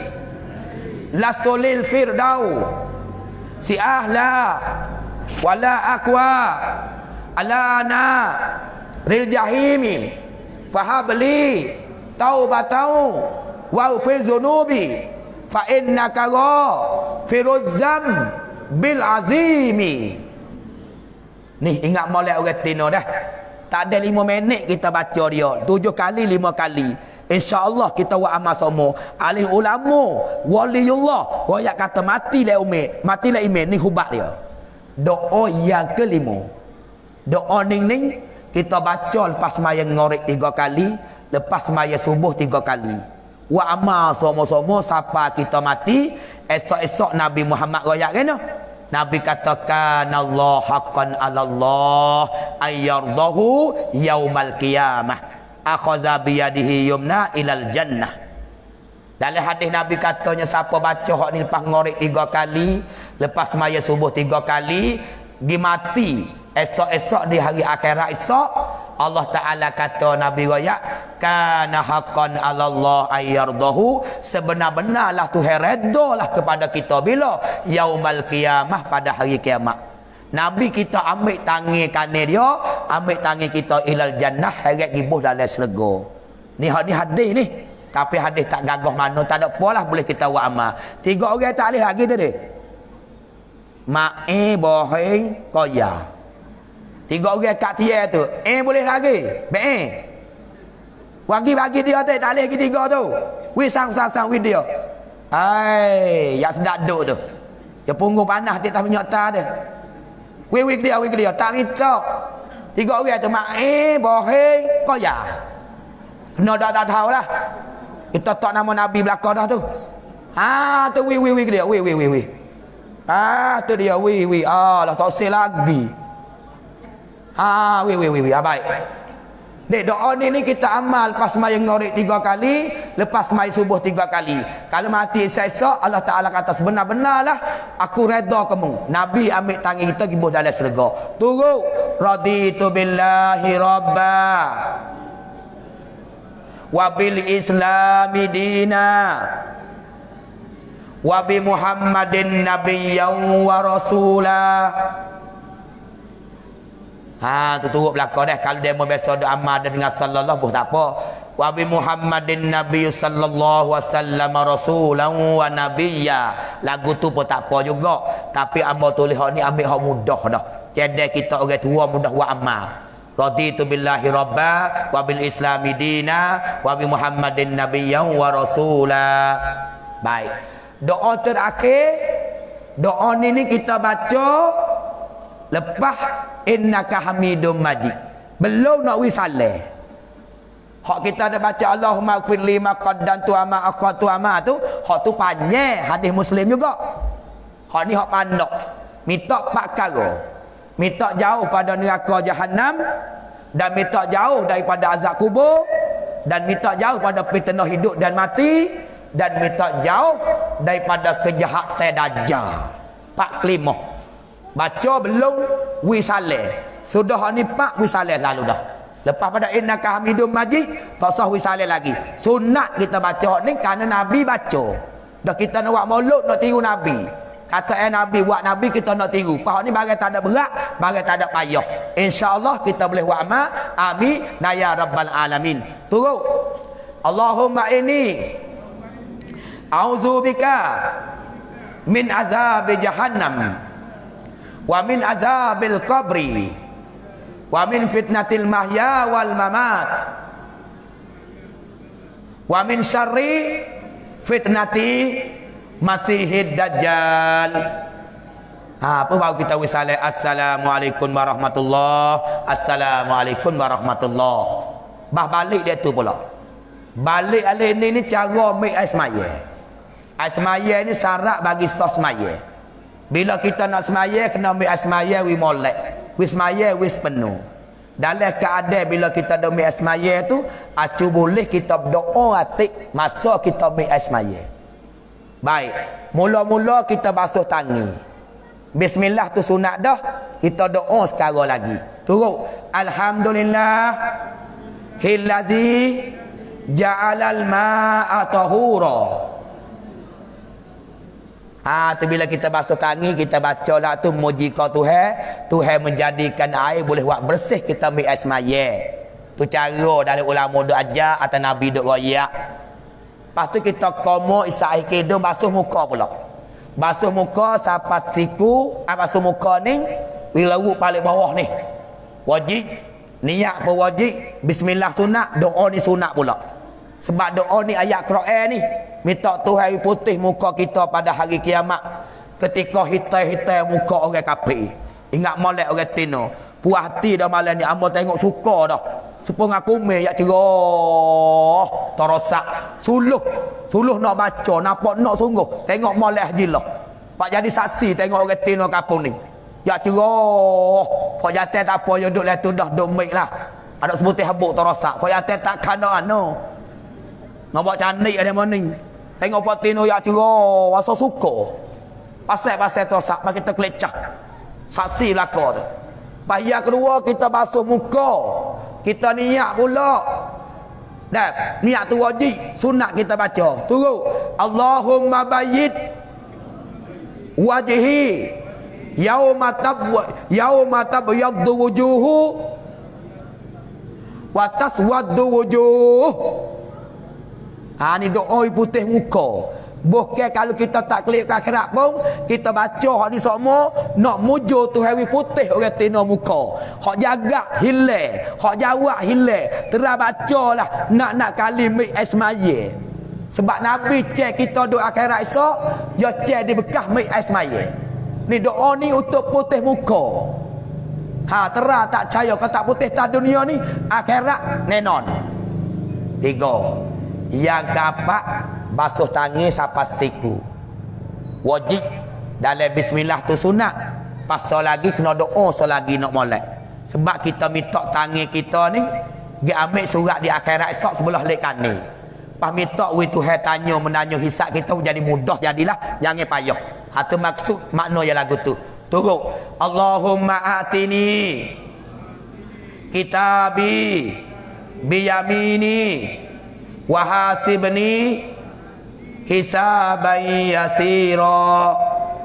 lasolil firdau si ahla wala akwa alana ril jahimi fahabli taubatau wa fil zunubi fa innaka firuzzam bil azimi. Ni ingat molek orang Tino dah. Tak ada lima minit kita baca dia. Tujuh kali, lima kali. InsyaAllah kita buat amal semua. Alim ulama, waliullah. Royak kata mati lah umit. Mati lah imit. Ni hubak dia. Doa yang kelima. Doa ning-ning. Kita baca lepas maya ngorek tiga kali. Lepas maya subuh tiga kali. Buat amal semua-semua. Siapa kita mati. Esok-esok Nabi Muhammad royak kena. Nabi katakan Allah haqqan 'ala Allah ayyardahu yaumal qiyamah akhadha bi yadihi yumna ilal jannah. Dalam hadis Nabi katanya siapa baca hak ni lepas ngorek tiga kali, lepas semaya subuh tiga kali, dia mati esok-esok di hari akhirat esok, Allah Ta'ala kata Nabi royak kana haqqan 'ala Allah ayyardahu, sebenar-benarlah Tuhan redalah kepada kita bila yaumal qiyamah, pada hari kiamat. Nabi kita ambil tangan kanan dia, ambil tangan kita ilal jannah, heret gibuh dalam syurga. Ni ni hadis ni. Tapi hadis tak gagah mana, tak ada apalah boleh kita buat amal. Tiga orang tak boleh lagi tadi. Ma'e boheng koya. Tiga orang kat tiar tu. Eh boleh lagi. Be eh. Bagi-bagi dia tu tak boleh lagi tiga tu. Wi sang-sang wi dia. Ai, yang sedap duk tu. Dia punggung panas dia tak minyak ta tu. Wi wi dia wi dia tak minta. Tiga orang tu mak eh boheng koya. Kena dak tak tahulah. Kita tak nama Nabi belakang dah tu. Ha tu wi wi wi dia. Wi wi wi wi. Ah tu dia wi wi. Ah lah tak sel lagi. Ha, wi wi wi wi, baik. Dek, doa ni ni kita amal lepas sembahyang maghrib tiga kali, lepas sembahyang subuh tiga kali. Kalau mati esok-esok, Allah Ta'ala kata sebenar-benarlah aku redha kamu. Nabi ambil tangan kita gibuh dalam syurga. Turut raditu billahi rabba wa bil islami dina wa bi Muhammadin nabiyyan wa rasulah. Ha, tu turut belakang dah. Kalau dia mau biasa doa amal dan dengan sallallahu pun tak apa. Wa bi Muhammadin nabiyyu sallallahu wasallam rasulan wa nabiyya. Lagu tu pun tak apa juga. Tapi amba tulis hak ni ambil hak mudah dah. Jadi kita orang tua mudah buat amal. Raditu billahi rabba wa bil islami dina wa bi Muhammadin nabiyyan wa rasula. Baik. Doa terakhir, doa ni ni kita baca lepas innaka hamidum majid. Belum nak wisalah. Hak kita ada baca Allahumma ighfirli ma qaddamtu wa ma akhadtu ama tu, hak tu panjang hadis Muslim juga. Hak ni hak pandok. Minta empat perkara. Minta jauh pada neraka jahanam, dan minta jauh daripada azab kubur, dan minta jauh pada fitnah hidup dan mati, dan minta jauh daripada kejahatan dajjal. Empat kelima. Baca belum wisalah. Sudah ni pak wisalah lalu dah. Lepas pada innaka hamidum majid, tak usah wisalah lagi. Sunat kita baca ni kerana Nabi baca. Dah kita nak buat maulud nak tiru Nabi. Kata eh Nabi buat Nabi kita nak tiru. Pak ni barang tak ada berat, barang tak ada payah. Insya-Allah kita boleh buat amal. Amin ya rabbal alamin. Turut. Allahumma inni a'udzubika min azabi jahannam wa min azabil qabri wa min fitnatil mahya wal mamat wa min syarri fitnati masihid dajjal. Ha, apa baru kita wisalah assalamualaikum warahmatullahi assalamualaikum warahmatullahi. Bah balik dia tu pula. Balik alih ni ni cara make ais maya. Ais maya ni syarat bagi sos maya. Bila kita nak semaya, kena ambil asmaya wi molek. Wi semaya wis penuh. Dalam keadaan bila kita dah ambil asmaya tu, acu boleh kita berdoa atik masa kita ambil asmaya. Baik. Mula-mula kita basuh tangan. Bismillah tu sunat dah. Kita doa sekarang lagi. Turut. Alhamdulillah hillazi ja'alal ma'a tahura. Ah, tu bila kita basuh tangan, kita baca lah tu muji kau Tuhan. Tuhan menjadikan air boleh buat bersih kita ambil air semaya. Tu cara dari ulama duk ajar atau Nabi duk royak. Lepas tu kita komo isa air kidung basuh muka pula. Basuh muka sampai siku, ah basuh muka ni bila urut paling bawah ni. Wajib niat pun wajib, bismillah sunat, doa ni sunat pula. Sebab doa ni ayat Quran ni minta Tuhan putih muka kita pada hari kiamat. Ketika hitam-hitam muka orang kafir. Ingat molek orang tino. Puas hati dah malam ni. Amba tengok suka dah. Sepung aku me yak cerah. Terosak. Suluh. Suluh nak baca. Nampak nak sungguh. Tengok molek hajilah. Pak jadi saksi tengok orang tino kapung ni. Yak cerah. Pak jatuh tak apa. Yang duduk letu dah. Duduk mik lah. Ada sebutih habuk terosak. Pak jatuh tak kena no. Nampak cantik ada morning. Tengok Fatino yang cerah, rasa suka. Pasal-pasal terosak, maka kita kelecah. Saksi belakang tu. Bahaya kedua, kita basuh muka. Kita niat pula. Dan niat tu wajib. Sunat kita baca. Turut. Allahumma bayyid wajhi yauma tab yauma tabyaddu wujuhu wa taswaddu wujuh. Ha, ni doa putih muka. Bukan kalau kita tak klik ke akhirat pun, kita baca hak ni semua nak mujur Tuhan putih orang tina muka. Hak jaga hilang, hak jawab hilang. Terus bacalah nak-nak kali mik asmaya. Sebab Nabi cek kita doa akhirat esok, ya cek di bekas mik asmaya. Ni doa ni untuk putih muka. Ha, terah tak percaya kalau tak putih tak dunia ni, akhirat nenon. Tiga. Yang keempat, basuh tangan sampai siku. Wajib. Dalam bismillah tu sunat. Pasal lagi kena doa selagi nak molek. Sebab kita minta tangan kita ni Dia ambil surat di akhirat esok sebelah lekan ni. Pas minta we Tuhan tanya menanya hisab kita jadi mudah jadilah, jangan payah. Hatu maksud makna ya lagu tu. Turut Allahumma atini kitabi biyamini wa hasibni hisaban yasira.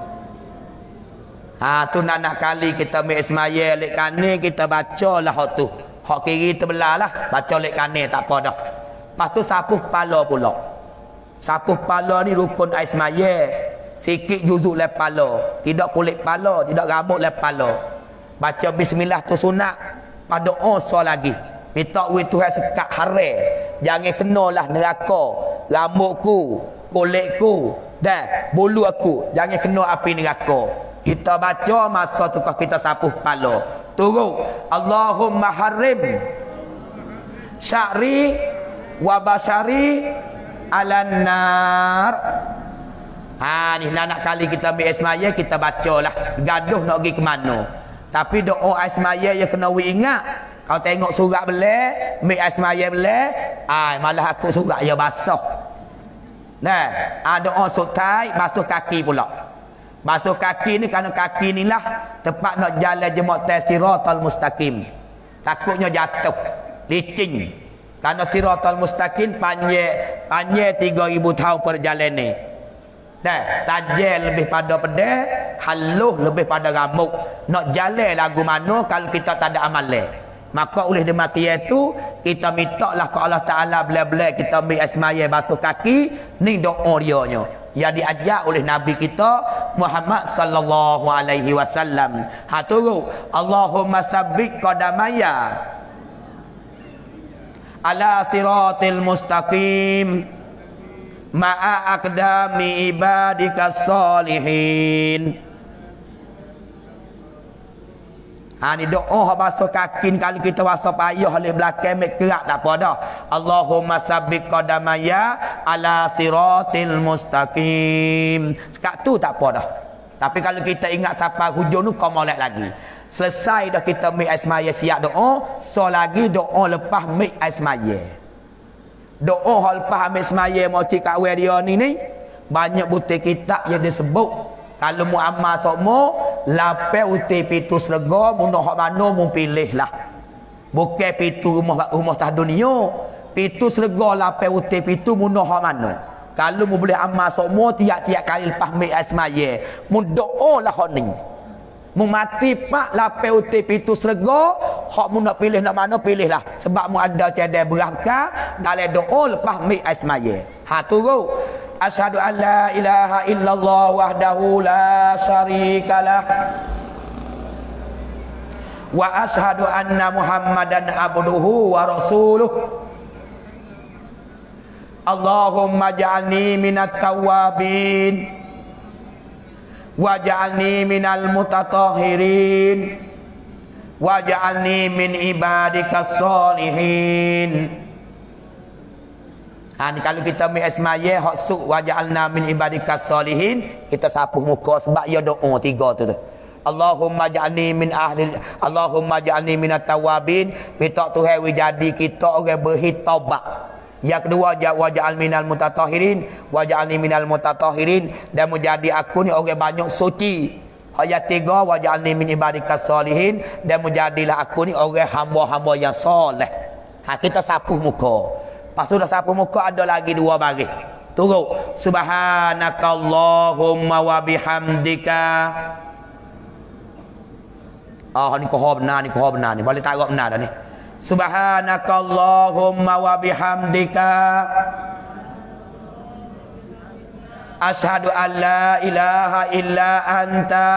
Ha tu nak kali kita ambil semaya lek kanan kita bacalah hak tu. Hak kiri terbelah lah, baca lek kanan tak apa dah. Lepas tu sapuh kepala pula. Sapuh kepala ni rukun ais semaya. Sikit juzuk le kepala, tidak kulit kepala, tidak rambut le kepala. Baca bismillah tu sunat. Pada doa lagi. Minta we Tuhan sekat haram. Jangan kenalah neraka. Rambutku, kulitku dan bulu aku jangan kena api neraka. Kita baca masa tu kita sapuh kepala. Turut Allahumma harim sya'ri wa bashari alan nar. Ha ni nak kali kita ambil semaya kita bacalah. Gaduh nak pergi ke mana. Tapi doa semaya yang kena we ingat. Kau tengok surat belak, ambil semaya belak, ai malah aku surat ya basah. Nah, ada doa sutai basuh kaki pula. Basuh kaki ni kerana kaki ni lah tempat nak jalan jemaah siratal mustaqim. Takutnya jatuh, licin. Kerana siratal mustaqim panjang panjang tiga ribu tahun perjalanan. Dah, tajam lebih pada pedang, halus lebih pada rambut. Nak jalan lagu mana kalau kita tak ada amalan. Maka oleh demikian itu kita minta lah ke Allah Ta'ala bila-bila kita ambil asmaya basuh kaki. Ni doa dia nya yang diajar oleh Nabi kita Muhammad sallallahu alaihi wasallam. Ha turut Allahumma sabbit qadamaya ala siratil mustaqim ma'a aqdami ibadikas salihin. Ha ni doa basuh kaki kalau kita basuh payah oleh belakang mek kerak tak apa dah. Allahumma sabbit qadamaya ala siratil mustaqim. Sekat tu tak apa dah. Tapi kalau kita ingat sampai hujung tu kau molek lagi. Selesai dah kita mik asmaya siap doa, so lagi doa lepas mik asmaya. Doa hal lepas ambil semaya mau cik kawin dia ni ni banyak butir kitab yang disebut. Kalau mu amal sokmo lapai uti pitu serga munah hak mana mu pilih lah. Bukan pitu rumah rumah tah dunia. Pitu serga lapai uti pitu munah hak mana. Kalau mu boleh amal sokmo tiap-tiap kali lepas mik asmaya, mu doa lah hak ni. Mu mati pak lapai uti pitu serga, hak mu nak pilih nak mana pilihlah. Sebab mu ada cadai berangkat dalam doa lepas mik asmaya. Ha turut asyhadu an la ilaha illallah wahdahu la syarikalah wa asyhadu anna muhammadan abduhu wa rasuluh. Allahumma ja'alni minat tawwabin wa ja'alni minal mutatahhirin wa ja'alni min ibadikas salihin. Ha ni kalau kita ambil asmaya hak suk waja'alna min ibadikas salihin, kita sapuh muka sebab ya doa tiga tu tu. Allahumma ja'alni min ahli Allahumma ja'alni minat tawabin. Minta Tuhan we jadi kita orang bertaubat. Yang kedua waja'al minal mutatahhirin, waja'alni minal mutatahhirin, dan menjadi aku ni orang banyak suci. Ayat tiga waja'alni min ibadikas salihin, dan menjadilah aku ni orang hamba-hamba yang soleh. Ha kita sapuh muka. Pas sudah sapu muka ada lagi dua baris. Turut subhanakallahumma wa bihamdika. Ah ni kau benar ni kau benar ni. Boleh tarik benar dah ni. Subhanakallahumma wa bihamdika asyhadu an la ilaha illa anta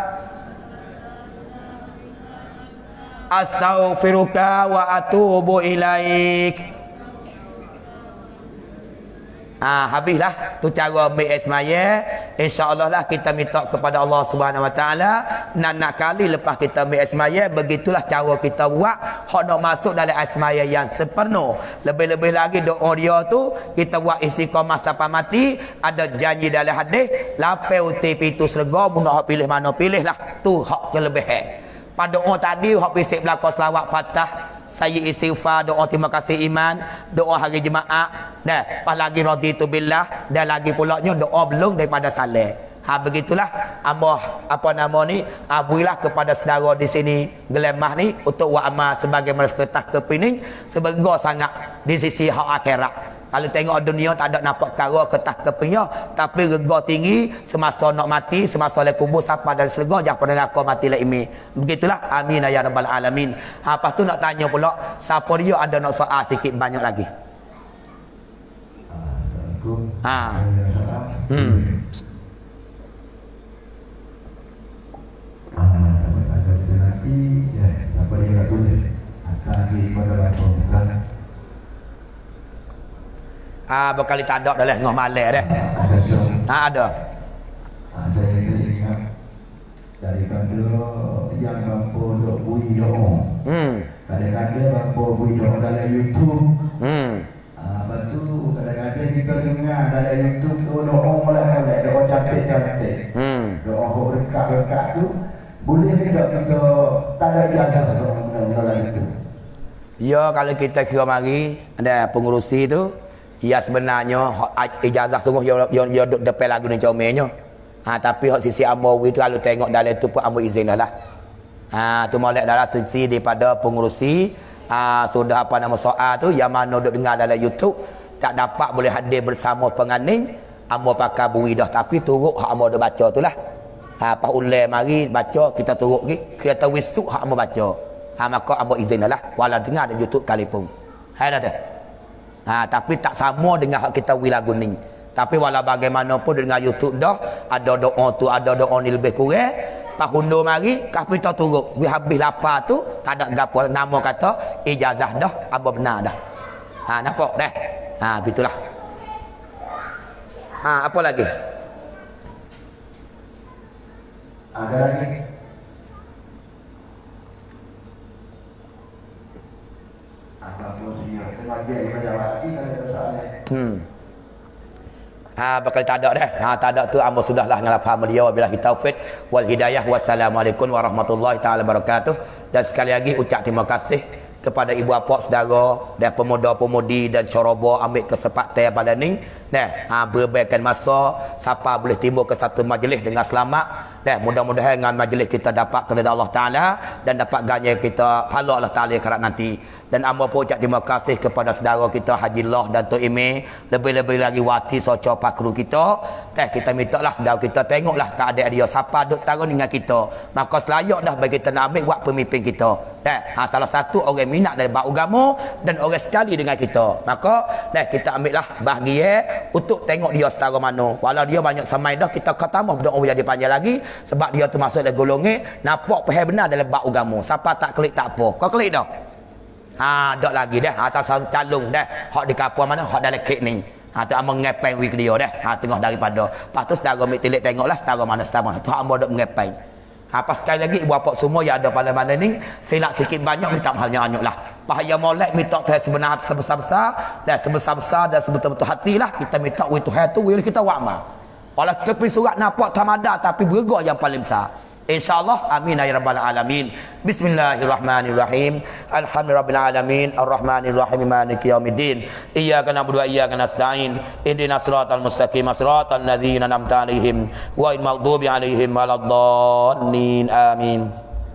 astaghfiruka wa atubu ilaik. Ah, habislah tu cara ambil asmaya. Insya-Allah lah kita minta kepada Allah Subhanahu Wa Taala nak nak kali lepas kita ambil asmaya, begitulah cara kita buat hak nak masuk dalam asmaya yang sepenuh. Lebih-lebih lagi doa dia tu kita buat istiqamah sampai mati. Ada janji dalam hadis lapai uti pitu serga mun nak pilih mana pilihlah. Tu hak kelebihan. Pada doa tadi hak pisik belaka selawat Fatah saya istighfar, doa terima kasih iman, doa hari Jumaat, dah, pas lagi raditu billah, dan lagi pulaknya doa belum daripada salat. Ha begitulah amah apa nama ni, abuilah kepada saudara di sini Gelemah ni untuk wa amal sebagai kertas kepining seberga sangat di sisi hak akhirat. Kalau tengok dunia tak ada nampak perkara kertas kepingnya, tapi rega tinggi semasa nak mati, semasa le kubur siapa dari surga jah pada neraka mati la imi. Begitulah, amin ya rabbal alamin. Ha lepas tu nak tanya pula, siapa dia ada nak soal sikit banyak lagi. Ha. Hmm. Siapa yang nak tulis akan lagi kepada bapa bukan ah berkali tak ada dah lah ngah malam dah. Ada syok. Ha ada. Ah saya teringat daripada yang bapa dok bui doa. Hmm. Kadang-kadang bapa bui doa dalam YouTube. Hmm. Ah lepas tu kadang-kadang kita dengar dalam YouTube tu doa molek-molek, doa cantik-cantik. Hmm. Doa berkat-berkat tu boleh tidak kita tak ada ijazah doa dalam itu. Ya, kalau kita kira mari ada pengurusi tu, ya sebenarnya ijazah sungguh dia dia duduk depan lagu ni comelnya. Ha tapi hak sisi Amawi tu kalau tengok dalam tu pun ambo izin dah lah. Ha tu molek dalam sisi daripada pengurusi, ha sudah apa nama soal tu yang mana duduk dengar dalam YouTube tak dapat boleh hadir bersama penganing, ambo pakai bui dah tapi turut hak ambo dah baca tu lah. Ha pas ulai mari baca kita turut gi, kita wisuk hak ambo baca. Ha maka ambo izin dah lah wala dengar di YouTube kalipun. Hai dah tu. Ha tapi tak sama dengan hak kita wi lagu ni. Tapi wala bagaimanapun dengan YouTube dah ada doa tu, ada doa ni lebih kurang. Pas hundur mari kafir kita turut. Wi habis lapar tu tak ada gapo nama kata ijazah dah ambo benar dah. Ha nampak dah. Ha begitulah. Ha apa lagi? Ada lagi? Hmm. Ha bakal tak ada dah. Ha tak ada tu ambo sudahlah dengan faham beliau wabillahi taufik wal hidayah. Wassalamualaikum warahmatullahi taala wabarakatuh. Dan sekali lagi ucap terima kasih kepada ibu bapa saudara dan pemuda-pemudi dan corobo ambil kesempatan pada ni. Nah, ha berbaikan masa siapa boleh timbul ke satu majlis dengan selamat. Dan mudah-mudahan dengan majlis kita dapat kepada Allah Taala dan dapat ganjar kita pahala Allah Taala akhirat nanti. Dan amba pun ucap terima kasih kepada saudara kita Haji Loh dan Tok Ime, lebih-lebih lagi wati soco pakru kita. Teh kita mintalah saudara kita tengoklah keadaan dia siapa duk taruh dengan kita. Maka selayak dah bagi kita nak ambil buat pemimpin kita. Teh ha, salah satu orang minat dari bab agama dan orang sekali dengan kita. Maka teh kita ambillah bahagia untuk tengok dia setara mana. Walau dia banyak samai dah kita kata tambah doa jadi panjang lagi sebab dia tu masuk dalam golongan nampak faham benar dalam bab agama. Siapa tak klik tak apa. Kau klik dah. Ha dak lagi dah. Ha satu calung dah. Hak di kapal mana? Hak dalam kek ni. Ha tu amang ngepeng week dia dah. Ha tengah daripada. Lepas tu saudara ambil tilik tengoklah setara mana setara. Tu amang dak ngepeng. Ha pas sekali lagi ibu bapa semua yang ada pada mana ni silap sikit banyak minta halnya anyuklah. Pahaya molek minta Tuhan sebenar sebesar-besar dan sebesar-besar dan sebetul-betul hatilah kita minta wi Tuhan tu wi kita wa'ma. Walau tepi surat nampak tamada tapi berga yang paling besar. InsyaAllah amin ya rabbal alamin. Bismillahirrahmanirrahim. Alhamdulillahirabbil alamin arrahmanirrahim maliki yaumiddin. Iyyaka na'budu wa iyyaka nasta'in. Ihdinas siratal mustaqim siratal ladzina an'amta 'alaihim ghairil maghdubi 'alaihim waladdallin. Amin.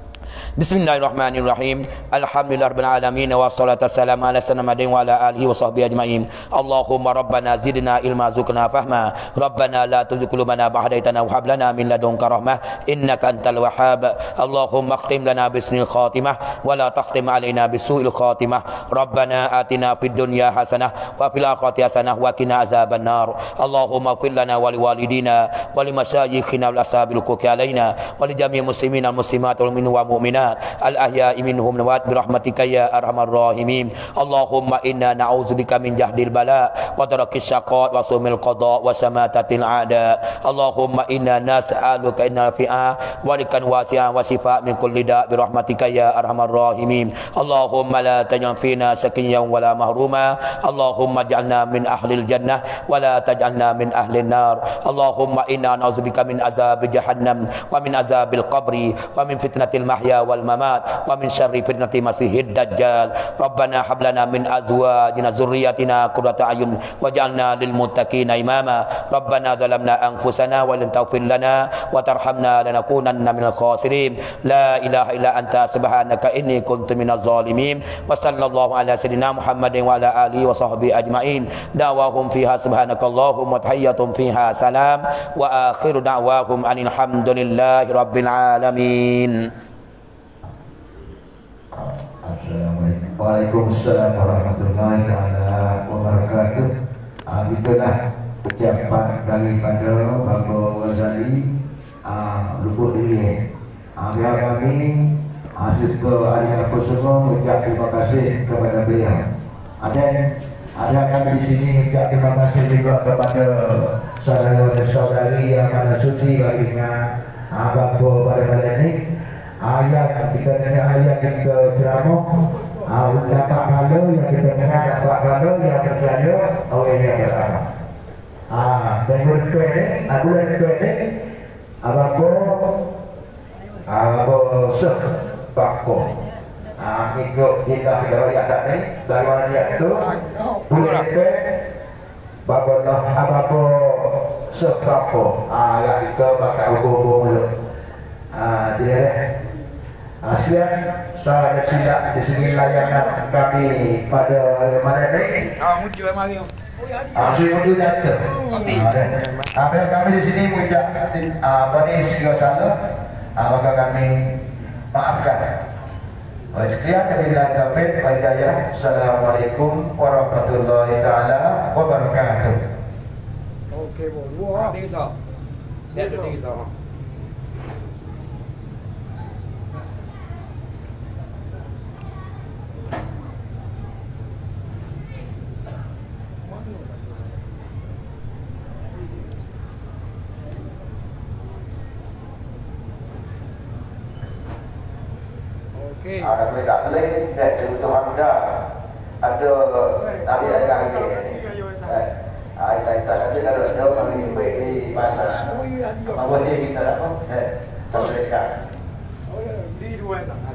Bismillahirrahmanirrahim. Alhamdulillahirabbil alamin wassalatu wassalamu ala sayyidina wa ala alihi wa sahbihi ajmain. Allahumma rabbana zidna ilma zukna fahma. Rabbana la tuzigh qulubana ba'da idh hadaytana wa hab lana min ladunka rahmah innaka antal wahhab. Allahumma khtim lana bisnil khatimah wa la takhtim alaina bisu'il khatimah. Rabbana atina fid dunya hasanah wa fil akhirati hasanah wa qina azabannar. Allahumma ighfir lana wa liwalidina wa limasyayikhina wal ashabil huquqi alaina wa li jami'il muslimina wal muslimat wal mu'minin wa mu'minat al-ahya'i minhum nawat birahmatika ya arhamar rahimin. Allahumma inna na'udzubika min jahdil bala wa darakis syaqat wa sumil qada wa samatatil a'da. Allahumma inna nas'aluka innal fi'a wa likan wasi'a wa shifa' min kulli da' birahmatika ya arhamar rahimin. Allahumma la taj'al fina shaqiyyan wa la mahruma. Allahumma ij'alna min ahlil jannah wa la taj'alna min ahlin nar. Allahumma inna na'udzubika min azab jahannam wa min azabil qabri wa min fitnatil mahya mahya wal mamat wa min syarri fitnati masihid dajjal. Rabbana hab lana min azwajina dzurriyyatina qurrata a'yun waj'alna lil muttaqina imama. Rabbana zalamna anfusana wa lam taghfir lana wa tarhamna lanakunanna minal khasirin. La ilaha illa anta subhanaka inni kuntu minaz zalimin. Wa sallallahu ala sayyidina Muhammadin wa ala alihi wa sahbihi ajmain. Da'wahum fiha subhanakallahumma wa tahiyyatum fiha salam wa akhiru da'wahum anil hamdulillahi rabbil alamin. Assalamualaikum. Waalaikumsalam warahmatullahi wabarakatuh. Ah, itulah ucapan daripada Bapak Ghazali ah, Lubuk Diri. Ah, biar kami ah, serta ahli semua mengucap terima kasih kepada beliau. Ada ada kami di sini mengucap terima kasih juga kepada saudara dan saudari yang mana sudi baginya ah, Bapak pada ini. Ayat kita dengar ayat kita ceramah, ah, dapat pahala yang kita dengar dapat pahala yang percaya oleh yang pertama. Ah, dan bulan kedua ni, ah, bulan kedua ni, apa apa sah bako. Ah, ikut kita kita ayat tadi, baru ayat tu bulan kedua, bapa dah apa sah bako. Ah, ayat kita bakal hubung mulut. Ah, dia Aslian saya ada silap di sini layanan kami pada mana ni? Ah, muncul mari. Ah, saya muncul jatuh. Ah, kami di sini mengucap apa ni segala salah, ah, maka kami maafkan. Baik, sekian wabillahi taufiq wal hidayah. Assalamualaikum warahmatullahi taala wabarakatuh. Okey, boleh. Tinggi sah. Dia tu tinggi sah. Okay. Ada boleh tak boleh dan kebutuhan dah ada tadi ada lagi ni. Ah, kita kita nanti kalau ada kami baik di pasar. Apa boleh kita apa? Eh, tak boleh kan? Oh, di dua tak.